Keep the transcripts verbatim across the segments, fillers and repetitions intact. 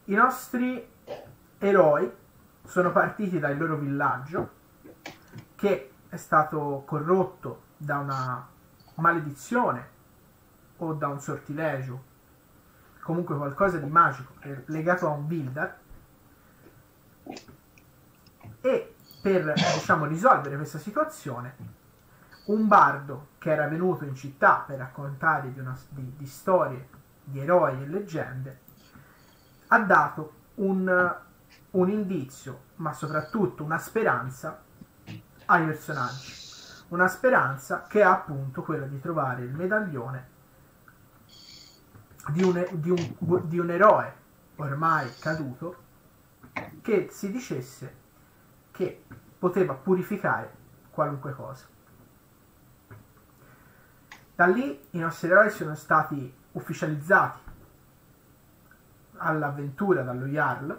I nostri eroi sono partiti dal loro villaggio, che è stato corrotto da una maledizione o da un sortilegio, comunque qualcosa di magico legato a un Vildar, e per, diciamo, risolvere questa situazione, un bardo che era venuto in città per raccontare di, una, di, di storie di eroi e leggende ha dato un, un indizio, ma soprattutto una speranza ai personaggi. Una speranza che è appunto quella di trovare il medaglione di un, di un, di un eroe ormai caduto, che si dicesse che poteva purificare qualunque cosa. Da lì i nostri eroi sono stati ufficializzati all'avventura dallo Jarl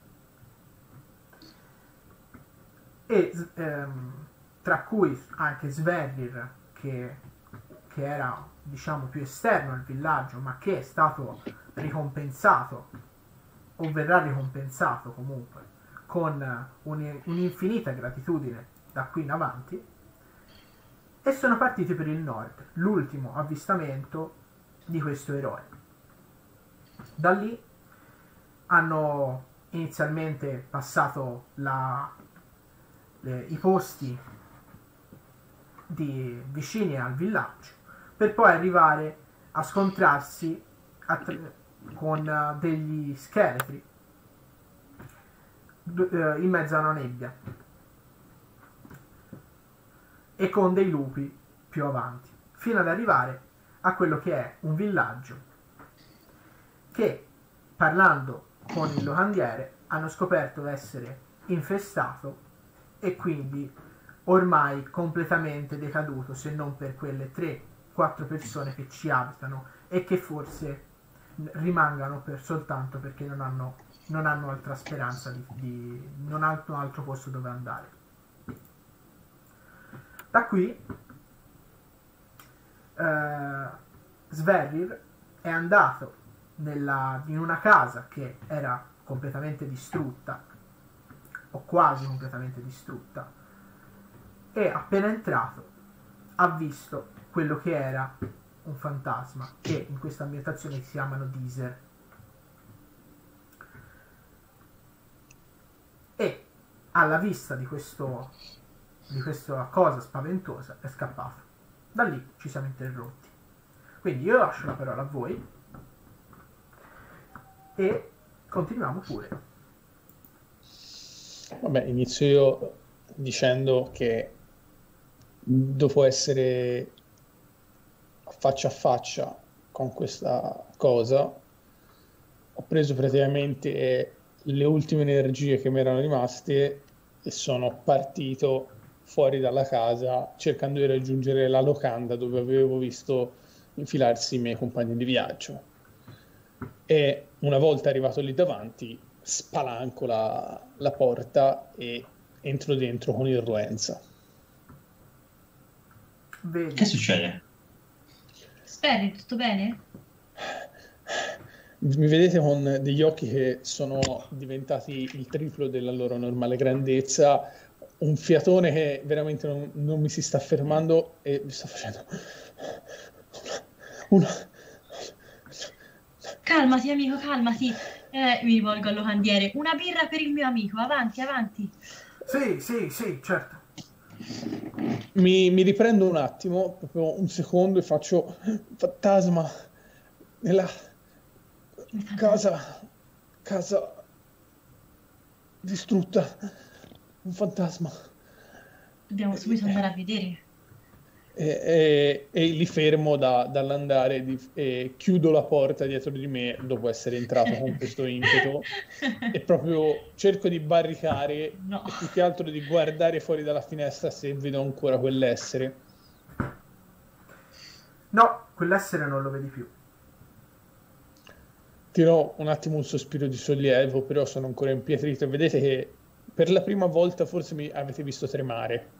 e ehm, tra cui anche Sverrir, che, che era, diciamo, più esterno al villaggio, ma che è stato ricompensato o verrà ricompensato comunque con un'infinita gratitudine da qui in avanti, e sono partiti per il nord, l'ultimo avvistamento di questo eroe. Da lì hanno inizialmente passato la, le, i posti di, vicini al villaggio, per poi arrivare a scontrarsi a, con degli scheletri in mezzo a una nebbia e con dei lupi più avanti, fino ad arrivare a quello che è un villaggio che, parlando con il locandiere, hanno scoperto essere infestato e quindi ormai completamente decaduto, se non per quelle tre quattro persone che ci abitano e che forse rimangano per soltanto perché non hanno, non hanno altra speranza di, di non hanno altro posto dove andare. Da qui eh, Sverrir è andato nella, in una casa che era completamente distrutta o quasi completamente distrutta, e appena entrato ha visto quello che era un fantasma, che in questa ambientazione si chiamano Deezer, e alla vista di questo di questa cosa spaventosa è scappato. Da lì ci siamo interrotti, quindi io lascio la parola a voi e continuiamo pure. Vabbè, inizio io dicendo che dopo essere faccia a faccia con questa cosa, ho preso praticamente le ultime energie che mi erano rimaste e sono partito fuori dalla casa cercando di raggiungere la locanda dove avevo visto infilarsi i miei compagni di viaggio. E una volta arrivato lì davanti, spalanco la, la porta e entro dentro con irruenza. Vedi. Che succede? Sperry, tutto bene? Mi vedete con degli occhi che sono diventati il triplo della loro normale grandezza, un fiatone che veramente non, non mi si sta fermando e mi sta facendo una... Calmati amico, calmati. Eh, mi rivolgo al locandiere. Una birra per il mio amico, avanti, avanti. Sì, sì, sì, certo. Mi, mi riprendo un attimo, proprio un secondo, e faccio fantasma nella casa, casa distrutta, un fantasma. Dobbiamo subito andare a vedere. E, e, e li fermo da, dall'andare di, e chiudo la porta dietro di me dopo essere entrato con questo impeto e proprio cerco di barricare, no. E più che altro di guardare fuori dalla finestra se vedo ancora quell'essere. No, quell'essere non lo vedi più. Tiro un attimo un sospiro di sollievo, però sono ancora impietrito e vedete che per la prima volta forse mi avete visto tremare.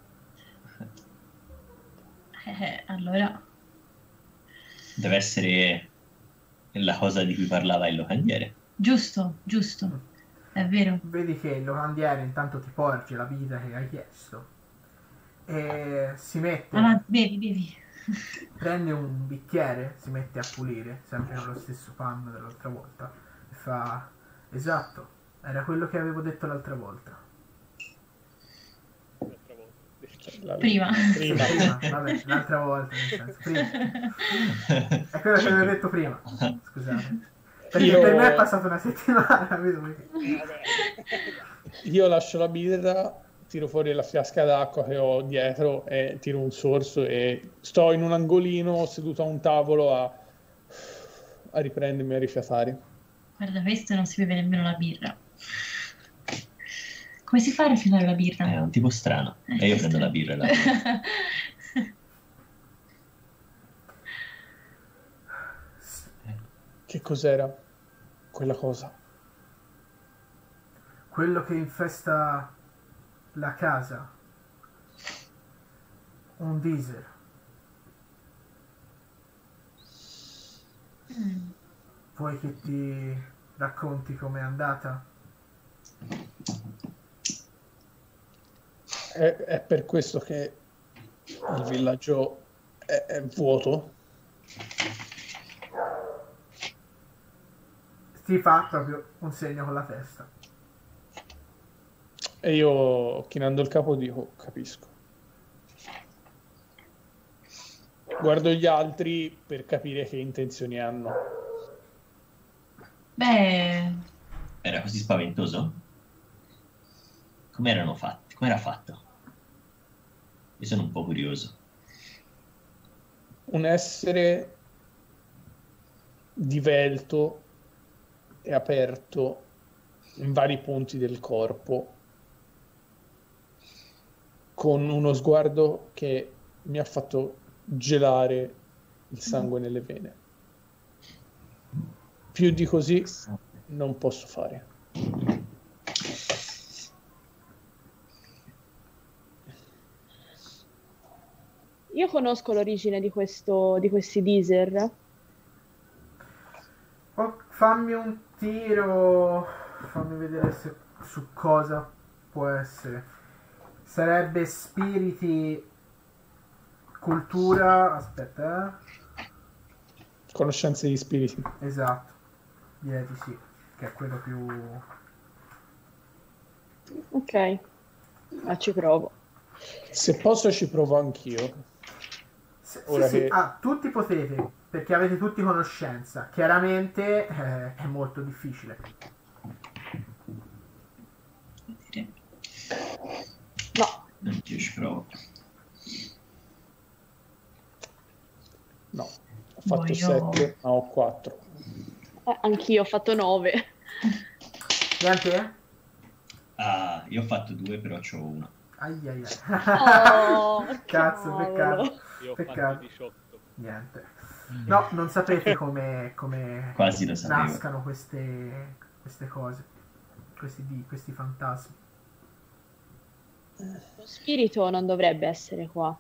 Eh, allora Deve essere la cosa di cui parlava il locandiere. Giusto, giusto, è vero. Vedi che il locandiere intanto ti porge la birra che hai chiesto e si mette, Avanti, bevi, bevi. prende un bicchiere, si mette a pulire, sempre con lo stesso panno dell'altra volta, e fa: esatto, era quello che avevo detto l'altra volta. La- Prima. prima. Prima, vabbè, l'altra volta, nel senso, prima. È quello che avevo detto prima, scusate. Perché Io- per me è passata una settimana, capito? Perché- Io lascio la birra, tiro fuori la fiasca d'acqua che ho dietro e tiro un sorso e sto in un angolino seduto a un tavolo a, a riprendermi, a rifiatare. Guarda, questo non si beve nemmeno la birra. Come si fa a rifiutare la birra? È un tipo strano. Eh, E io che prendo la strano. birra e la... Che cos'era quella cosa? quello che infesta la casa, un diesel. Mm. Vuoi che ti racconti com'è andata? È, è per questo che il villaggio è, è vuoto? Ti fa proprio un segno con la testa. E io, chinando il capo, dico: capisco. Guardo gli altri per capire che intenzioni hanno. Beh, Era così spaventoso? Come erano fatti? Come era fatto? Io sono un po' curioso. Un essere divelto e aperto in vari punti del corpo, con uno sguardo che mi ha fatto gelare il sangue nelle vene. Più di così non posso fare. Io conosco l'origine di questo, di questi Deezer. Oh, fammi un tiro, fammi vedere se, su cosa può essere. Sarebbe spiriti, cultura, aspetta, Conoscenze di spiriti. eh? Esatto, direi di sì, che è quello più... Ok, ma ci provo. Se posso ci provo anch'io. Sì, Ora sì, che- ah, tutti potete, perché avete tutti conoscenza. Chiaramente eh, è molto difficile. No, Anch'io ci provo. No, ho fatto Voglio- sette, ma ho quattro. eh, anch'io ho fatto nove. Niente? Ah, io ho fatto due, però c'ho uno. Ai ai ai. Oh, Cazzo, cavolo. peccato. Io ho Peccato. fatto diciotto. Niente. No, non sapete come, come Quasi lo sapevo. nascano queste, queste cose, questi, di- questi fantasmi. Lo spirito non dovrebbe essere qua.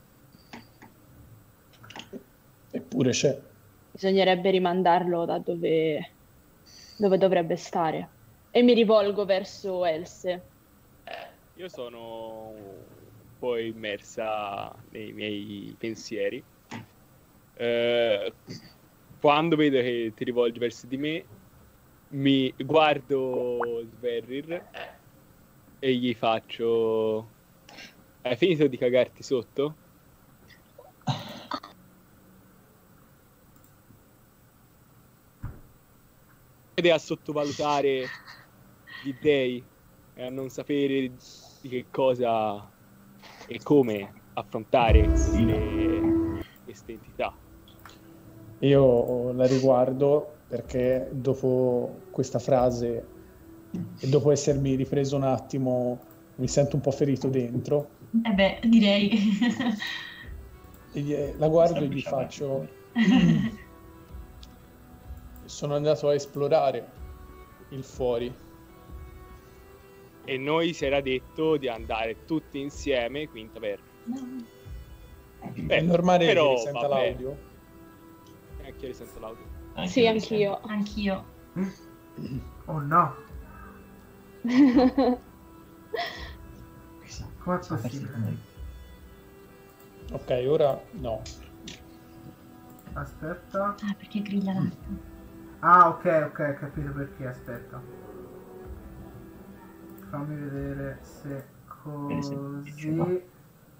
Eppure c'è. Bisognerebbe rimandarlo da dove, dove dovrebbe stare. E mi rivolgo verso Else. Io sono un po' immersa nei miei pensieri. Eh, quando vedo che ti rivolgi verso di me, mi guardo Sverrir e gli faccio: hai finito di cagarti sotto? Ed è a sottovalutare gli dei e a non sapere di che cosa e come affrontare le, queste entità. Io la riguardo perché dopo questa frase e dopo essermi ripreso un attimo mi sento un po' ferito dentro. Eh beh, direi. E gli- la guardo e gli Semplice, faccio: sono andato a esplorare il fuori. E noi si era detto di andare tutti insieme qui in taverna. È normale però che risenta va bene. l'audio? Anche io risento l'audio. Anche Sì, io. anch'io. Anch'io. Oh no, Chissà, com'è siamo persi possibile? con noi. Ok, ora no. Aspetta. Ah, perché grilla l'arco. Ah, ok, ok, ho capito perché, aspetta. Fammi vedere se Vedi se dice qua. così...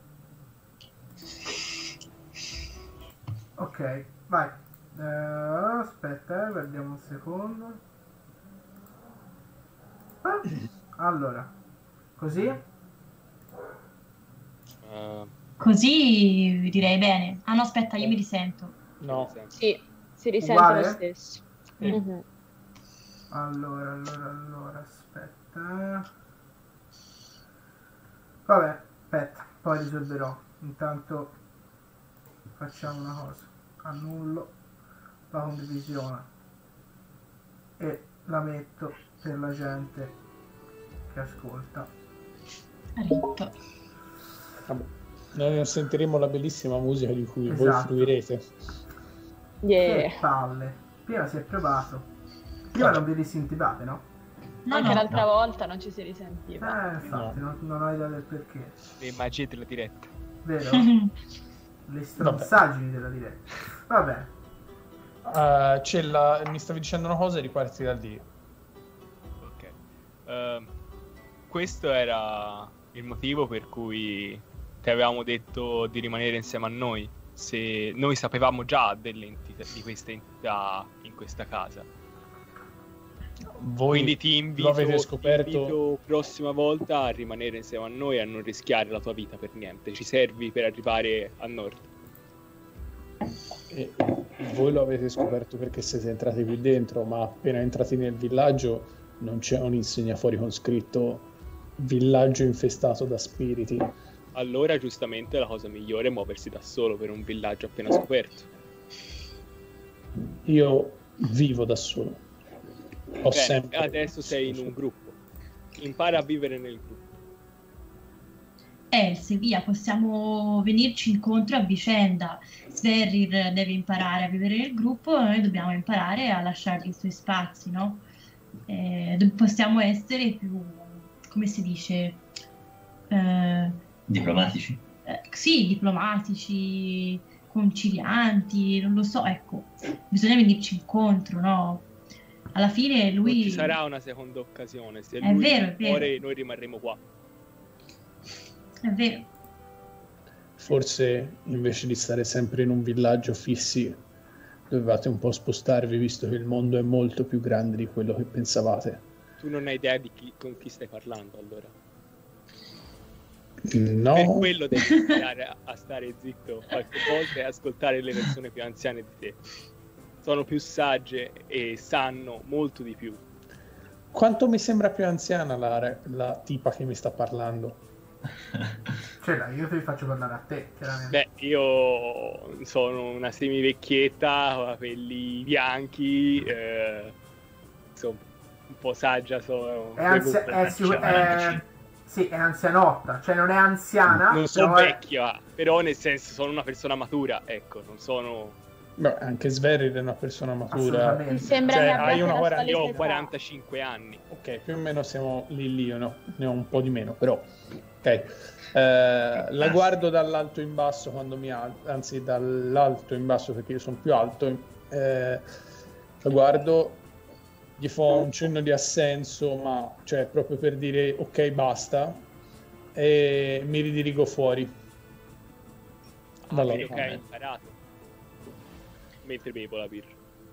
Ok, vai. Eh, aspetta, eh, guardiamo un secondo. Ah, allora, così? Eh, Così direi bene. Ah no, aspetta, io mi risento. No. Sì, si risente Uguale? lo stesso. Sì. Mhm. Allora, allora, allora, aspetta. Vabbè, aspetta, poi risolverò. Intanto facciamo una cosa. Annullo la condivisione e la metto per la gente che ascolta. Ritto. Vabbè. Noi non sentiremo la bellissima musica di cui voi Esatto. fruirete. Yeah. Che palle. Prima si è provato. Prima non vi risentivate, no? No, Anche no. l'altra no. volta non ci si risentiva. Eh, infatti, non, non ho idea del perché. le magie della diretta. Vero? Le stronzaggini della diretta. Va bene. Uh, c'è la... Mi stavi dicendo una cosa e riparti da lì. Ok. Ehm, questo era il motivo per cui ti avevamo detto di rimanere insieme a noi. Se noi sapevamo già delle entità, di queste entità in questa casa. Voi Quindi ti invito, lo avete scoperto. ti invito prossima volta a rimanere insieme a noi e a non rischiare la tua vita per niente. Ci servi per arrivare a nord. E voi lo avete scoperto perché siete entrati qui dentro, ma appena entrati nel villaggio non c'è un'insegna fuori con scritto villaggio infestato da spiriti. Allora giustamente la cosa migliore è muoversi da solo per un villaggio appena scoperto. Io vivo da solo. Ho Bene, sempre... adesso sei in un gruppo. Impara a vivere nel gruppo. Else, via, possiamo venirci incontro a vicenda. Sverrir deve imparare a vivere nel gruppo e noi dobbiamo imparare a lasciargli i suoi spazi, no? Eh, do- possiamo essere più, come si dice, eh, Diplomatici. eh, sì, diplomatici, concilianti, non lo so, ecco, bisogna venirci incontro, no? Alla fine lui... Non ci sarà una seconda occasione. Se È lui vero, è vero. muore, noi rimarremo qua. È vero. Forse invece di stare sempre in un villaggio fissi dovevate un po' spostarvi, visto che il mondo è molto più grande di quello che pensavate. Tu non hai idea di chi, con chi stai parlando, allora. No, Per quello devi imparare a, a stare zitto qualche volta e ascoltare le persone più anziane di te. Sono più sagge e sanno molto di più. quanto mi sembra più anziana la, la tipa che mi sta parlando. Cioè, dai, io ti faccio parlare a te, chiaramente. Beh, io sono una semivecchietta, ho capelli bianchi, eh, insomma, un po' saggia sono. È, anzia- per è, sicu- quarantacinque. è- sì, è anzianotta, cioè non è anziana. Non sono però è- vecchia, però nel senso sono una persona matura, ecco, non sono... Beh, anche Sverrir è una persona matura. Assolutamente. Mi sembra Cioè, che hai abbia una la quaranta- Io solita ho età. quarantacinque anni. Ok, più o meno siamo lì lì, io no, ne ho un po' di meno, però. Ok. Eh, la guardo dall'alto in basso quando mi alzo, anzi dall'alto in basso perché io sono più alto. Eh, la guardo, gli fa un cenno di assenso, ma cioè proprio per dire ok, basta, e mi ridirigo fuori. Ah, Dalla vedi che hai camera. imparato. Mentre bevo la birra.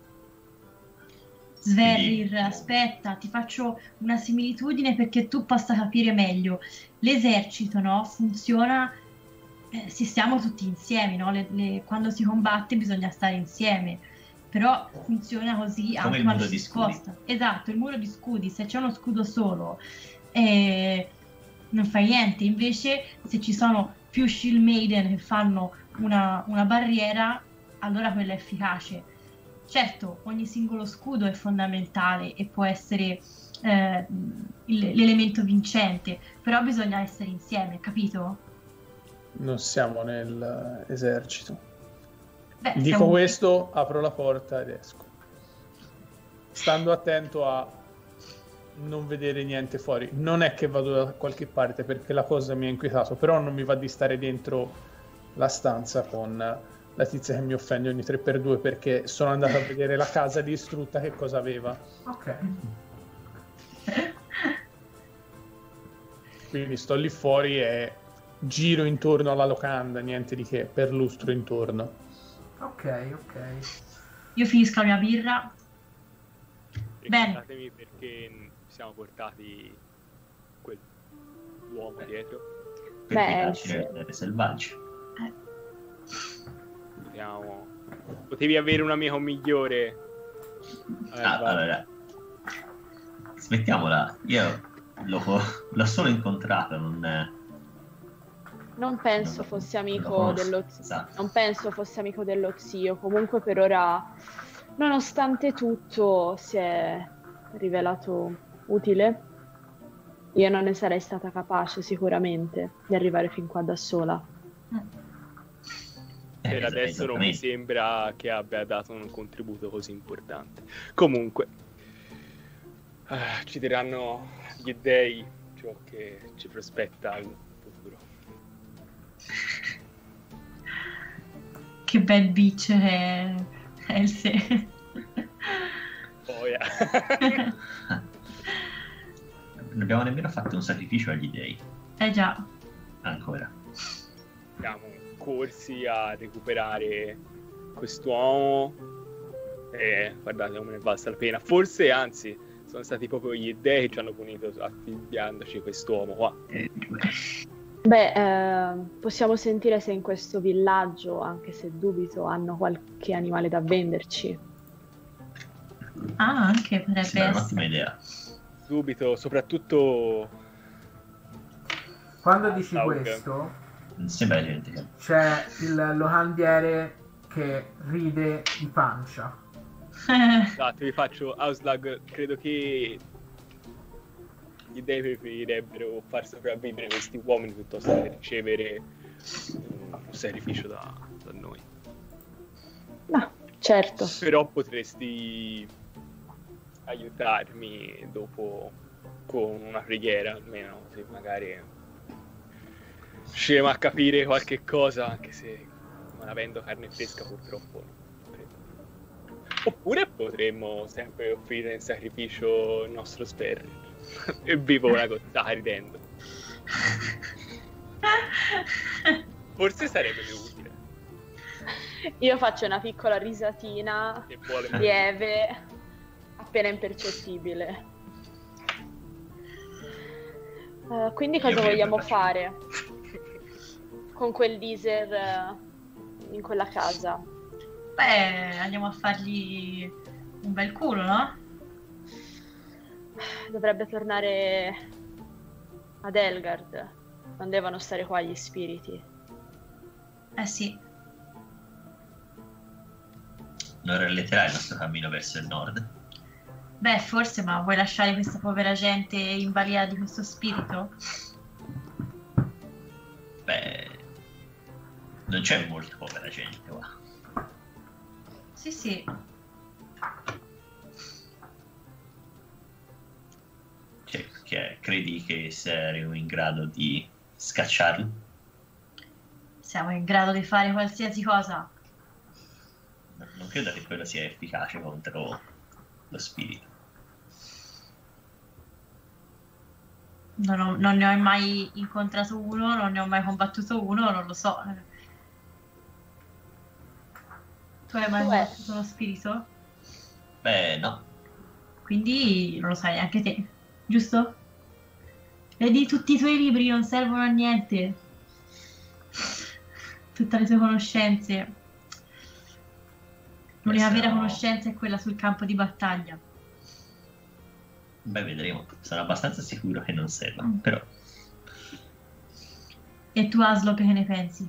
Sverrir, aspetta, ti faccio una similitudine perché tu possa capire meglio. L'esercito, no? Funziona, eh, se stiamo tutti insieme, no? Le- le- quando si combatte bisogna stare insieme, però funziona così anche il quando muro si di scudi. sposta. Esatto, il muro di scudi, se c'è uno scudo solo, eh, non fa niente. Invece, se ci sono più Shield Maiden che fanno una, una barriera, allora quella è efficace. Certo, ogni singolo scudo è fondamentale e può essere eh, il- l'elemento vincente, però bisogna essere insieme, capito? Non siamo nell'esercito. Beh, Dico siamo- questo, apro la porta ed esco. stando attento a non vedere niente fuori. Non è che vado da qualche parte perché la cosa mi ha inquietato, però non mi va di stare dentro la stanza con la tizia che mi offende ogni tre per due perché sono andato a vedere la casa distrutta che cosa aveva. Ok. Quindi sto lì fuori e giro intorno alla locanda, niente di che, perlustro intorno. Ok, ok. Io finisco la mia birra. Bene. Scusatemi perché siamo portati quell'uomo dietro. Per Beh, indagine sì. delle selvagge. Siamo... Potevi avere un amico migliore. Eh, Ah, va. allora, smettiamola. Io l'ho, l'ho solo incontrato, non... Non penso non- fosse non lo amico conosco. dello zio. Esatto. Non penso fosse amico dello zio. Comunque per ora, nonostante tutto, si è rivelato utile. Io non ne sarei stata capace sicuramente di arrivare fin qua da sola. Eh, Per es- adesso non mi esattamente. sembra che abbia dato un contributo così importante. Comunque, eh, ci diranno gli dei ciò che ci prospetta il futuro. Che bel bitch è Else. Oh, yeah. Non abbiamo nemmeno fatto un sacrificio agli dei. Eh già. Ancora. Siamo corsi a recuperare quest'uomo e guardate come ne basta la pena. Forse, anzi, sono stati proprio gli dei che ci hanno punito affibbiandoci quest'uomo qua. Eh, Beh, eh, possiamo sentire se in questo villaggio, anche se dubito, hanno qualche animale da venderci. Ah, anche potrebbe sembra essere. un'ottima idea. Subito, soprattutto Quando dici Ah, ok. questo, Non sembra gente che... c'è il locandiere che ride di pancia. esatto, vi faccio Auslag, credo che gli dei preferirebbero far sopravvivere questi uomini piuttosto che ricevere un sacrificio da, da noi. Ma, certo. Però potresti aiutarmi dopo con una preghiera, almeno se magari riusciremo a capire qualche cosa, anche se non avendo carne fresca purtroppo non credo. Oppure potremmo sempre offrire in sacrificio il nostro sperry e vivo una gozzata ridendo. Forse sarebbe più utile. Io faccio una piccola risatina Se vuole. lieve, appena impercettibile. Eh, quindi cosa Io mi vogliamo faccio- fare con quel Deezer eh, in quella casa? Beh, andiamo a fargli un bel culo, no? Dovrebbe tornare ad Elgard. Non devono stare qua gli spiriti. Eh sì. Non rallenterà il nostro cammino verso il nord? Beh, forse, ma vuoi lasciare questa povera gente in balia di questo spirito? Beh, non c'è molto povera gente qua. Sì, sì. Cioè, che- credi che saremo in grado di scacciarli? Siamo in grado di fare qualsiasi cosa. No- Non credo che quello sia efficace contro lo spirito. Non, ho- non ne ho mai incontrato uno, non ne ho mai combattuto uno, non lo so. Tu hai mai Tu è- combattuto uno spirito? Beh, no. Quindi non lo sai neanche te, giusto? Vedi, tutti i tuoi libri non servono a niente. Tutte le tue conoscenze. L'unica Questa vera no. conoscenza è quella sul campo di battaglia. Beh, vedremo. Sono abbastanza sicuro che non serva, Mm. però... E tu, Aslo, che ne pensi?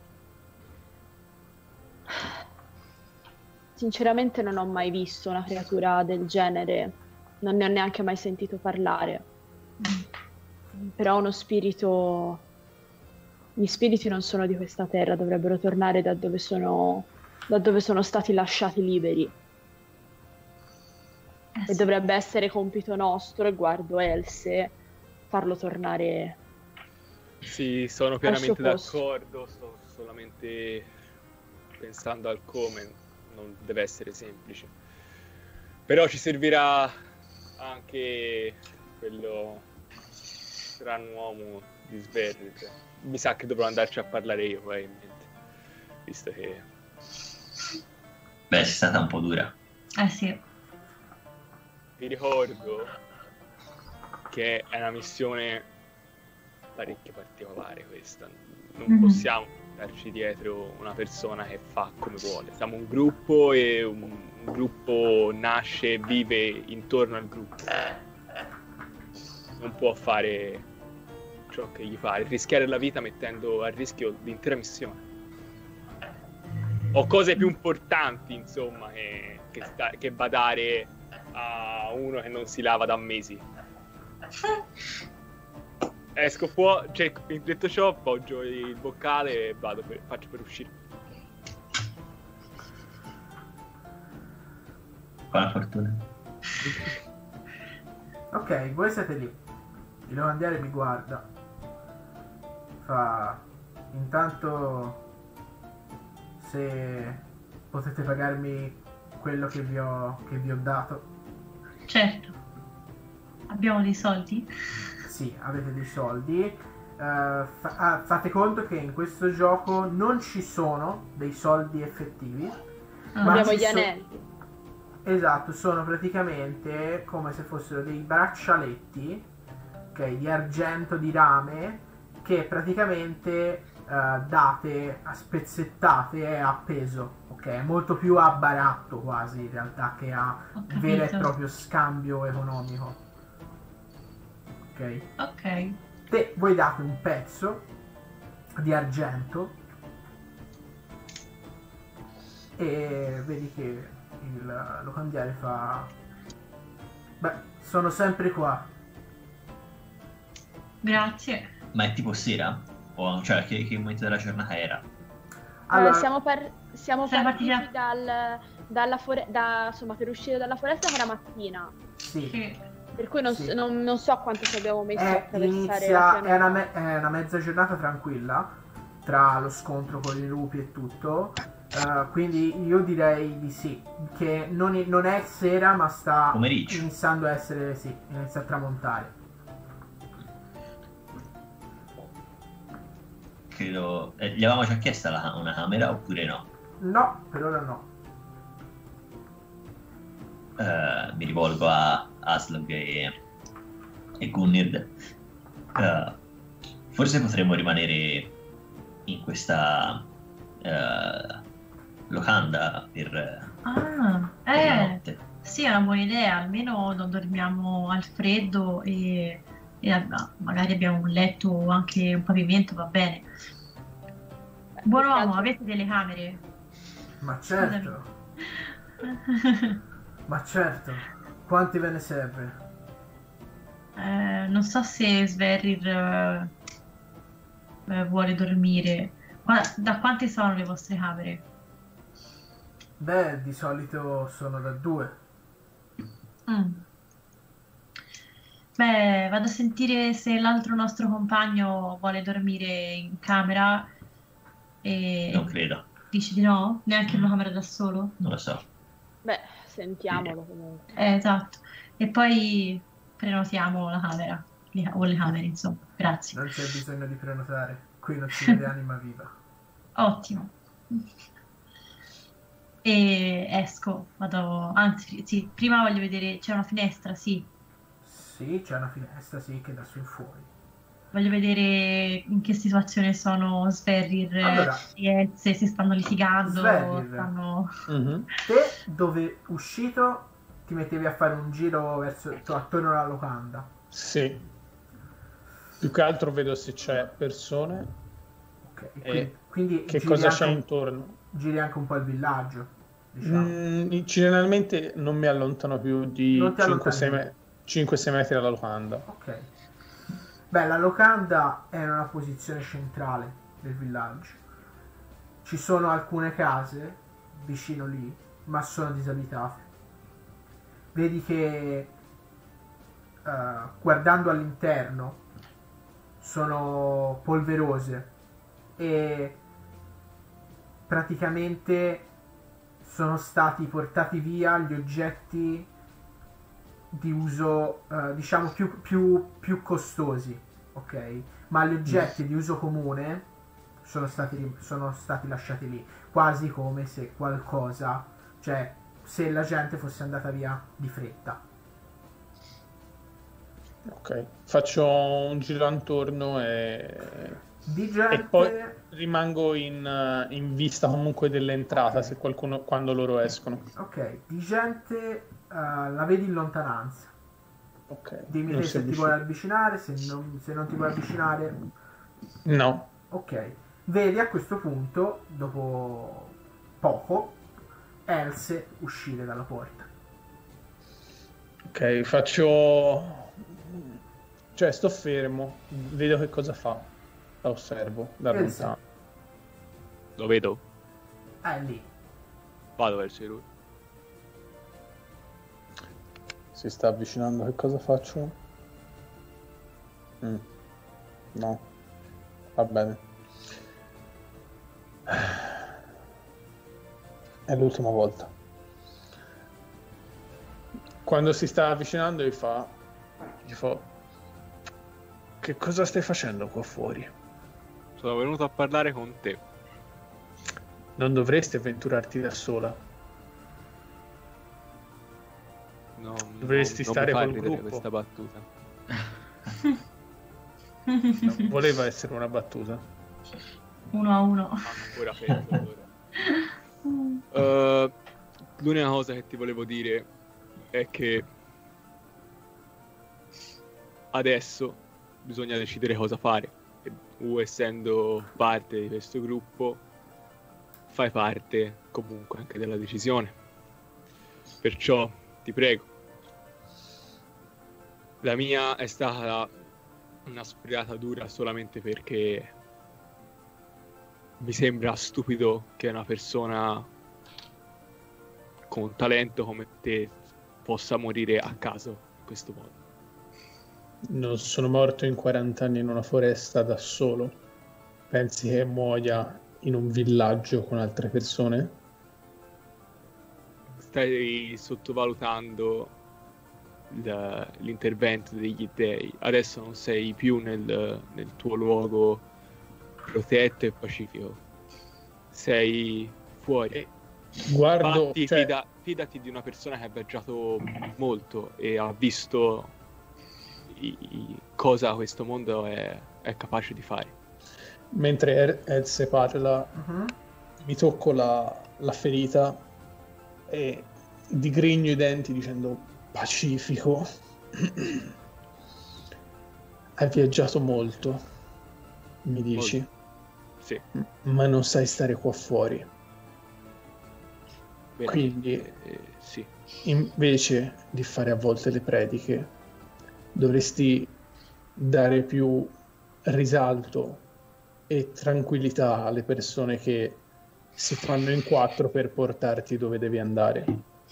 Sinceramente non ho mai visto una creatura del genere. Non ne ho neanche mai sentito parlare. Però uno spirito... Gli spiriti non sono di questa terra, dovrebbero tornare da dove sono, da dove sono stati lasciati liberi. Eh Eh, e sì. dovrebbe essere compito nostro, e guardo Else farlo tornare. Sì, sono Al pienamente suo posto. d'accordo, sto solamente pensando al come, non deve essere semplice. Però ci servirà anche quello strano uomo di Sverrir. Mi sa che dovrò andarci a parlare io, probabilmente, visto che... Beh, è stata un po' dura. Eh sì. Vi ricordo che è una missione parecchio particolare questa. Non Mhm. possiamo darci dietro una persona che fa come vuole. Siamo un gruppo e un, un gruppo nasce e vive intorno al gruppo. Non può fare ciò che gli pare, rischiare la vita mettendo a rischio l'intera missione. Ho cose più importanti, insomma, che, che, sta, che badare a uno che non si lava da mesi. Esco fuori, cioè, detto ciò, appoggio il boccale e vado per, faccio per uscire. Buona fortuna. Ok, voi siete lì. Il lavandiere vi guarda. Fa... Intanto... Se potete pagarmi quello che vi ho, che vi ho dato. Certo. Abbiamo dei soldi? Sì, avete dei soldi. Eh, fa- ah, fate conto che in questo gioco non ci sono dei soldi effettivi. Ah. Ma Abbiamo ci gli so- anelli. Esatto, sono praticamente come se fossero dei braccialetti, ok, di argento, di rame, che praticamente eh, date a spezzettate e a peso, ok? È molto più a baratto quasi in realtà che a Ho vero e capito. proprio scambio economico. Ok? Ok. Te voi date un pezzo di argento e vedi che il locandiere fa: beh, sono sempre qua. Grazie. Ma è tipo sera? O, cioè, che, che momento della giornata era? Allora, Eh, siamo par- siamo Siamo partiti partiti dal, dalla fore- da, insomma, per uscire dalla foresta era mattina, sì, Sì. per cui non, Sì. so- non- non so quanto ci abbiamo messo a è, attraversare inizia, la è, pianura. una me- è una mezza giornata tranquilla tra lo scontro con i lupi e tutto. eh, quindi io direi di sì, che non è, non è sera ma sta Pomeriggio. iniziando a essere, sì, inizia a tramontare. Credo... eh, gli avevamo già chiesto la- una camera oppure no? No, per ora no. Eh, mi rivolgo a Aslog e, e Gunnird. Eh, forse potremmo rimanere in questa eh, locanda per, Ah, per la eh, notte. sì, è una buona idea, almeno non dormiamo al freddo e, e ab- magari abbiamo un letto o anche un pavimento, va bene. Buon Più che uomo, altro- avete delle camere? Ma certo, ma certo. Quanti ve ne serve? Eh, non so se Sverrir eh, eh, vuole dormire. Qua- da quante sono le vostre camere? Beh, di solito sono da due. Mm. Beh, vado a sentire se l'altro nostro compagno vuole dormire in camera e Non credo, dice di no? Neanche in una camera da solo? non lo so. Beh, sentiamolo comunque. Eh, esatto. E poi prenotiamo la camera, le- o le camere, insomma. Grazie. Non c'è bisogno di prenotare. Qui non si vede anima viva. Ottimo. E esco, vado, anzi, sì, prima voglio vedere, c'è una finestra, sì. Sì, c'è una finestra, sì, che dà sul fuori. Voglio vedere in che situazione sono Sverrir Allora, e Elze, se stanno litigando, Sverrir. stanno... Mhm. Te, dove uscito, ti mettevi a fare un giro verso, to- attorno alla locanda. Sì. Più che altro vedo se c'è persone, Ok, E quindi, quindi che giri, cosa anche c'è un, intorno. giri anche un po' il villaggio, diciamo. Mm, generalmente non mi allontano più di Non ti cinque allontani sei metri dalla locanda. Ok. Beh, la locanda è in una posizione centrale del villaggio. Ci sono alcune case vicino lì, ma sono disabitate. vedi che uh, guardando all'interno sono polverose e praticamente sono stati portati via gli oggetti di uso uh, diciamo più, più, più costosi, ok? Ma gli oggetti di uso comune sono stati, sono stati lasciati lì, quasi come se qualcosa, cioè se la gente fosse andata via di fretta. Ok, faccio un giro intorno e, Di gente... e poi rimango in, in vista comunque dell'entrata, Ok. se qualcuno, quando loro escono. Ok, di gente uh, la vedi in lontananza. Ok. Dimmi non te si se ti avvicina. vuoi avvicinare, se non, se non ti vuoi avvicinare. No. Ok, vedi a questo punto, dopo poco, Else uscire dalla porta. Ok, faccio... Cioè, sto fermo, vedo che cosa fa. La osservo da Else. lontano. Lo vedo, È lì. vado verso di lui. Si sta avvicinando, che cosa faccio? Mm. No. Va bene. È l'ultima volta. Quando si sta avvicinando gli fa... Gli fa... Che cosa stai facendo qua fuori? Sono venuto a parlare con te. Non dovresti avventurarti da sola. No, Dovresti non, stare non mi fa col ridere gruppo. questa battuta. Non voleva essere una battuta. Uno a uno. Ancora peggio allora. Uh, l'unica cosa che ti volevo dire è che adesso bisogna decidere cosa fare. E tu, essendo parte di questo gruppo, fai parte comunque anche della decisione. Perciò ti prego, la mia è stata una sfuriata dura solamente perché mi sembra stupido che una persona con talento come te possa morire a caso in questo modo. Non sono morto in quaranta anni in una foresta da solo. Pensi che muoia in un villaggio con altre persone? Stai sottovalutando il- l'intervento degli dei. Adesso non sei più nel, nel tuo luogo protetto e pacifico. Sei fuori. Guardo, Infatti, cioè, fida- fidati di una persona che ha viaggiato molto e ha visto i- i- cosa questo mondo è, è capace di fare. mentre Er- Else parla, Mhm. mi tocco la, la ferita e digrigno i denti dicendo pacifico. Hai viaggiato molto, mi dici, Sì, ma non sai stare qua fuori. Quindi- veramente, eh, sì. Invece di fare a volte le prediche, dovresti dare più risalto e tranquillità alle persone che si fanno in quattro per portarti dove devi andare.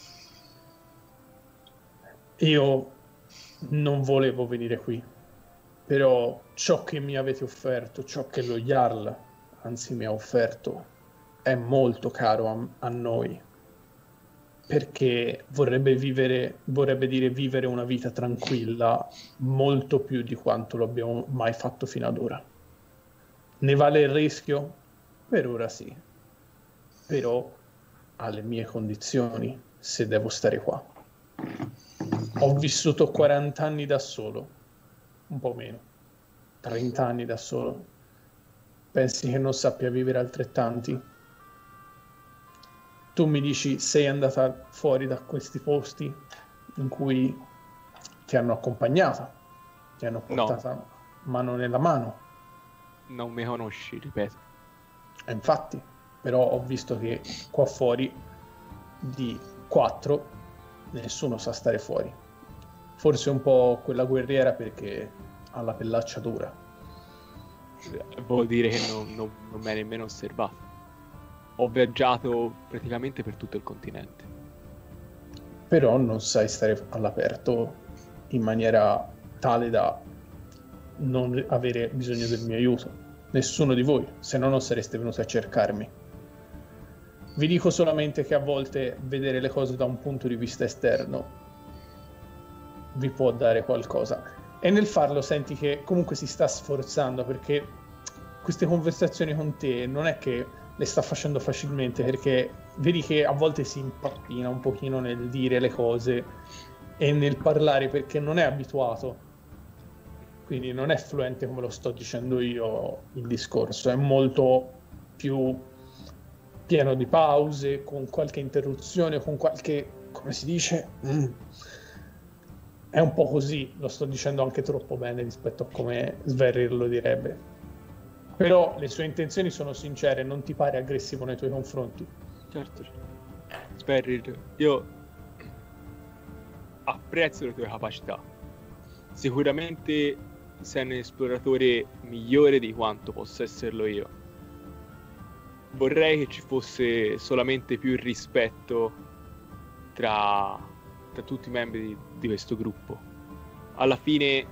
Io non volevo venire qui, però ciò che mi avete offerto, ciò che lo Jarl, anzi, mi ha offerto, è molto caro a, a noi. Perché vorrebbe vivere, vorrebbe dire vivere una vita tranquilla molto più di quanto lo abbiamo mai fatto fino ad ora. Ne vale il rischio? Per ora sì. Però alle mie condizioni, se devo stare qua. Ho vissuto quaranta anni da solo, un po' meno, trenta anni da solo. Pensi che non sappia vivere altrettanti? Tu mi dici sei andata fuori da questi posti in cui ti hanno accompagnata, ti hanno No. portata mano nella mano. Non mi conosci, ripeto. E infatti, però ho visto che qua fuori di quattro nessuno sa stare fuori. Forse un po' quella guerriera perché ha la pellaccia dura. Vuol dire che non, non, non mi hai nemmeno osservato. Ho viaggiato praticamente per tutto il continente. però non sai stare all'aperto in maniera tale da non avere bisogno del mio aiuto. Nessuno di voi, se no non sareste venuti a cercarmi. Vi dico solamente che a volte vedere le cose da un punto di vista esterno vi può dare qualcosa, e nel farlo senti che comunque si sta sforzando, perché queste conversazioni con te non è che le sta facendo facilmente, perché vedi che a volte si impappina un pochino nel dire le cose e nel parlare, perché non è abituato, quindi non è fluente come lo sto dicendo io il discorso, è molto più pieno di pause, con qualche interruzione, con qualche, come si dice, mm. È un po' così, lo sto dicendo anche troppo bene rispetto a come Sverrir lo direbbe. Però le sue intenzioni sono sincere, non ti pare aggressivo nei tuoi confronti? Certo. Sverrir, io apprezzo le tue capacità. Sicuramente sei un esploratore migliore di quanto possa esserlo io. Vorrei che ci fosse solamente più rispetto tra, tra tutti i membri di, di questo gruppo. Alla fine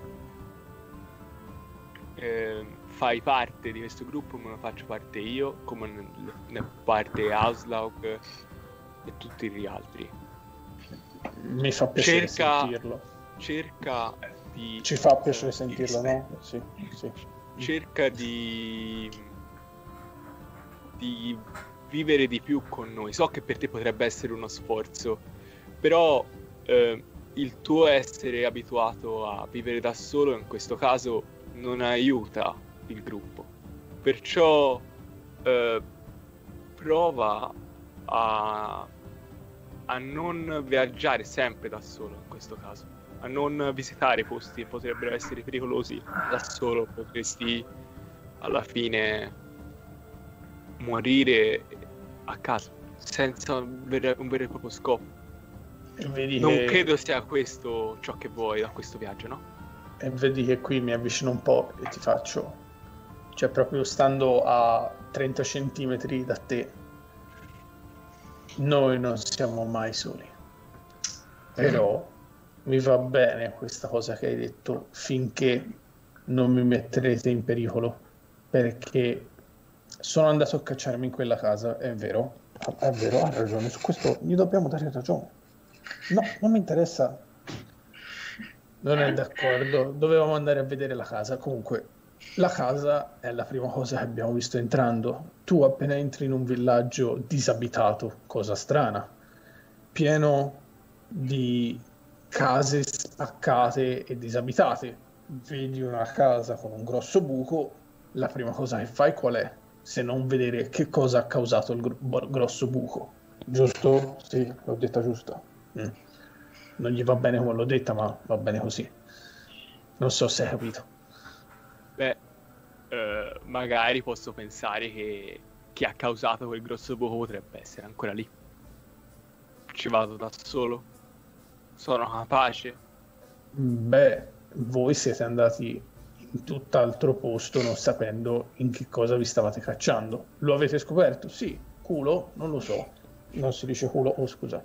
eh, fai parte di questo gruppo, come ne faccio parte io, come ne, ne parte Aslaug e tutti gli altri. Mi fa piacere cerca, sentirlo. Cerca di... Ci fa piacere sentirlo, no? Sì, sì. Cerca di... di vivere di più con noi. So che per te potrebbe essere uno sforzo, però eh, il tuo essere abituato a vivere da solo in questo caso non aiuta il gruppo. Perciò eh, prova a, a non viaggiare sempre da solo in questo caso, a non visitare posti che potrebbero essere pericolosi da solo. Potresti alla fine morire a caso senza un vero, un vero e proprio scopo. E vedi non che... credo sia questo ciò che vuoi da questo viaggio, no? E vedi che qui mi avvicino un po' e ti faccio, cioè proprio stando a trenta centimetri da te, noi non siamo mai soli, però mi va bene questa cosa che hai detto, finché non mi metterete in pericolo, perché sono andato a cacciarmi in quella casa, è vero, è vero, ha ragione, su questo gli dobbiamo dare ragione. No, non mi interessa. Non è d'accordo, dovevamo andare a vedere la casa. Comunque, la casa è la prima cosa che abbiamo visto entrando. Tu appena entri in un villaggio disabitato, cosa strana, pieno di case spaccate e disabitate, vedi una casa con un grosso buco, la prima cosa che fai qual è? Se non vedere che cosa ha causato il gr- grosso buco. Giusto? Sì, l'ho detta giusta. Mm. Non gli va bene come l'ho detta, ma va bene così. Non so se hai capito. Beh, eh, magari posso pensare che chi ha causato quel grosso buco potrebbe essere ancora lì. Ci vado da solo. Sono capace. Beh, voi siete andati in tutt'altro posto non sapendo in che cosa vi stavate cacciando. Lo avete scoperto? Sì. Culo? Non lo so. Non si dice culo, oh scusa.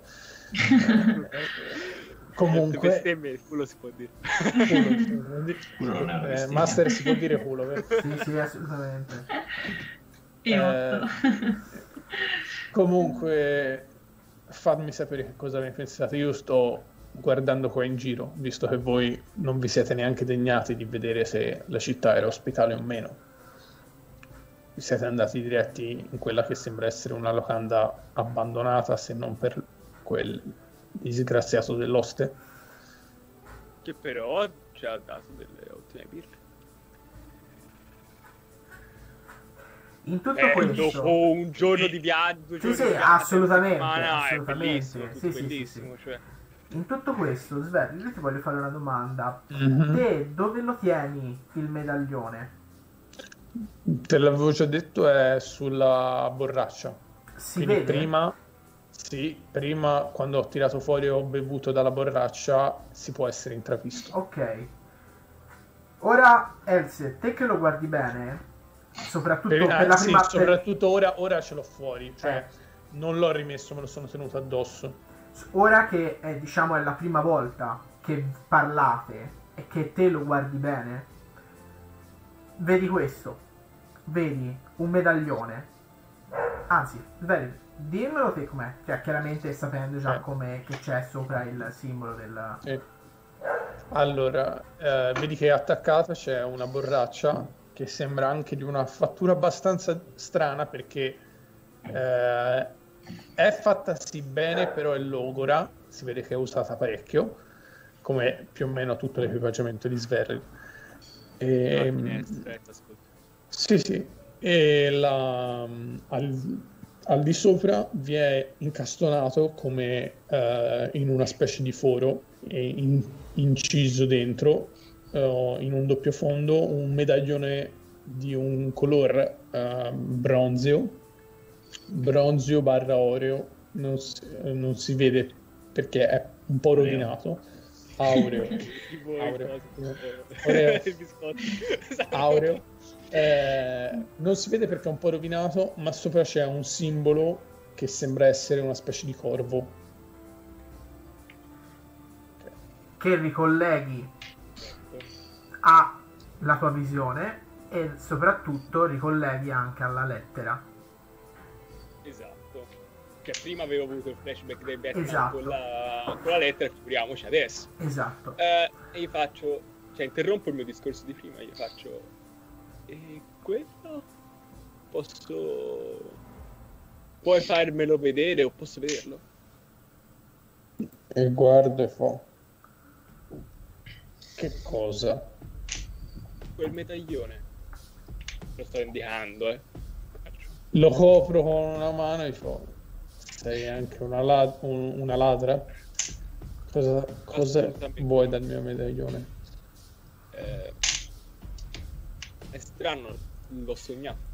Comunque bestemmie, il culo si può dire. Culo, Culo non è eh, Master si può dire culo, vero? Sì, sì, assolutamente. Eh, comunque fatemi sapere che cosa ne pensate. Io sto guardando qua in giro, visto che voi non vi siete neanche degnati di vedere se la città era ospitale o meno. Vi siete andati diretti in quella che sembra essere una locanda abbandonata, se non per quel disgraziato dell'oste, Che però ci ha dato delle ottime birre. In tutto Eh, questo, dopo un giorno di viaggio, Sì, giorni sì, di viaggio, assolutamente, settimana, assolutamente. è bellissimo, tutto Sì, sì, sì, bellissimo, sì. cioè. in tutto questo, Sverri, io ti voglio fare una domanda. mm-hmm. Te dove lo tieni il medaglione? Te l'avevo già detto, è sulla borraccia. Si Quindi vede? prima, sì, prima quando ho tirato fuori e ho bevuto dalla borraccia si può essere intravisto. Ok. Ora, Else, te che lo guardi bene, soprattutto Per, per la anzi, prima... per- soprattutto ora, ora ce l'ho fuori, cioè Eh. non l'ho rimesso, me lo sono tenuto addosso. ora che è, diciamo, è la prima volta che parlate e che te lo guardi bene, vedi questo, vedi un medaglione, anzi, vedi, dimmelo te com'è, cioè chiaramente sapendo già Eh. com'è, che c'è sopra il simbolo del... Sì. Allora, eh, vedi che attaccata c'è una borraccia che sembra anche di una fattura abbastanza strana, perché eh, è fatta sì bene, però è logora, si vede che è usata parecchio, come più o meno tutto l'equipaggiamento di Sverri. E, Aspetta, ascolta. sì, sì, e la, al, al di sopra vi è incastonato come eh, in una specie di foro e in- inciso dentro eh, in un doppio fondo un medaglione di un color eh, bronzeo, bronzeo barra oreo, non si, non si vede perché è un po' Oreo. rovinato, aureo, Tipo Aureo. il Oreo. i biscotti. aureo. Eh, non si vede perché è un po' rovinato, ma sopra c'è un simbolo che sembra essere una specie di corvo. che ricolleghi alla tua visione e soprattutto ricolleghi anche alla lettera. Esatto. Cioè, prima avevo avuto il flashback del Batman Esatto. con, la, con la lettera, figuriamoci adesso. Esatto. Eh, e io faccio, cioè interrompo il mio discorso di prima, io faccio, e quello posso, puoi farmelo vedere o posso vederlo? E guardo e fa: che cosa? Quel medaglione, lo sto indicando, eh. Faccio, Lo copro con una mano e fa: sei anche una, la- un- una ladra? Cosa, cosa Assolutamente. vuoi dal mio medaglione? eh, è strano, l'ho sognato.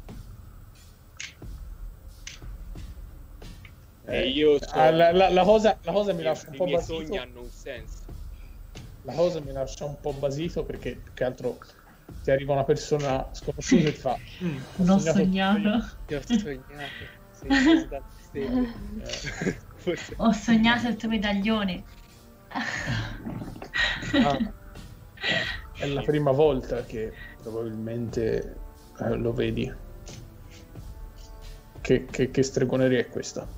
E io so, Ah, la, la- la cosa, la cosa mi i- lascia un i po' miei sogni basito. hanno un senso. La cosa mi lascia un po' basito perché più che altro ti arriva una persona sconosciuta e ti fa: "Mm, ho L'ho sognato- sognato. Ti ho sognato, sei preso dalle stelle. Eh, Forse. Ho sognato il tuo medaglione. ah, è la prima volta che probabilmente eh, lo vedi. Che, che, che stregoneria è questa?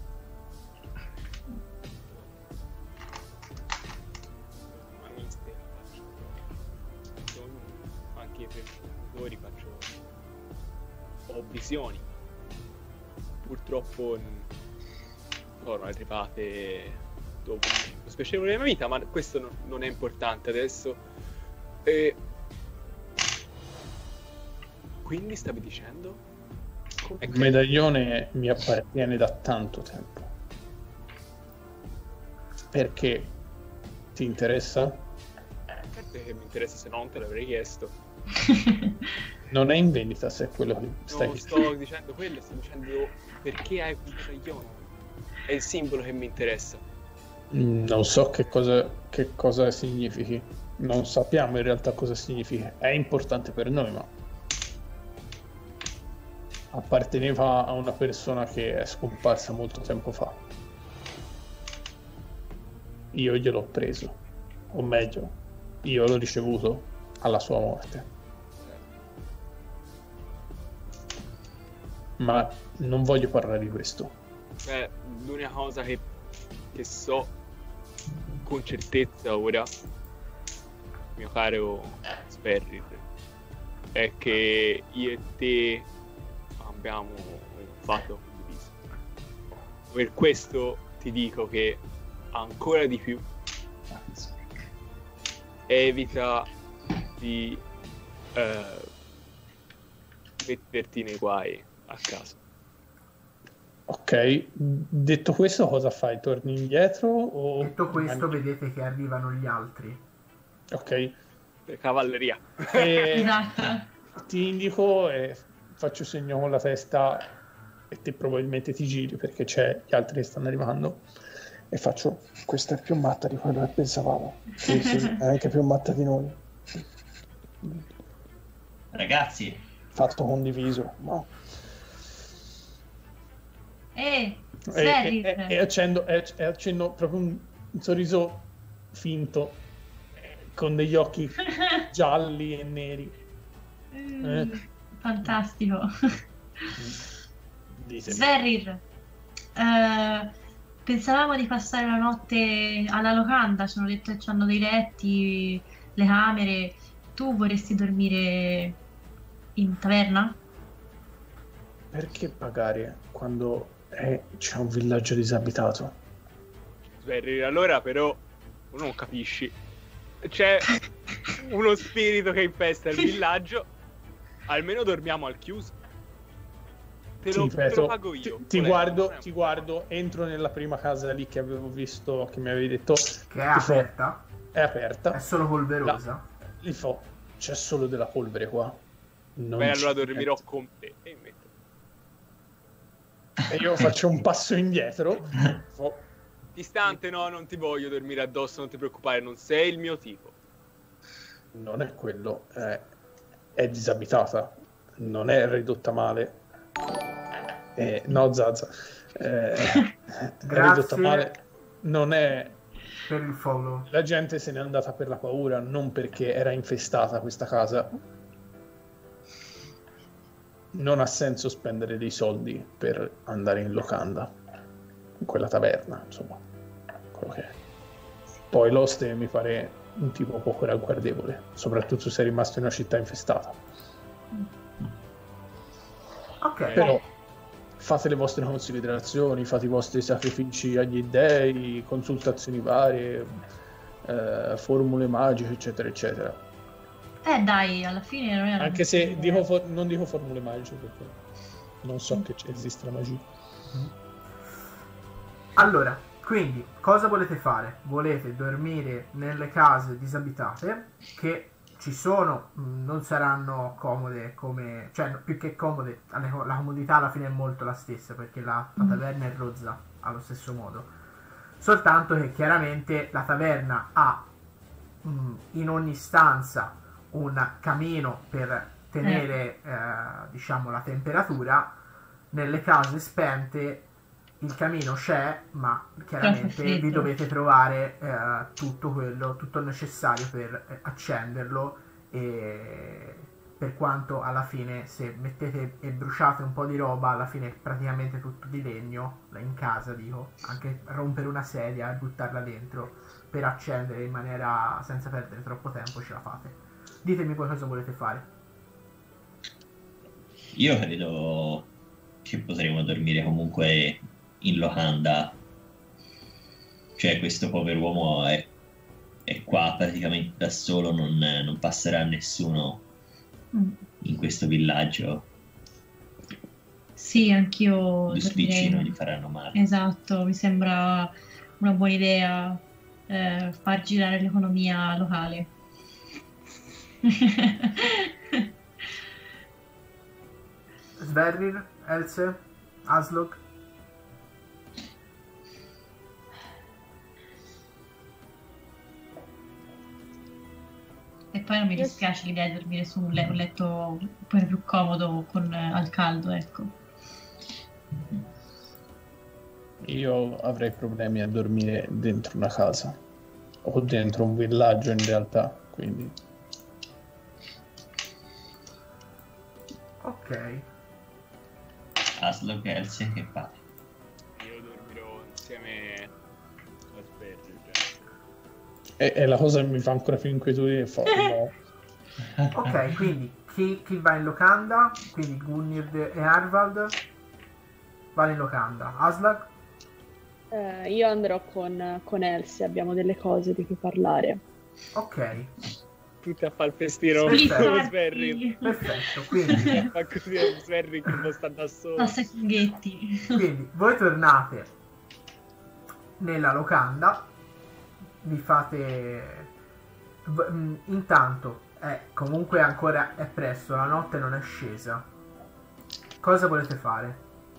Ma mister, faccio sogni, anche per giocatori faccio, ho visioni. Purtroppo n- sono arrivate dopo lo spiacevole della mia vita, ma questo non, non è importante adesso. E quindi stavi dicendo? Com'è Il che- medaglione mi appartiene da tanto tempo. Perché? Ti interessa? Certo che mi interessa, se no non te l'avrei chiesto. Non è in vendita, se è quello che stai Non sto dicendo quello, sto dicendo perché hai quel medaglione. È il simbolo che mi interessa. Mm, Non so che cosa, che cosa significhi. Non sappiamo in realtà cosa significhi. È importante per noi, ma apparteneva a una persona che è scomparsa molto tempo fa. Io gliel'ho preso, o meglio, io l'ho ricevuto alla sua morte. Ma non voglio parlare di questo. Beh, l'unica cosa che, che so con certezza ora, mio caro Sperrir, è che io e te abbiamo un fatto condiviso. Per questo ti dico che ancora di più evita di eh, metterti nei guai a caso. Ok, detto questo, cosa fai? Torni indietro o... Detto questo, rimani- vedete che arrivano gli altri. Ok, Per cavalleria. e Esatto. ti indico e faccio segno con la testa e te probabilmente ti giri perché c'è gli altri che stanno arrivando e faccio: questa è più matta di quello che pensavamo. Sì, sì, è anche più matta di noi. Ragazzi, Fatto condiviso, no? Eh, E, Sverrir. e- e accendo, e, e accendo proprio un, un sorriso finto, eh, con degli occhi gialli e neri. Mm, Eh. Fantastico. Ditemi. Sverrir, eh, pensavamo di passare la notte alla locanda, ci hanno detto che ci hanno dei letti, le camere. Tu vorresti dormire in taverna? Perché pagare quando è- c'è un villaggio disabitato? Sverrir, allora però non capisci. C'è uno spirito che infesta il villaggio. Almeno dormiamo al chiuso. Te Ti lo, te ripeto, lo pago io. ti, ti volendo, guardo, non è un ti problema. guardo, entro nella prima casa lì che avevo visto, che mi avevi detto, Che è Ti fo- aperta, è aperta. è solo polverosa. Gli fo, c'è solo della polvere qua. Non Beh, c'è allora dormirò niente. con te. E metto. E io faccio un passo indietro. Fo, Distante, no, non ti voglio dormire addosso, non ti preoccupare, non sei il mio tipo. non è quello, è, è disabitata, non è ridotta male. Eh, no, Zaza, eh, è Grazie. ridotta male, non è. Per il follow. La gente se n'è andata per la paura, non perché era infestata questa casa. Non ha senso spendere dei soldi per andare in locanda, in quella taverna, insomma, quello che è. Poi l'oste mi pare un tipo poco ragguardevole, soprattutto se è rimasto in una città infestata. Ok. Però fate le vostre considerazioni, fate i vostri sacrifici agli dei, consultazioni varie, eh, formule magiche, eccetera, eccetera. Eh dai, alla fine non era Anche se dico for- non dico formule magiche perché non so che c- esiste la magia. Allora, quindi, cosa volete fare? Volete dormire nelle case disabitate, che ci sono, mh, non saranno comode come... cioè, no, più che comode, alle- la comodità alla fine è molto la stessa, perché la, la taverna è rozza allo stesso modo. Soltanto che chiaramente la taverna ha mh, in ogni stanza un camino per tenere, eh, diciamo, la temperatura. Nelle case spente il camino c'è, ma chiaramente freddo. vi dovete trovare eh, tutto quello, tutto il necessario per eh, accenderlo, e per quanto alla fine se mettete e bruciate un po' di roba, alla fine è praticamente tutto di legno, in casa dico, anche rompere una sedia e buttarla dentro per accendere in maniera senza perdere troppo tempo ce la fate. Ditemi poi cosa volete fare. Io credo che potremo dormire comunque in locanda. Cioè, questo pover'uomo è, è qua praticamente da solo, non, non passerà nessuno Mm. in questo villaggio. Sì, anch'io Due spicci dormirei. non gli faranno male. Esatto, mi sembra una buona idea, eh, far girare l'economia locale. Sverrir, Else, Aslog. E poi non mi dispiace l'idea di dormire su un, le- un letto un po' più comodo con, eh, al caldo, ecco. Io avrei problemi a dormire dentro una casa o dentro un villaggio in realtà, quindi Ok. Aslog e Elsie, che fate? Io dormirò insieme a Sverrir. e, e la cosa che mi fa ancora più inquietudine fa no. Ok, quindi chi, chi va in locanda? Quindi Gunnird e Arvald vanno in locanda. Aslak? Eh, io andrò con, con Elsie, abbiamo delle cose di cui parlare. Ok, Tutti a fare il festino Perfetto. con Sverrir. perfetto. Quindi, Fa così a Sverrir che non sta da solo. Passa i funghetti. quindi voi tornate nella locanda, vi fate... v- mh, intanto è comunque ancora è presto, la notte non è scesa. Cosa volete fare?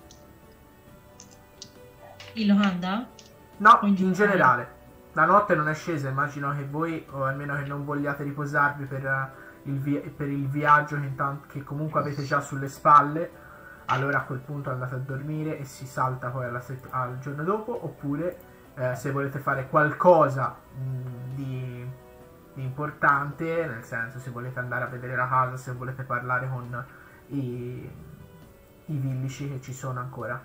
In locanda? No, In in generale. generale. La notte non è scesa, immagino che voi, o almeno che non vogliate riposarvi per, eh, il, vi- per il viaggio che, intanto, che comunque avete già sulle spalle. allora a quel punto andate a dormire e si salta poi alla sett- al giorno dopo, oppure eh, se volete fare qualcosa mh, di, di importante, nel senso se volete andare a vedere la casa, se volete parlare con i, i villici che ci sono ancora.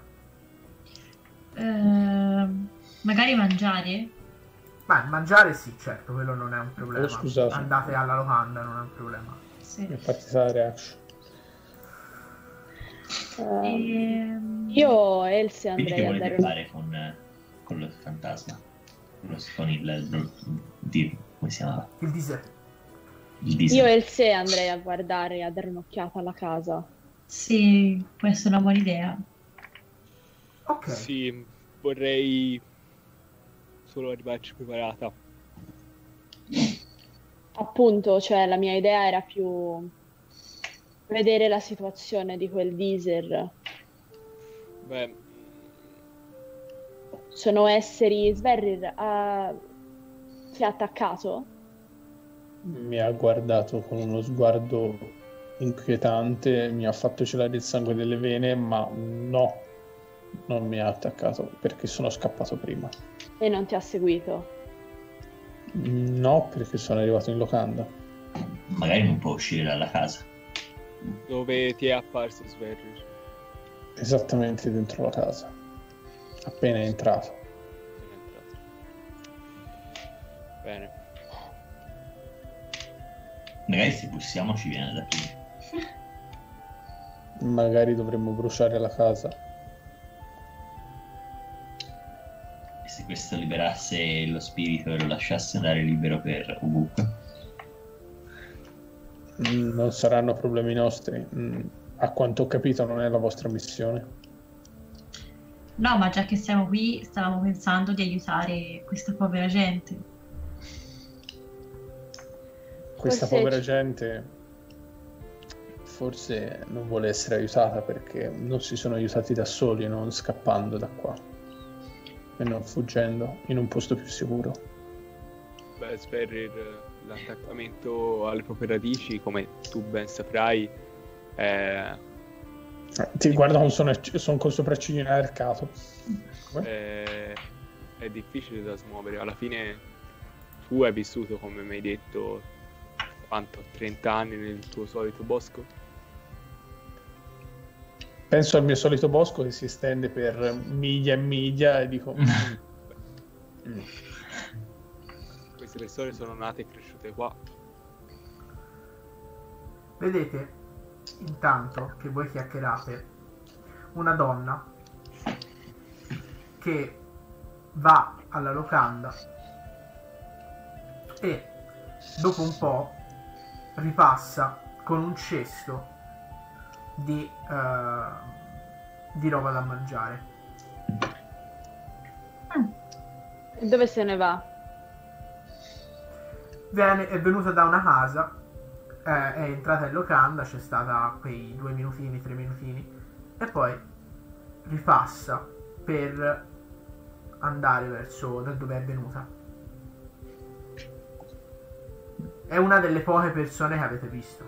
Ehm, magari mangiare? Ma mangiare sì, certo, quello non è un problema. Oh, scusate. Andate alla locanda, non è un problema. Sì. Mi è partita la reaction. Eh, Ehm, io e Elsie Quindi che andrei a volete dare un... fare con, eh, con lo fantasma? Con, lo, con il... di, come si chiamava? Il diesel. Il diesel. Io e Elsie andrei a guardare e a dare un'occhiata alla casa. Sì, può essere una buona idea. Ok. Sì, vorrei solo arrivarci preparata. Appunto, cioè la mia idea era più vedere la situazione di quel diesel. Beh, Sono esseri... Sverrir, ah, ti ha attaccato? Mi ha guardato con uno sguardo inquietante, mi ha fatto celare il sangue delle vene, ma no, non mi ha attaccato perché sono scappato prima. E non ti ha seguito? No, perché sono arrivato in locanda. Magari non può uscire dalla casa. dove ti è apparso Sverrir? Esattamente dentro la casa. Appena è entrato. Appena entrato. Bene. Magari se bussiamo ci viene da aprire. Magari dovremmo bruciare la casa. E se questo liberasse lo spirito e lo lasciasse andare libero per ovunque? Mm, Non saranno problemi nostri. Mm, A quanto ho capito non è la vostra missione. No, ma già che siamo qui, stavamo pensando di aiutare questa povera gente. Questa Forse povera ci- gente forse non vuole essere aiutata perché non si sono aiutati da soli, non scappando da qua e non fuggendo in un posto più sicuro. Beh, Sverrir, l'attaccamento alle proprie radici, come tu ben saprai, è, Eh, Ti guarda con son, son con sopracciglio inarcato. Come? è, è difficile da smuovere. Alla fine tu hai vissuto, come mi hai detto, quanto? trenta anni nel tuo solito bosco? Penso al mio solito bosco che si estende per miglia e miglia e dico "Mm, mm". Queste persone sono nate e cresciute qua. Vedete, intanto che voi chiacchierate, una donna che va alla locanda e dopo un po' ripassa con un cesto di, eh, di roba da mangiare. E dove se ne va? Viene, è venuta da una casa, eh, è entrata in locanda, c'è stata quei due minutini, tre minutini, e poi ripassa per andare verso da dove è venuta. È una delle poche persone che avete visto.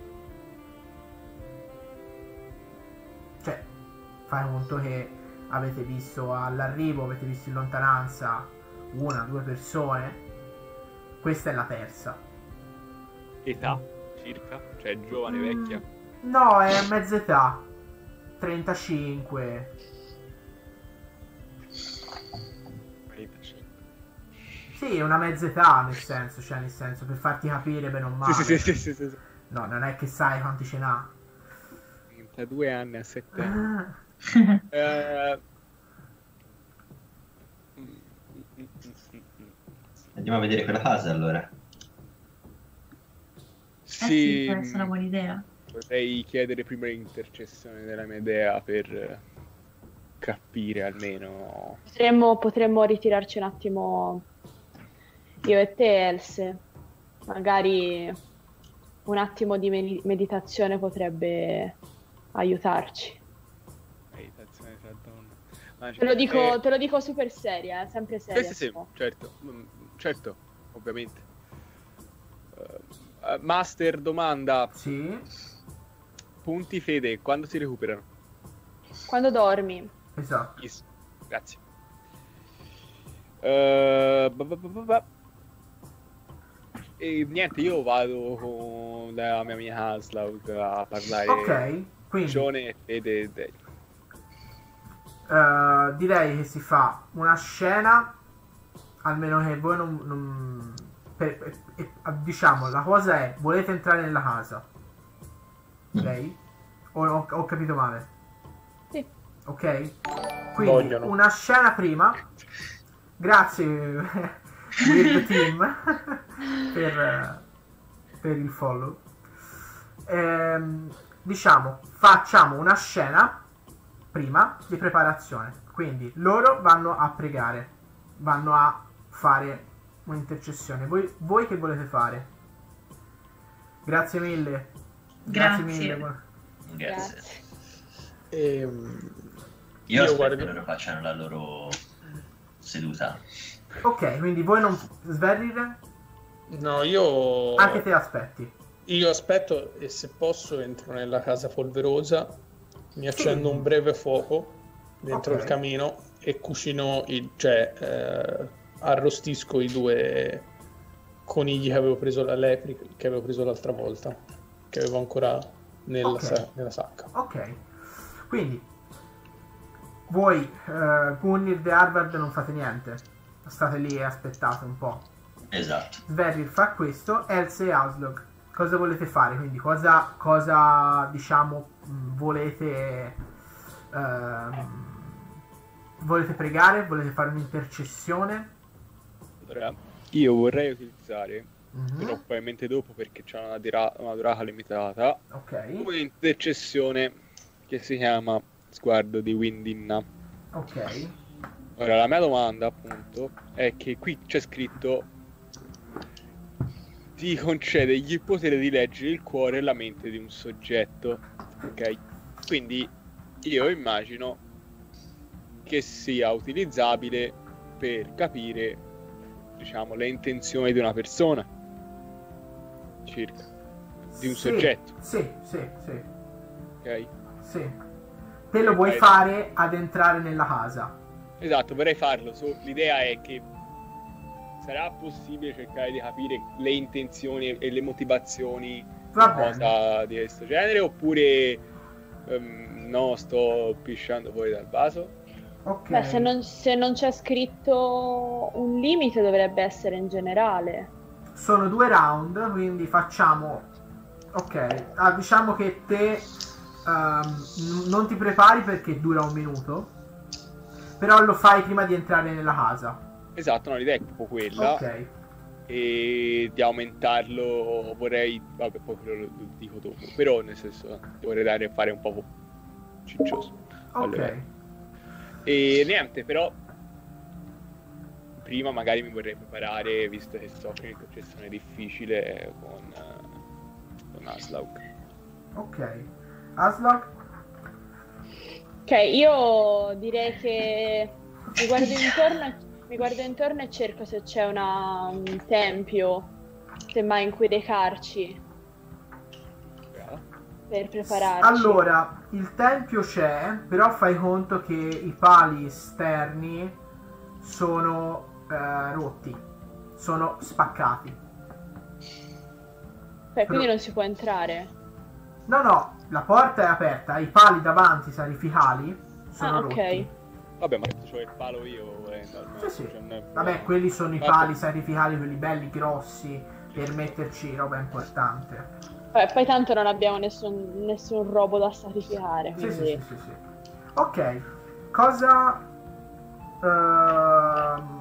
Cioè, fai conto che avete visto all'arrivo, avete visto in lontananza una, due persone. Questa è la terza. Età, circa? Cioè, giovane, vecchia? Mm, No, è a mezza età. trentacinque. trentacinque. Sì, è una mezza età, nel senso, cioè nel senso, per farti capire bene o male. Sì, sì, sì, sì, sì, sì. No, non è che sai quanti ce n'ha. trentadue anni a sette anni. Ah, Eh... Andiamo a vedere quella casa allora. Eh sì, Sì, può essere una buona idea. vorrei chiedere prima l'intercessione della mia dea per eh, capire almeno. Potremmo, potremmo ritirarci un attimo io e te, Else. Magari un attimo di medi- meditazione potrebbe aiutarci. Meditazione tra donne. Ma Te lo dico, eh, te lo dico super seria, eh, sempre sì, seria. sì, sì, sto. certo, mm, certo, ovviamente. Eh, eh, Master, domanda. sì. Punti fede, quando si recuperano? Quando dormi. Esatto. Yes. Grazie. Uh, ba ba ba ba ba. E niente, io vado con la mia amica Aslaug a parlare Ok, quindi Gione e De- De- eh, direi che si fa una scena, almeno che voi non... non- per- per- e- diciamo, la cosa è, volete entrare nella casa, ok? O ho, ho capito male? Sì. Ok? Quindi Vogliono. una scena prima. Grazie Weird Team per, per il follow. Ehm, diciamo, facciamo una scena prima di preparazione. Quindi loro vanno a pregare, vanno a fare un'intercessione. Voi, voi che volete fare? Grazie mille. Grazie. mille. Grazie. Grazie. Ehm, Io, Io aspetto guardo- che loro facciano la loro seduta. Ok, quindi voi non... Sverrir? no, io... Anche te aspetti. Io aspetto e se posso entro nella casa polverosa, mi accendo un breve fuoco dentro Ok. il camino e cucino, il, cioè eh, arrostisco i due conigli che avevo preso la lepre, che avevo preso l'altra volta, che avevo ancora nella, Ok. sa- nella sacca. Ok, quindi voi, eh, Gunnir e Harvard non fate niente, state lì e aspettate un po'. Esatto. Sverrir fa questo, Else e Aslog, cosa volete fare? Quindi cosa, cosa diciamo, mh, volete, ehm, volete pregare? Volete fare un'intercessione? Allora, io vorrei utilizzare, Mhm. però probabilmente dopo perché c'è una, dira- una durata limitata, Ok, un'intercessione che si chiama Sguardo di Windinna. ok, Ora, la mia domanda, appunto, è che qui c'è scritto ti concede il potere di leggere il cuore e la mente di un soggetto, ok? Quindi io immagino che sia utilizzabile per capire, diciamo, le intenzioni di una persona, circa, di un Sì, soggetto, Sì, sì, sì, ok? sì. Te lo vuoi Ok. fare ad entrare nella casa? Esatto, vorrei farlo. so- L'idea è che sarà possibile cercare di capire le intenzioni e le motivazioni Va di bene. cosa di questo genere, oppure ehm, no, sto pisciando fuori dal vaso. Ok. Beh, se non, se non c'è scritto un limite dovrebbe essere in generale. Sono due round, quindi facciamo... Ok, ah, diciamo che te ehm, n- non ti prepari perché dura un minuto, però lo fai prima di entrare nella casa. Esatto, no, l'idea è proprio quella. Ok, E di aumentarlo vorrei, vabbè, poi quello lo, lo dico dopo, però nel senso vorrei dare fare un po' ciccioso. Allora, ok. e niente, però prima magari mi vorrei preparare, visto che so che l'intercessione è difficile, con, eh, con Aslaug. Ok. Aslog? Ok, io direi che mi guardo intorno, mi guardo intorno e cerco se c'è una- un tempio, semmai in cui recarci Brava. per prepararci. Allora, il tempio c'è, però fai conto che i pali esterni sono eh, rotti, sono spaccati. Cioè, quindi non si può entrare. No, no, la porta è aperta, i pali davanti sarificali sono Ah, ok. rotti. Vabbè, ma c'ho il palo io, volendo, al Sì, sì. massimo, cioè, non è un Vabbè, problema. quelli sono i Vabbè. pali sarificali, quelli belli grossi, per metterci roba importante. Poi, poi tanto non abbiamo nessun, nessun robo da sacrificare, Sì, sì, quindi... sì, sì, sì. Ok, cosa... ehm,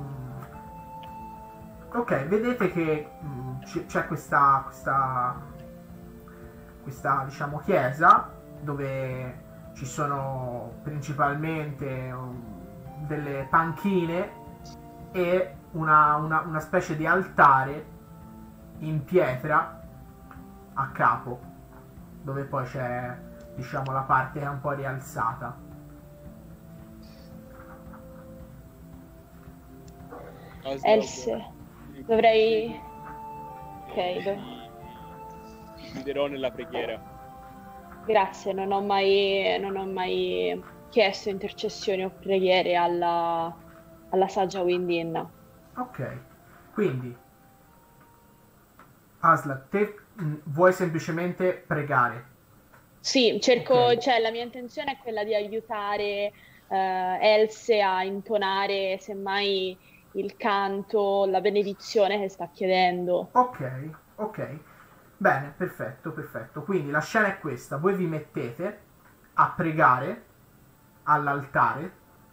ok, vedete che mh, c- c'è questa, questa, questa, diciamo, chiesa dove ci sono principalmente um, delle panchine e una, una, una specie di altare in pietra a capo, dove poi c'è, diciamo, la parte che è un po' rialzata. Aslaug, Else, dovrei... Ok, do- mi chiuderò nella preghiera. grazie, non ho mai, non ho mai chiesto intercessioni o preghiere alla, alla saggia Windin. Ok, quindi Aslak, te mh, vuoi semplicemente pregare? Sì, cerco, Ok. cioè la mia intenzione è quella di aiutare eh, Else a intonare semmai il canto, la benedizione che sta chiedendo. Ok, ok. Bene, perfetto, perfetto. Quindi la scena è questa. Voi vi mettete a pregare all'altare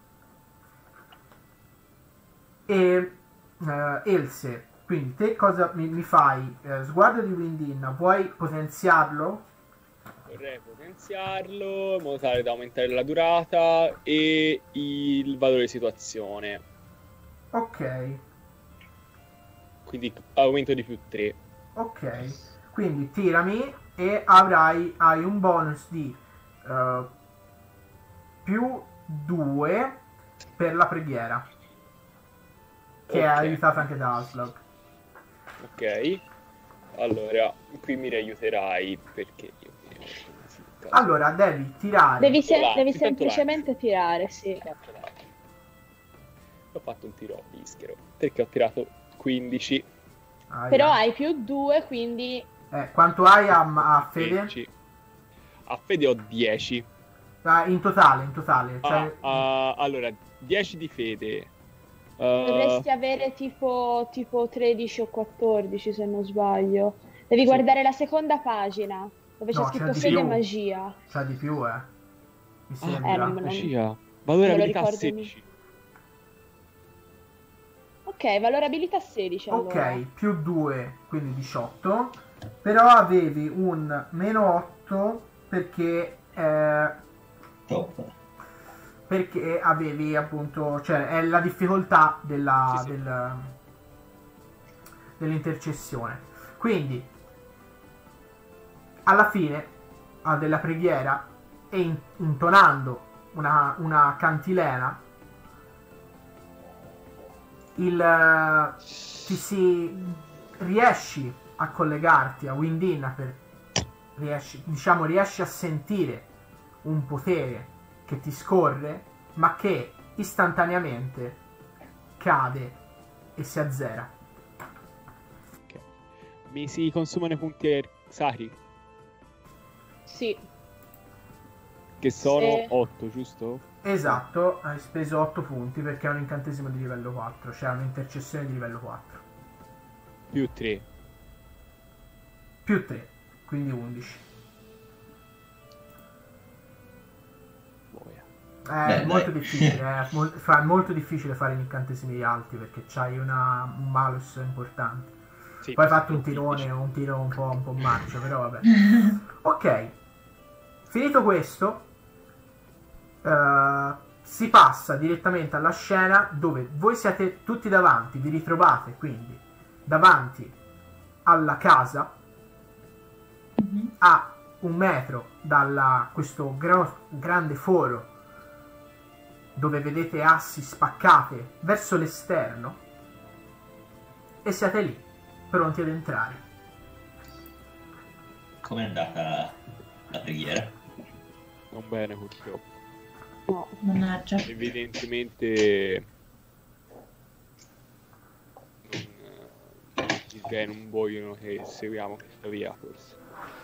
e eh, Else, quindi te cosa mi, mi fai? Eh, sguardo di Windin, vuoi potenziarlo? Vorrei potenziarlo in modo tale da aumentare la durata e il valore di situazione. Ok, Quindi aumento di più tre. ok. Quindi tirami e avrai hai un bonus di eh, più due per la preghiera, che è Ok. aiutata anche da Aslog. Ok. Allora, qui mi aiuterai perché io mi ricordo. Allora devi tirare. Devi, se- Lancio, devi intanto semplicemente tirare, sì. Fatto lancio. Ho fatto un tiro a bischero perché ho tirato quindici. Aia. Però hai più due, quindi Eh, quanto hai a, a Fede? quindici. A Fede ho dieci. Ah, in totale, in totale. Cioè, Ah, ah, allora, dieci di Fede. Uh, dovresti avere tipo, tipo tredici o quattordici se non sbaglio. Devi Sì. guardare la seconda pagina dove c'è No, scritto c'è di fede e più. magia. c'ha di più, eh. Mi Ah, sembra. Eh, non- non- magia. Valore me lo abilità ricordo sedici. Ok, valorabilità sedici allora. Ok, più due, quindi diciotto. Però avevi un meno otto perché... eh, Top. perché avevi appunto... Cioè, è la difficoltà della, Sì, sì. del- dell'intercessione. Quindi, alla fine ah, della preghiera e in- intonando una, una cantilena, il, eh, ti si riesci a collegarti a Windin per riesci, diciamo riesci a sentire un potere che ti scorre ma che istantaneamente cade e si azzera. Ok. Mi si consumano i punti sacri, Sì, che sono Se- otto, giusto? Esatto, hai speso otto punti perché è un incantesimo di livello quattro, cioè un'intercessione di livello quattro. Più tre. Più tre, quindi undici. Boia. È Beh, molto dai. difficile, è mol- fa- è molto difficile fare gli incantesimi alti perché c'hai una, un malus importante. Sì, Poi hai fatto un più tirone, quindici. un tiro un po', un po' marcio, però vabbè. Ok, finito questo, eh, si passa direttamente alla scena dove voi siete tutti davanti, vi ritrovate quindi davanti alla casa Mhm. a un metro da questo gro- grande foro dove vedete assi spaccate verso l'esterno e siete lì, pronti ad entrare. Com'è andata la preghiera? Non bene, purtroppo. no. Mannaggia. Evidentemente non, eh, gli dei non vogliono che seguiamo questa via, forse.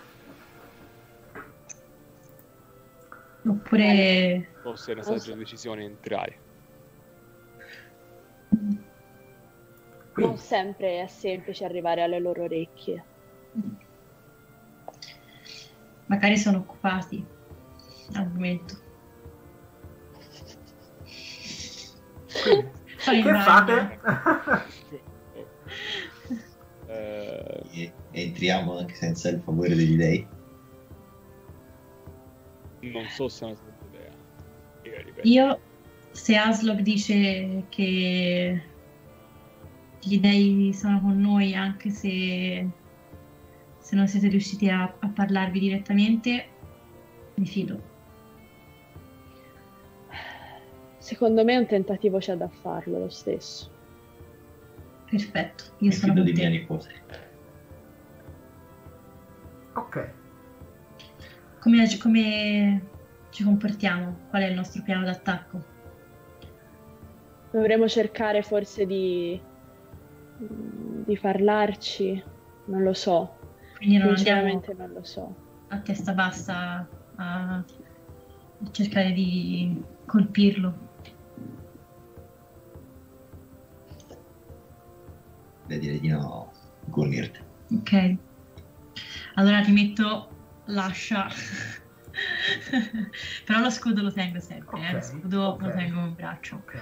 Oppure Forse è una Non saggia so. decisione entrare. Non Quindi, sempre è semplice arrivare alle loro orecchie. magari sono occupati al momento. quindi Sono in che bagno. fate? Eh, E entriamo anche senza il favore degli dei. non so se è una brutta idea. Io ripeto. Io, se Aslog dice che gli dei sono con noi, anche se, se non siete riusciti a, a parlarvi direttamente, mi fido. Secondo me un tentativo c'è da farlo lo stesso. Perfetto, io Mi sono fido con di mia te. nipote. Ok, Come, come ci comportiamo? Qual è il nostro piano d'attacco? Dovremmo cercare forse di, di parlarci, non lo so. Quindi non andiamo Sinceramente non lo so. a testa bassa a cercare di colpirlo. Beh, direi di no, Gunhild. Ok. Allora rimetto l'ascia. Però lo scudo lo tengo sempre, eh? Lo Ok, scudo ok. lo tengo in braccio. Ok.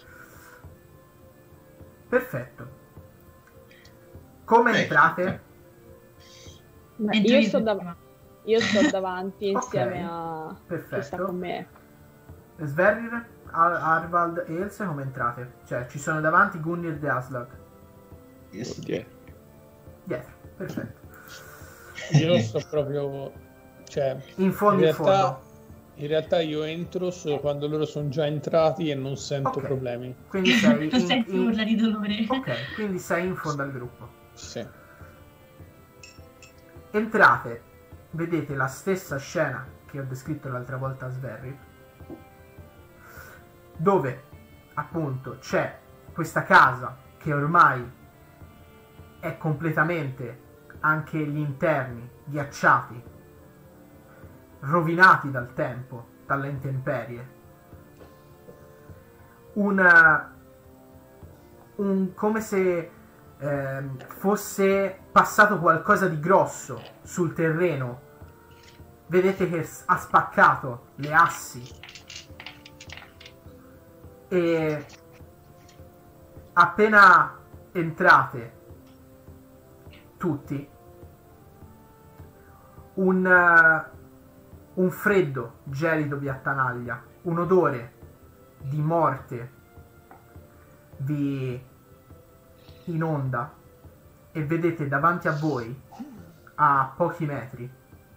Perfetto. Come Eh, entrate? Ma Entro io io sto, per dav- prima. io sto davanti Ok, insieme a chi sta perfetto. con me. Sverrir, Ar- Arvald e Else, come entrate? Cioè, ci sono davanti Gunhild e Aslak. Io sto- Oddio. Dietro, perfetto. Io sto proprio, cioè, In fondo, in in realtà, fondo. in realtà io entro solo quando loro sono già entrati e non sento Ok. problemi. Quindi sei Non in, senti in- urla di dolore. Ok, quindi sei in fondo al gruppo. Sì. Entrate, vedete la stessa scena che ho descritto l'altra volta a Sverrir, dove appunto c'è questa casa che ormai è completamente, anche gli interni ghiacciati, rovinati dal tempo, dalle intemperie. Una, un, come se ehm, fosse passato qualcosa di grosso sul terreno. Vedete che s- ha spaccato le assi e appena entrate tutti un, eh, un freddo gelido vi attanaglia, un odore di morte vi inonda e vedete davanti a voi, a pochi metri,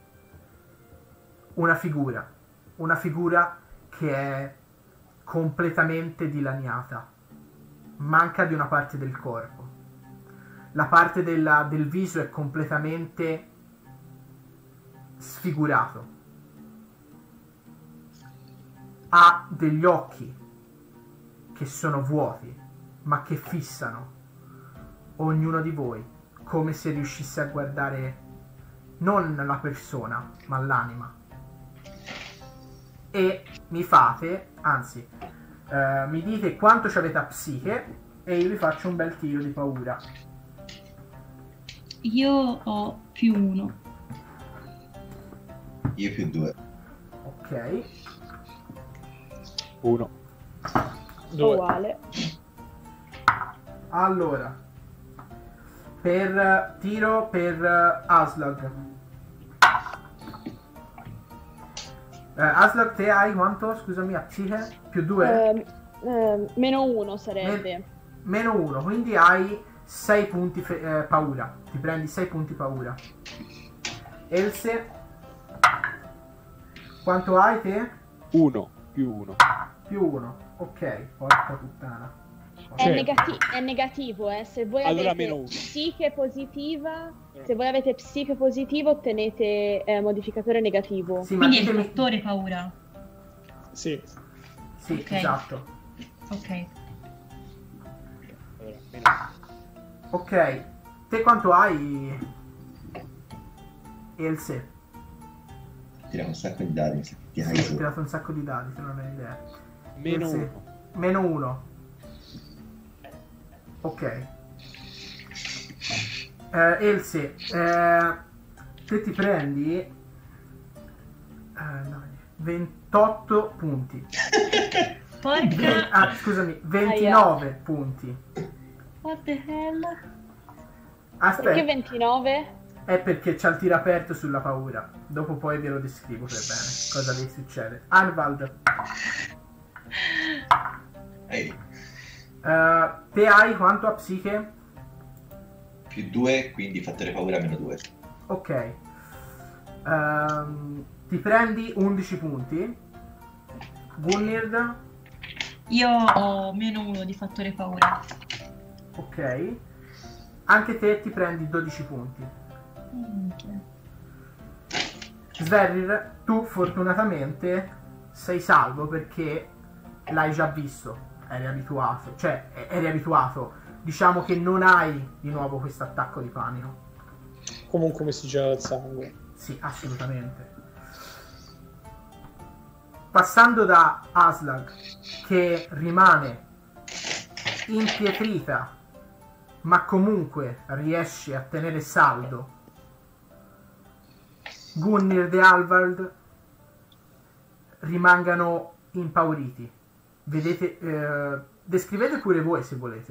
una figura, una figura che è completamente dilaniata, manca di una parte del corpo, la parte della- del viso è completamente sfigurato, ha degli occhi che sono vuoti ma che fissano ognuno di voi come se riuscisse a guardare non la persona ma l'anima. E mi fate, anzi eh, mi dite quanto ci avete a psiche e io vi faccio un bel tiro di paura. Io ho più uno. Io più due. Ok, Uno. Due. Uguale. allora per eh, tiro per eh, Aslog. Eh, Aslog, te hai quanto? Scusami, a psiche? Più due? Ehm, ehm, meno uno sarebbe. Meno uno, quindi hai sei punti fe- eh, paura. Ti prendi sei punti paura. Else, quanto hai te? Uno. Più uno. Più uno. Ok, porca puttana. È, Sì. negati- è negativo, eh. Se voi Allora avete meno uno. psiche positiva, se voi avete psiche positiva ottenete eh, modificatore negativo. Sì, ma Quindi è il ditemi... fattore paura. Sì. Sì, Ok. esatto. Ok. Allora, meno. Ok, te quanto hai? Else? Tiriamo un sacco di dadi, mi sa che ti hai Sì, ho su. tirato un sacco di dadi, se non hai idea. Meno Else? uno. Meno uno. Ok. Eh, Else, eh, te ti prendi eh, no, ventotto punti. Ve- Porca. ah, scusami, ventinove punti. What the hell? Perché Aspetta, ventinove? è perché c'ha il tiro aperto sulla paura. Dopo poi ve lo descrivo per bene cosa vi succede. Arvald, Ehi, eh, te hai quanto a psiche? più due, quindi fattore paura meno due. Ok. Ehm, ti prendi undici punti. Gunhild, Io ho meno uno di fattore paura. ok. Anche te ti prendi dodici punti. Minchia. Sverrir, tu fortunatamente sei salvo perché l'hai già visto, eri abituato, cioè eri abituato, diciamo che non hai di nuovo questo attacco di panico. Comunque mi si gela il sangue. Sì, assolutamente. Passando da Aslag, che rimane impietrita, ma comunque riesce a tenere saldo, Gungnir e Alvald rimangano impauriti. Vedete, eh, descrivete pure voi se volete,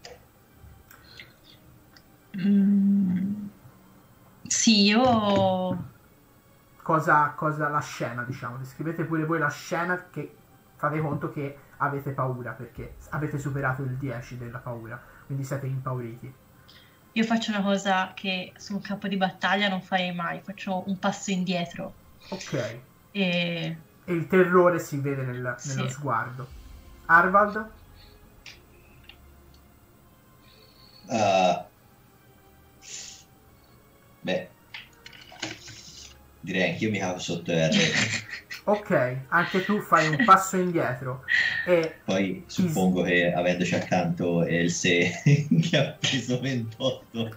eh? Mm, sì, io... Cosa, cosa la scena, diciamo. Descrivete pure voi la scena, che fate conto che avete paura, perché avete superato il dieci della paura, quindi siete impauriti. Io faccio una cosa che su un campo di battaglia non farei mai, faccio un passo indietro. Ok. E... E il terrore si vede nel, nello Sì. sguardo. Arvald? Uh, beh, direi anch'io mi cavo sotto R. Ok, anche tu fai un passo indietro e Poi suppongo che avendoci accanto Else che ha preso ventotto.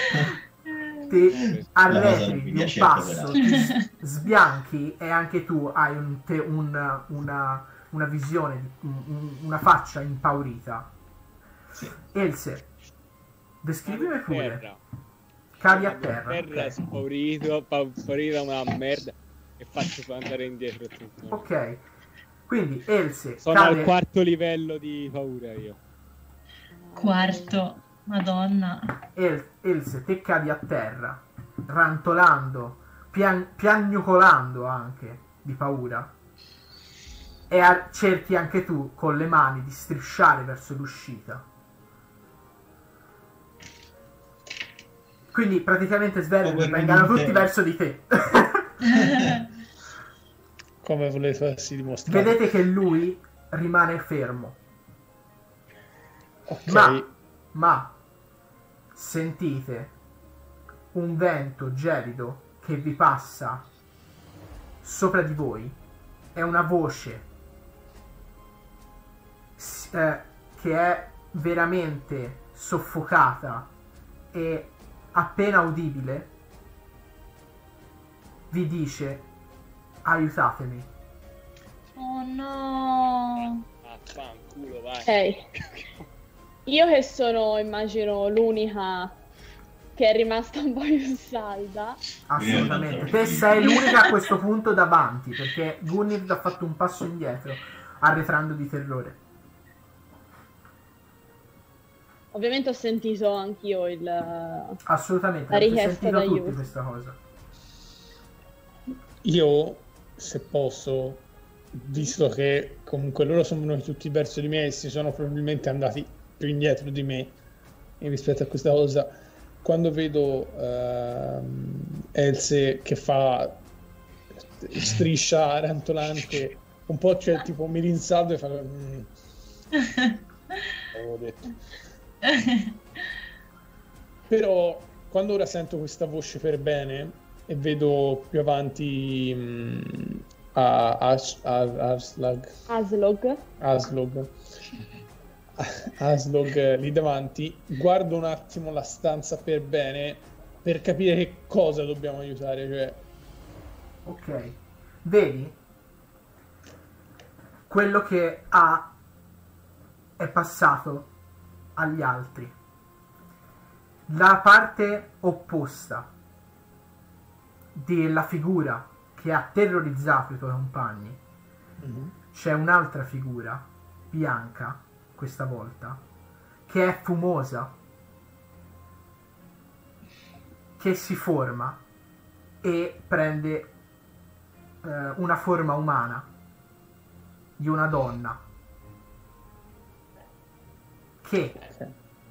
ti La cosa non arretri mi di un piace passo, però. ti s- sbianchi e anche tu hai un te- un- una, una visione, di- un- un- una faccia impaurita. Sì. Else, descrivimi pure. Terra. Cadi a Cado terra. terra Ok. spaurito, pa- spaurita una merda e faccio andare indietro tutto. Ok. Quindi Else Sono cade... al quarto livello di paura io. Quarto, madonna. El- Else, te cadi a terra, rantolando, pian- piagnucolando anche di paura. E a- cerchi anche tu con le mani di strisciare verso l'uscita. Quindi praticamente Sverrir Come vengano vedete. tutti verso di te. Come volete farsi dimostrare. Vedete che lui rimane fermo. Ok. Ma, ma sentite un vento gelido che vi passa sopra di voi. È una voce s- eh, che è veramente soffocata e appena udibile. Vi dice: aiutatemi. Oh no. Ah, fanculo, vai. Ok. Io che sono, immagino, l'unica che è rimasta un po' più salda. Assolutamente. Te sei l'unica a questo punto davanti, perché Gunnar ha fatto un passo indietro, arretrando di terrore. Ovviamente ho sentito anch'io il... Assolutamente, La avete richiesta sentito tutti d'aiuto. questa cosa. Io, se posso, visto che comunque loro sono venuti tutti verso di me e si sono probabilmente andati più indietro di me in rispetto a questa cosa, quando vedo ehm, Else che fa striscia rantolante un po', cioè tipo mi rinsaldo e fa mm, avevo detto. Però quando ora sento questa voce per bene e vedo più avanti mh, a, a, a, Aslag Aslog. Aslog Aslog eh, lì davanti, guardo un attimo la stanza per bene per capire che cosa dobbiamo aiutare, cioè Ok. Vedi? Quello che ha è passato agli altri. La parte opposta della figura che ha terrorizzato i tuoi compagni, c'è un'altra figura bianca questa volta che è fumosa, che si forma e prende eh, una forma umana di una donna che ok.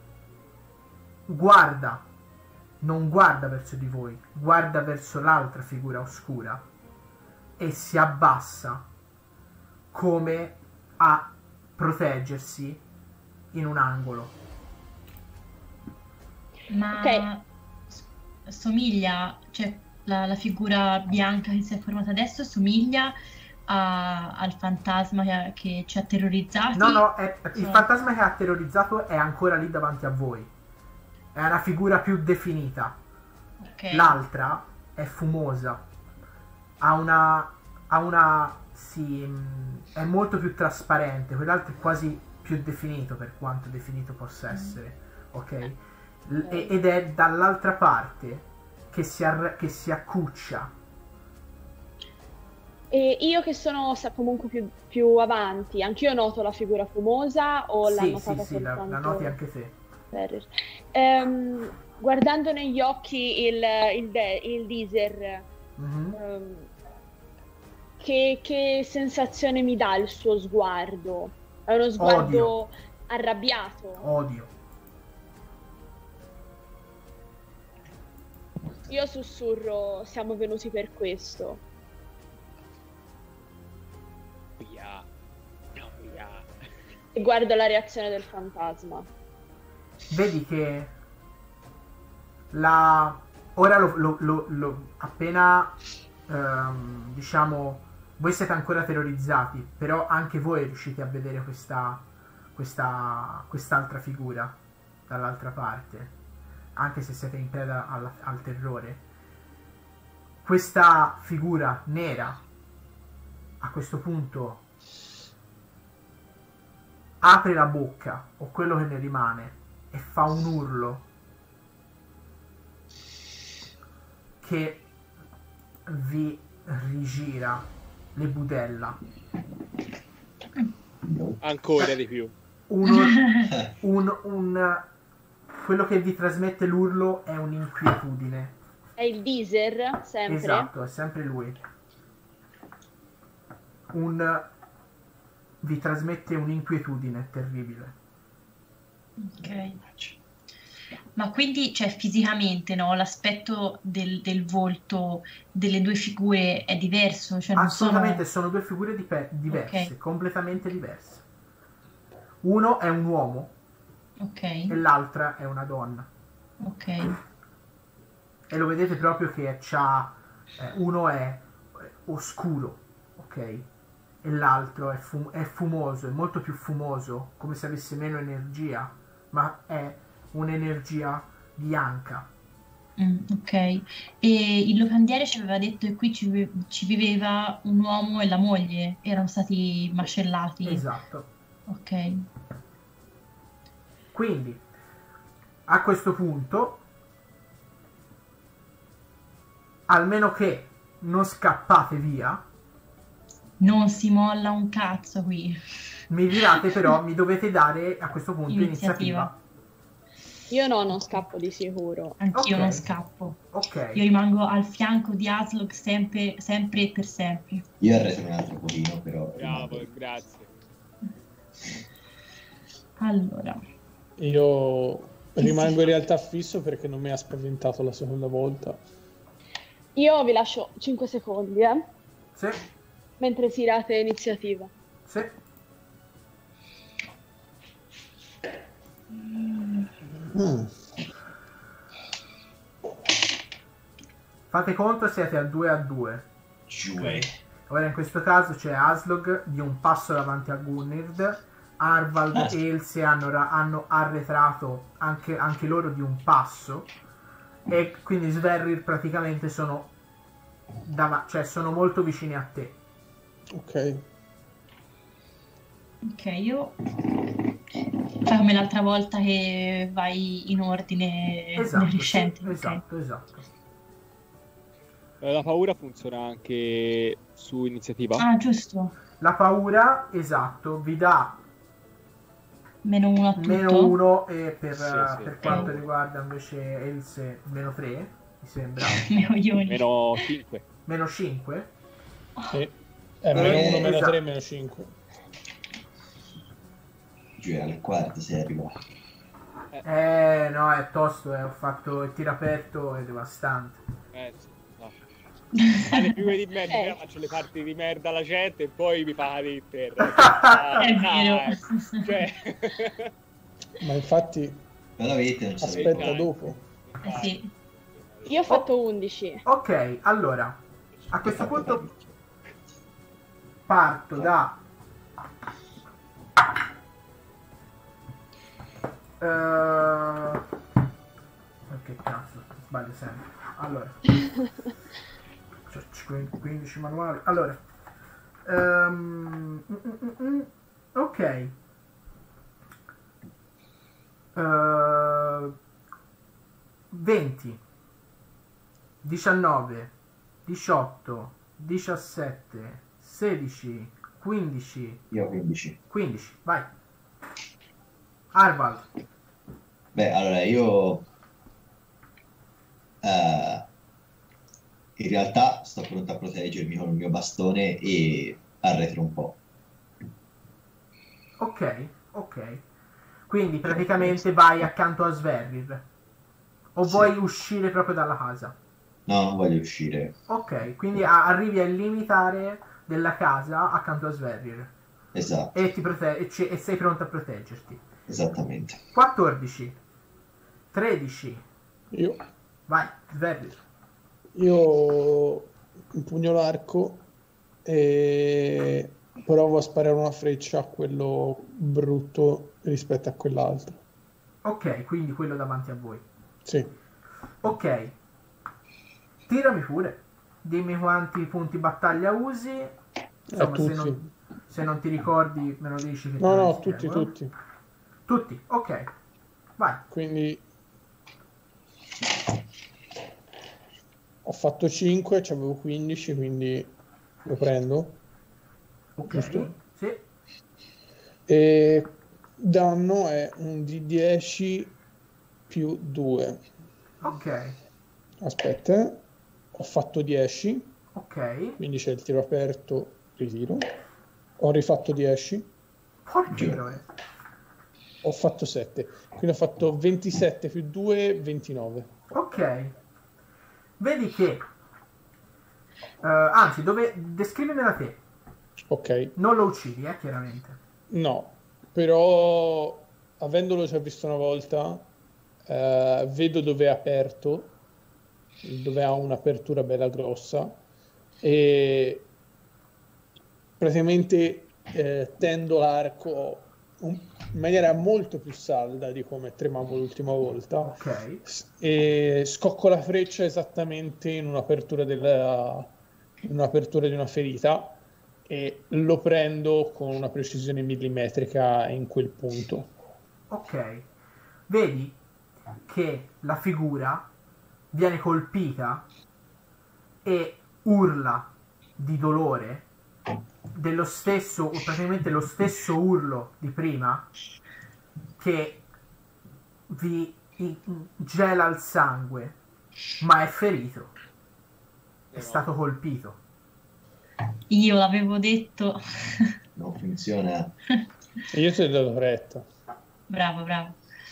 guarda, non guarda verso di voi, guarda verso l'altra figura oscura e si abbassa come a proteggersi in un angolo. Ma Ok. s- somiglia, cioè la, la figura bianca che si è formata adesso somiglia a- al fantasma che, che ci ha terrorizzati? No, no, è- il Sono- fantasma che ha terrorizzato è ancora lì davanti a voi. È una figura più definita. Ok. L'altra è fumosa. Ha una... Ha una... Si, mh, è molto più trasparente. Quell'altro è quasi più definito, per quanto definito possa essere. Ok? L- e- ed è dall'altra parte che si, arre- che si accuccia. E io che sono sa- comunque più, più avanti, anch'io noto la figura fumosa o l'ha Sì, sì, notata sì, la, soltanto la noti anche te. Ferrer? Ehm, guardando negli occhi il, il, de- il Deezer, Mhm. ehm, che, che sensazione mi dà il suo sguardo? È uno sguardo Odio. arrabbiato. Odio. Io sussurro, siamo venuti per questo. Via. No, via. E guardo la reazione del fantasma. Vedi che la ora lo, lo- lo- lo- appena ehm, diciamo voi siete ancora terrorizzati, però anche voi riuscite a vedere questa questa quest'altra figura dall'altra parte, anche se siete in preda al, al terrore. Questa figura nera a questo punto apre la bocca, o quello che ne rimane, e fa un urlo che vi rigira le budella. Ancora di più. Uno, un, un, quello che vi trasmette l'urlo è un'inquietudine. È il Deezer, sempre. Esatto, è sempre lui. Un, vi trasmette un'inquietudine terribile. Ok. Ma quindi, cioè, fisicamente, no? L'aspetto del, del volto delle due figure è diverso? Cioè, non Assolutamente, sono... sono due figure dipe- diverse, Ok. completamente diverse. Uno è un uomo e Ok, l'altra è una donna. ok, E lo vedete proprio che c'ha eh, uno è eh, oscuro, ok? E l'altro è, fum- è fumoso, è molto più fumoso, come se avesse meno energia, ma è un'energia bianca. Mm, ok. E il locandiere ci aveva detto che qui ci, vive- ci viveva un uomo e la moglie, erano stati macellati. Esatto. Ok, Quindi, a questo punto, almeno che non scappate via, non si molla un cazzo qui. mi dirate però, mi dovete dare a questo punto iniziativa. Iniziativa. Io no, non scappo di sicuro. Anch'io Ok. non scappo. Ok. Io rimango al fianco di Aslog sempre, sempre e per sempre. Io arreso un altro pochino, però. Bravo, grazie. Allora, Io rimango in realtà fisso perché non mi ha spaventato la seconda volta. Io vi lascio cinque secondi, eh, Sì, mentre tirate iniziativa. sì. Mm. Fate conto, siete a due a due. Giù. Ora in questo caso c'è Aslog di un passo davanti a Gunnird, Arvald Ah. e Elsie hanno, ra- hanno arretrato anche, anche loro di un passo, e quindi Sverrir praticamente sono, dava- cioè sono molto vicini a te. Ok. ok, io fai come l'altra volta che vai in ordine Esatto, nel sì, riscente. ok. esatto, esatto. Eh, La paura funziona anche su iniziativa? Ah, giusto. La paura, esatto, vi dà Meno uno a tutto. meno uno, e per, Sì, eh, sì. per quanto Eh. riguarda invece Else meno tre, mi sembra, Meno coglioni. Meno cinque. meno cinque. Sì. È meno Eh, uno, meno esatto. tre, meno cinque. Giù al quarto sei arrivato. Eh no, è tosto, eh, ho fatto il tiro aperto, è devastante. Eh, sì, no. Fate figure di merda, Eh. io faccio le parti di merda alla gente e poi mi pagate in terra. Ah, È vero. ah, cioè... Ma infatti, Non l'avete, non ci aspetta sapete. dopo. Eh sì. Io ho fatto undici. Ok, allora, a questo punto parto da... Uh... Che cazzo, sbaglio sempre. Allora, c'ho quindici manuali. Allora, um... mm, mm, mm, ok. Uh... venti, diciannove, diciotto, diciassette, sedici, quindici. Io quindici. quindici, vai. Arvald. Beh, allora io eh, in realtà sto pronto a proteggermi con il mio bastone e arretro un po'. Ok, ok. Quindi praticamente vai accanto a Sverrir. O Sì. vuoi uscire proprio dalla casa? No, non voglio uscire. Ok, quindi a- arrivi al limitare della casa accanto a Sverrir. Esatto, E, ti prote- e, ci- e sei pronto a proteggerti. esattamente. quattordici, tredici, Io, vai, Sverrir. io impugno l'arco e provo a sparare una freccia a quello brutto rispetto a quell'altro. Ok, quindi quello davanti a voi. Sì. Ok, tirami pure. Dimmi quanti punti battaglia usi. Insomma, se tutti. non, se non ti ricordi me lo dici che te No, lo no, rispiego, tutti, eh. tutti. Tutti, ok. Vai. Quindi ho fatto cinque, c'avevo quindici, quindi lo prendo. Ok, Giusto. sì. E danno è un D dieci più due. Ok, Aspetta, eh. Ho fatto dieci, ok. quindi c'è il tiro aperto, ritiro. Ho rifatto dieci, Porchero, eh. ho fatto sette. Quindi ho fatto ventisette più due, ventinove. Ok. Vedi che... eh, anzi, dove... descrivimela te. Ok, Non lo uccidi, eh, chiaramente. no, però avendolo già visto una volta, eh, vedo dove è aperto, dove ha un'apertura bella grossa e praticamente eh, tendo l'arco un- in maniera molto più salda di come tremavo l'ultima volta Ok. s- e scocco la freccia esattamente in un'apertura della, in un'apertura di una ferita e lo prendo con una precisione millimetrica in quel punto. Ok. Vedi che la figura viene colpita e urla di dolore dello stesso, o praticamente lo stesso urlo di prima, che vi i- gela il sangue, ma è ferito. È stato colpito. Io l'avevo detto. Non funziona. E io ti ho dato retta. Bravo, bravo.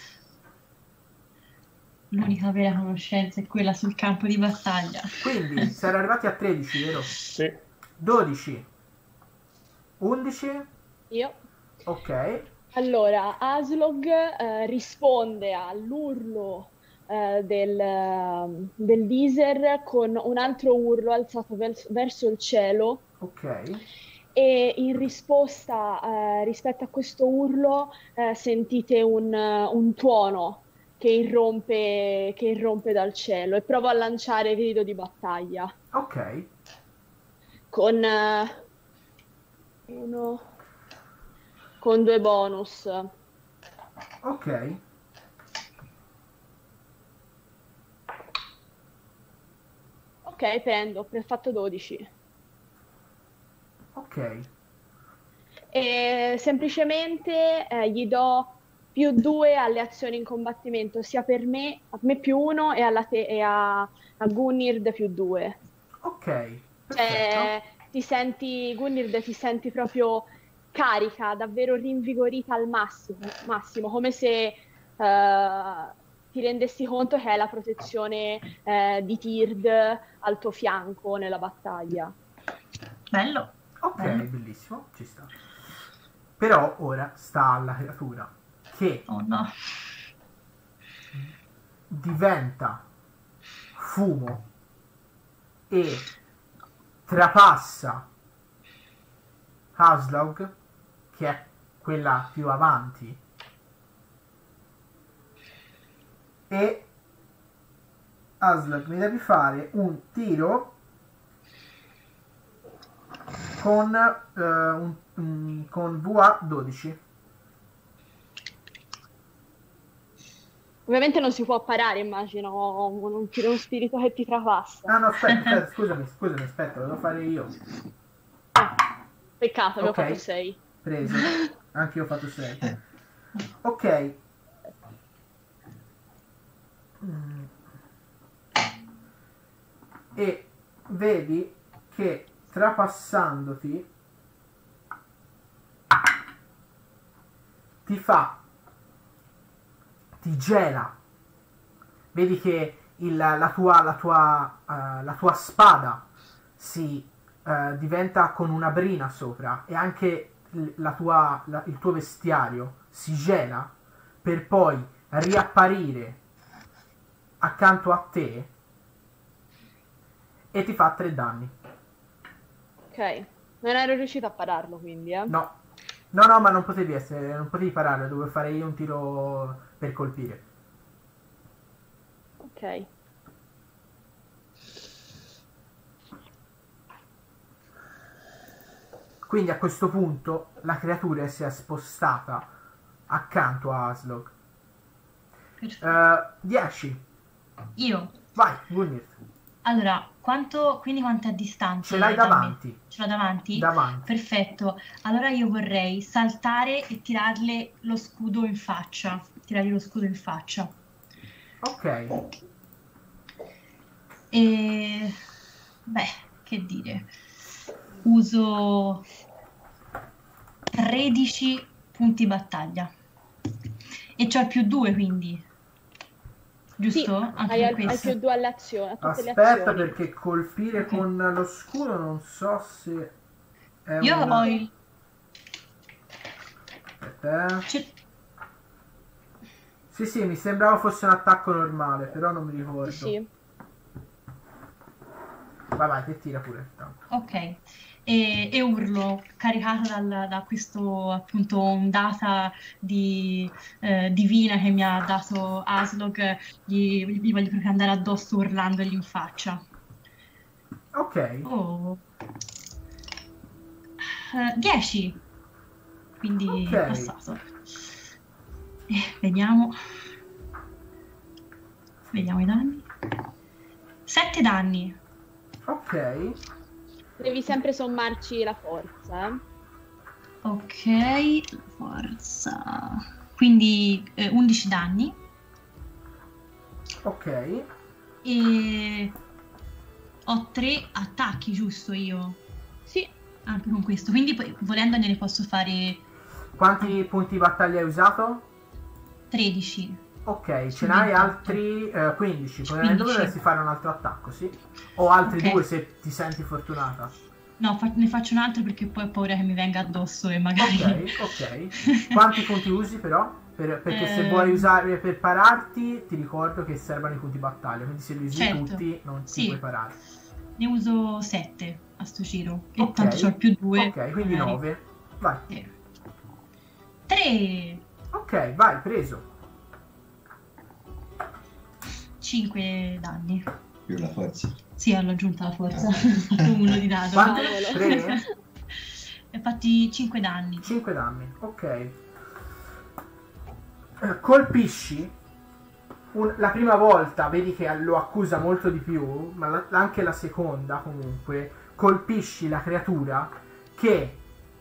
L'unica vera conoscenza è quella sul campo di battaglia. Quindi si era arrivati a tredici, vero? Sì. dodici, undici, Io. ok. Allora, Aslog eh, risponde all'urlo eh, del, del Deezer con un altro urlo alzato vers- verso il cielo Ok, e in risposta eh, rispetto a questo urlo eh, sentite un, un tuono che irrompe, che irrompe dal cielo e provo a lanciare grido di battaglia ok, con eh, uno, con due bonus. ok. Ok, prendo, ho fatto dodici. Ok, E semplicemente eh, gli do più due alle azioni in combattimento, sia per me, a me più uno e, alla te- e a, a Gunnird più due. ok, perfetto. Cioè, ti senti, Gunnird, ti senti proprio carica, davvero rinvigorita al massimo, massimo come se eh, ti rendessi conto che è la protezione eh, di Tyrd al tuo fianco nella battaglia. Bello. Ok, Bello. bellissimo, ci sta. Però ora sta alla creatura che Oh no. diventa fumo e trapassa Aslaug, che è quella più avanti, e Aslaug mi devi fare un tiro con, uh, un, un, con V A dodici. Ovviamente non si può parare, immagino, un tiro uno spirito che ti trapassa. Ah no, aspetta, aspetta, scusami, scusami, aspetta, lo devo fare io. Peccato, avevo Ok. fatto sei. Preso, anche io ho fatto sei. Ok. Mm. E vedi che trapassandoti ti fa, ti gela. Vedi che il, la, tua, la, tua, uh, la tua spada si uh, diventa con una brina sopra, e anche la tua, la, il tuo vestiario si gela per poi riapparire accanto a te e ti fa tre danni. Ok. Non ero riuscito a pararlo, quindi, eh. No, no, no, ma non potevi essere, non potevi pararlo, dovevo fare io un tiro per colpire. Ok. Quindi a questo punto la creatura si è spostata accanto a Aslaug. Perfetto. dieci. Io. Vai, Gunir. Allora, quanto, quindi quanto è a distanza? Ce l'hai da me? davanti. Ce l'ho davanti? Davanti. Perfetto. Allora io vorrei saltare e tirarle lo scudo in faccia. Tirargli lo scudo in faccia. Ok. E... beh, che dire. Uso tredici punti battaglia. E c'ho il più due, quindi. Giusto? Sì, Anche hai, per al- hai questo. più due alle azioni, a tutte le Aspetta, azioni. perché colpire Ok. con lo scudo non so se è Io un... ho il... Aspetta, eh. c'è- Sì, sì, mi sembrava fosse un attacco normale, però non mi ricordo. Sì, sì. Vai, vai, che tira pure. Tanto. Ok, e, e urlo, caricata dal- da questo appunto ondata di, eh, divina che mi ha dato Aslog, gli, gli voglio proprio andare addosso urlandogli in faccia. Ok, Oh, Eh, dieci, quindi Ok. passato. Eh, vediamo, vediamo i danni. Sette danni. ok, Devi sempre sommarci la forza, eh. Ok, forza. Quindi eh, undici danni ok. e ho tre attacchi, giusto io? Sì, Anche con questo. Quindi poi, volendo ne posso fare Quanti punti battaglia hai usato? tredici. Ok, Su ce n'hai ventotto. altri eh, quindici. Volendo quindici. dovresti fare un altro attacco, sì? O altri Ok. due se ti senti fortunata. No, fa- ne faccio un altro perché poi ho paura che mi venga addosso e magari... Ok, ok. Quanti punti usi però? Per- perché se Ehm. vuoi usare per pararti, ti ricordo che servono i punti battaglia. Quindi se li usi Certo. tutti, non ti Sì. puoi parare. Ne uso sette a sto giro. E Ok. tanto c'ho il più due. Ok, quindi nove. Vai. tre. Ok, vai, preso. cinque danni. Più la forza. Sì, hanno aggiunto la forza. Uno di dado. Quanto? Cavolo. Tre? E fatti cinque danni. cinque danni, ok. Eh, Colpisci un- la prima volta, vedi che lo accusa molto di più, ma la- anche la seconda comunque, colpisci la creatura che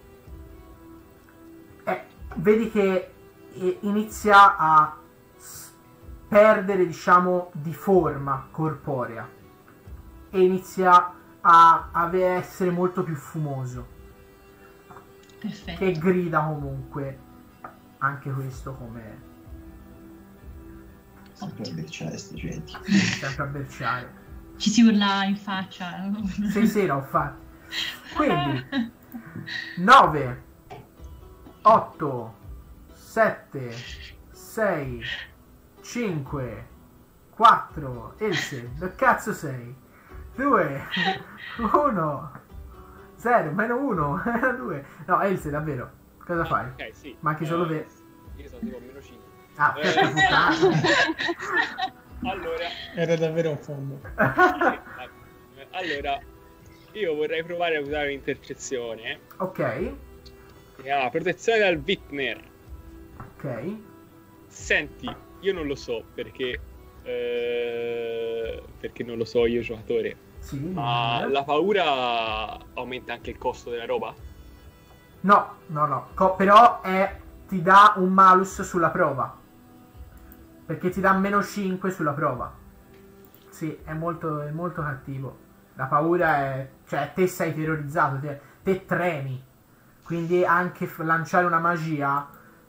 eh, vedi che eh, inizia a s- perdere, diciamo, di forma corporea e inizia a, a essere molto più fumoso. Perfetto. Che grida comunque anche questo come Sempre a berciare sti gente. sempre a berciare. Ci si urla in faccia. Sì, sì, l'ho fatto. Quindi nove, otto, sette, sei, cinque, quattro. Else, dove cazzo sei? due, uno, zero, meno uno, due. No, Else, davvero, cosa fai? Ok, sì. Manchi solo te. Io sono tipo a meno cinque. Ah, Eh. porca puttana. Allora, Era davvero un fondo. allora, io vorrei provare a usare un'intercezione. Ok, Si chiama protezione dal Wittner. ok. Senti, io non lo so perché eh, perché non lo so io giocatore, Sì. ma la paura aumenta anche il costo della roba? No, no, no. Co- però è, ti dà un malus sulla prova. Perché ti dà meno cinque sulla prova. Sì, è molto, è molto cattivo. La paura è... Cioè, te sei terrorizzato, te, te tremi. Quindi anche f- lanciare una magia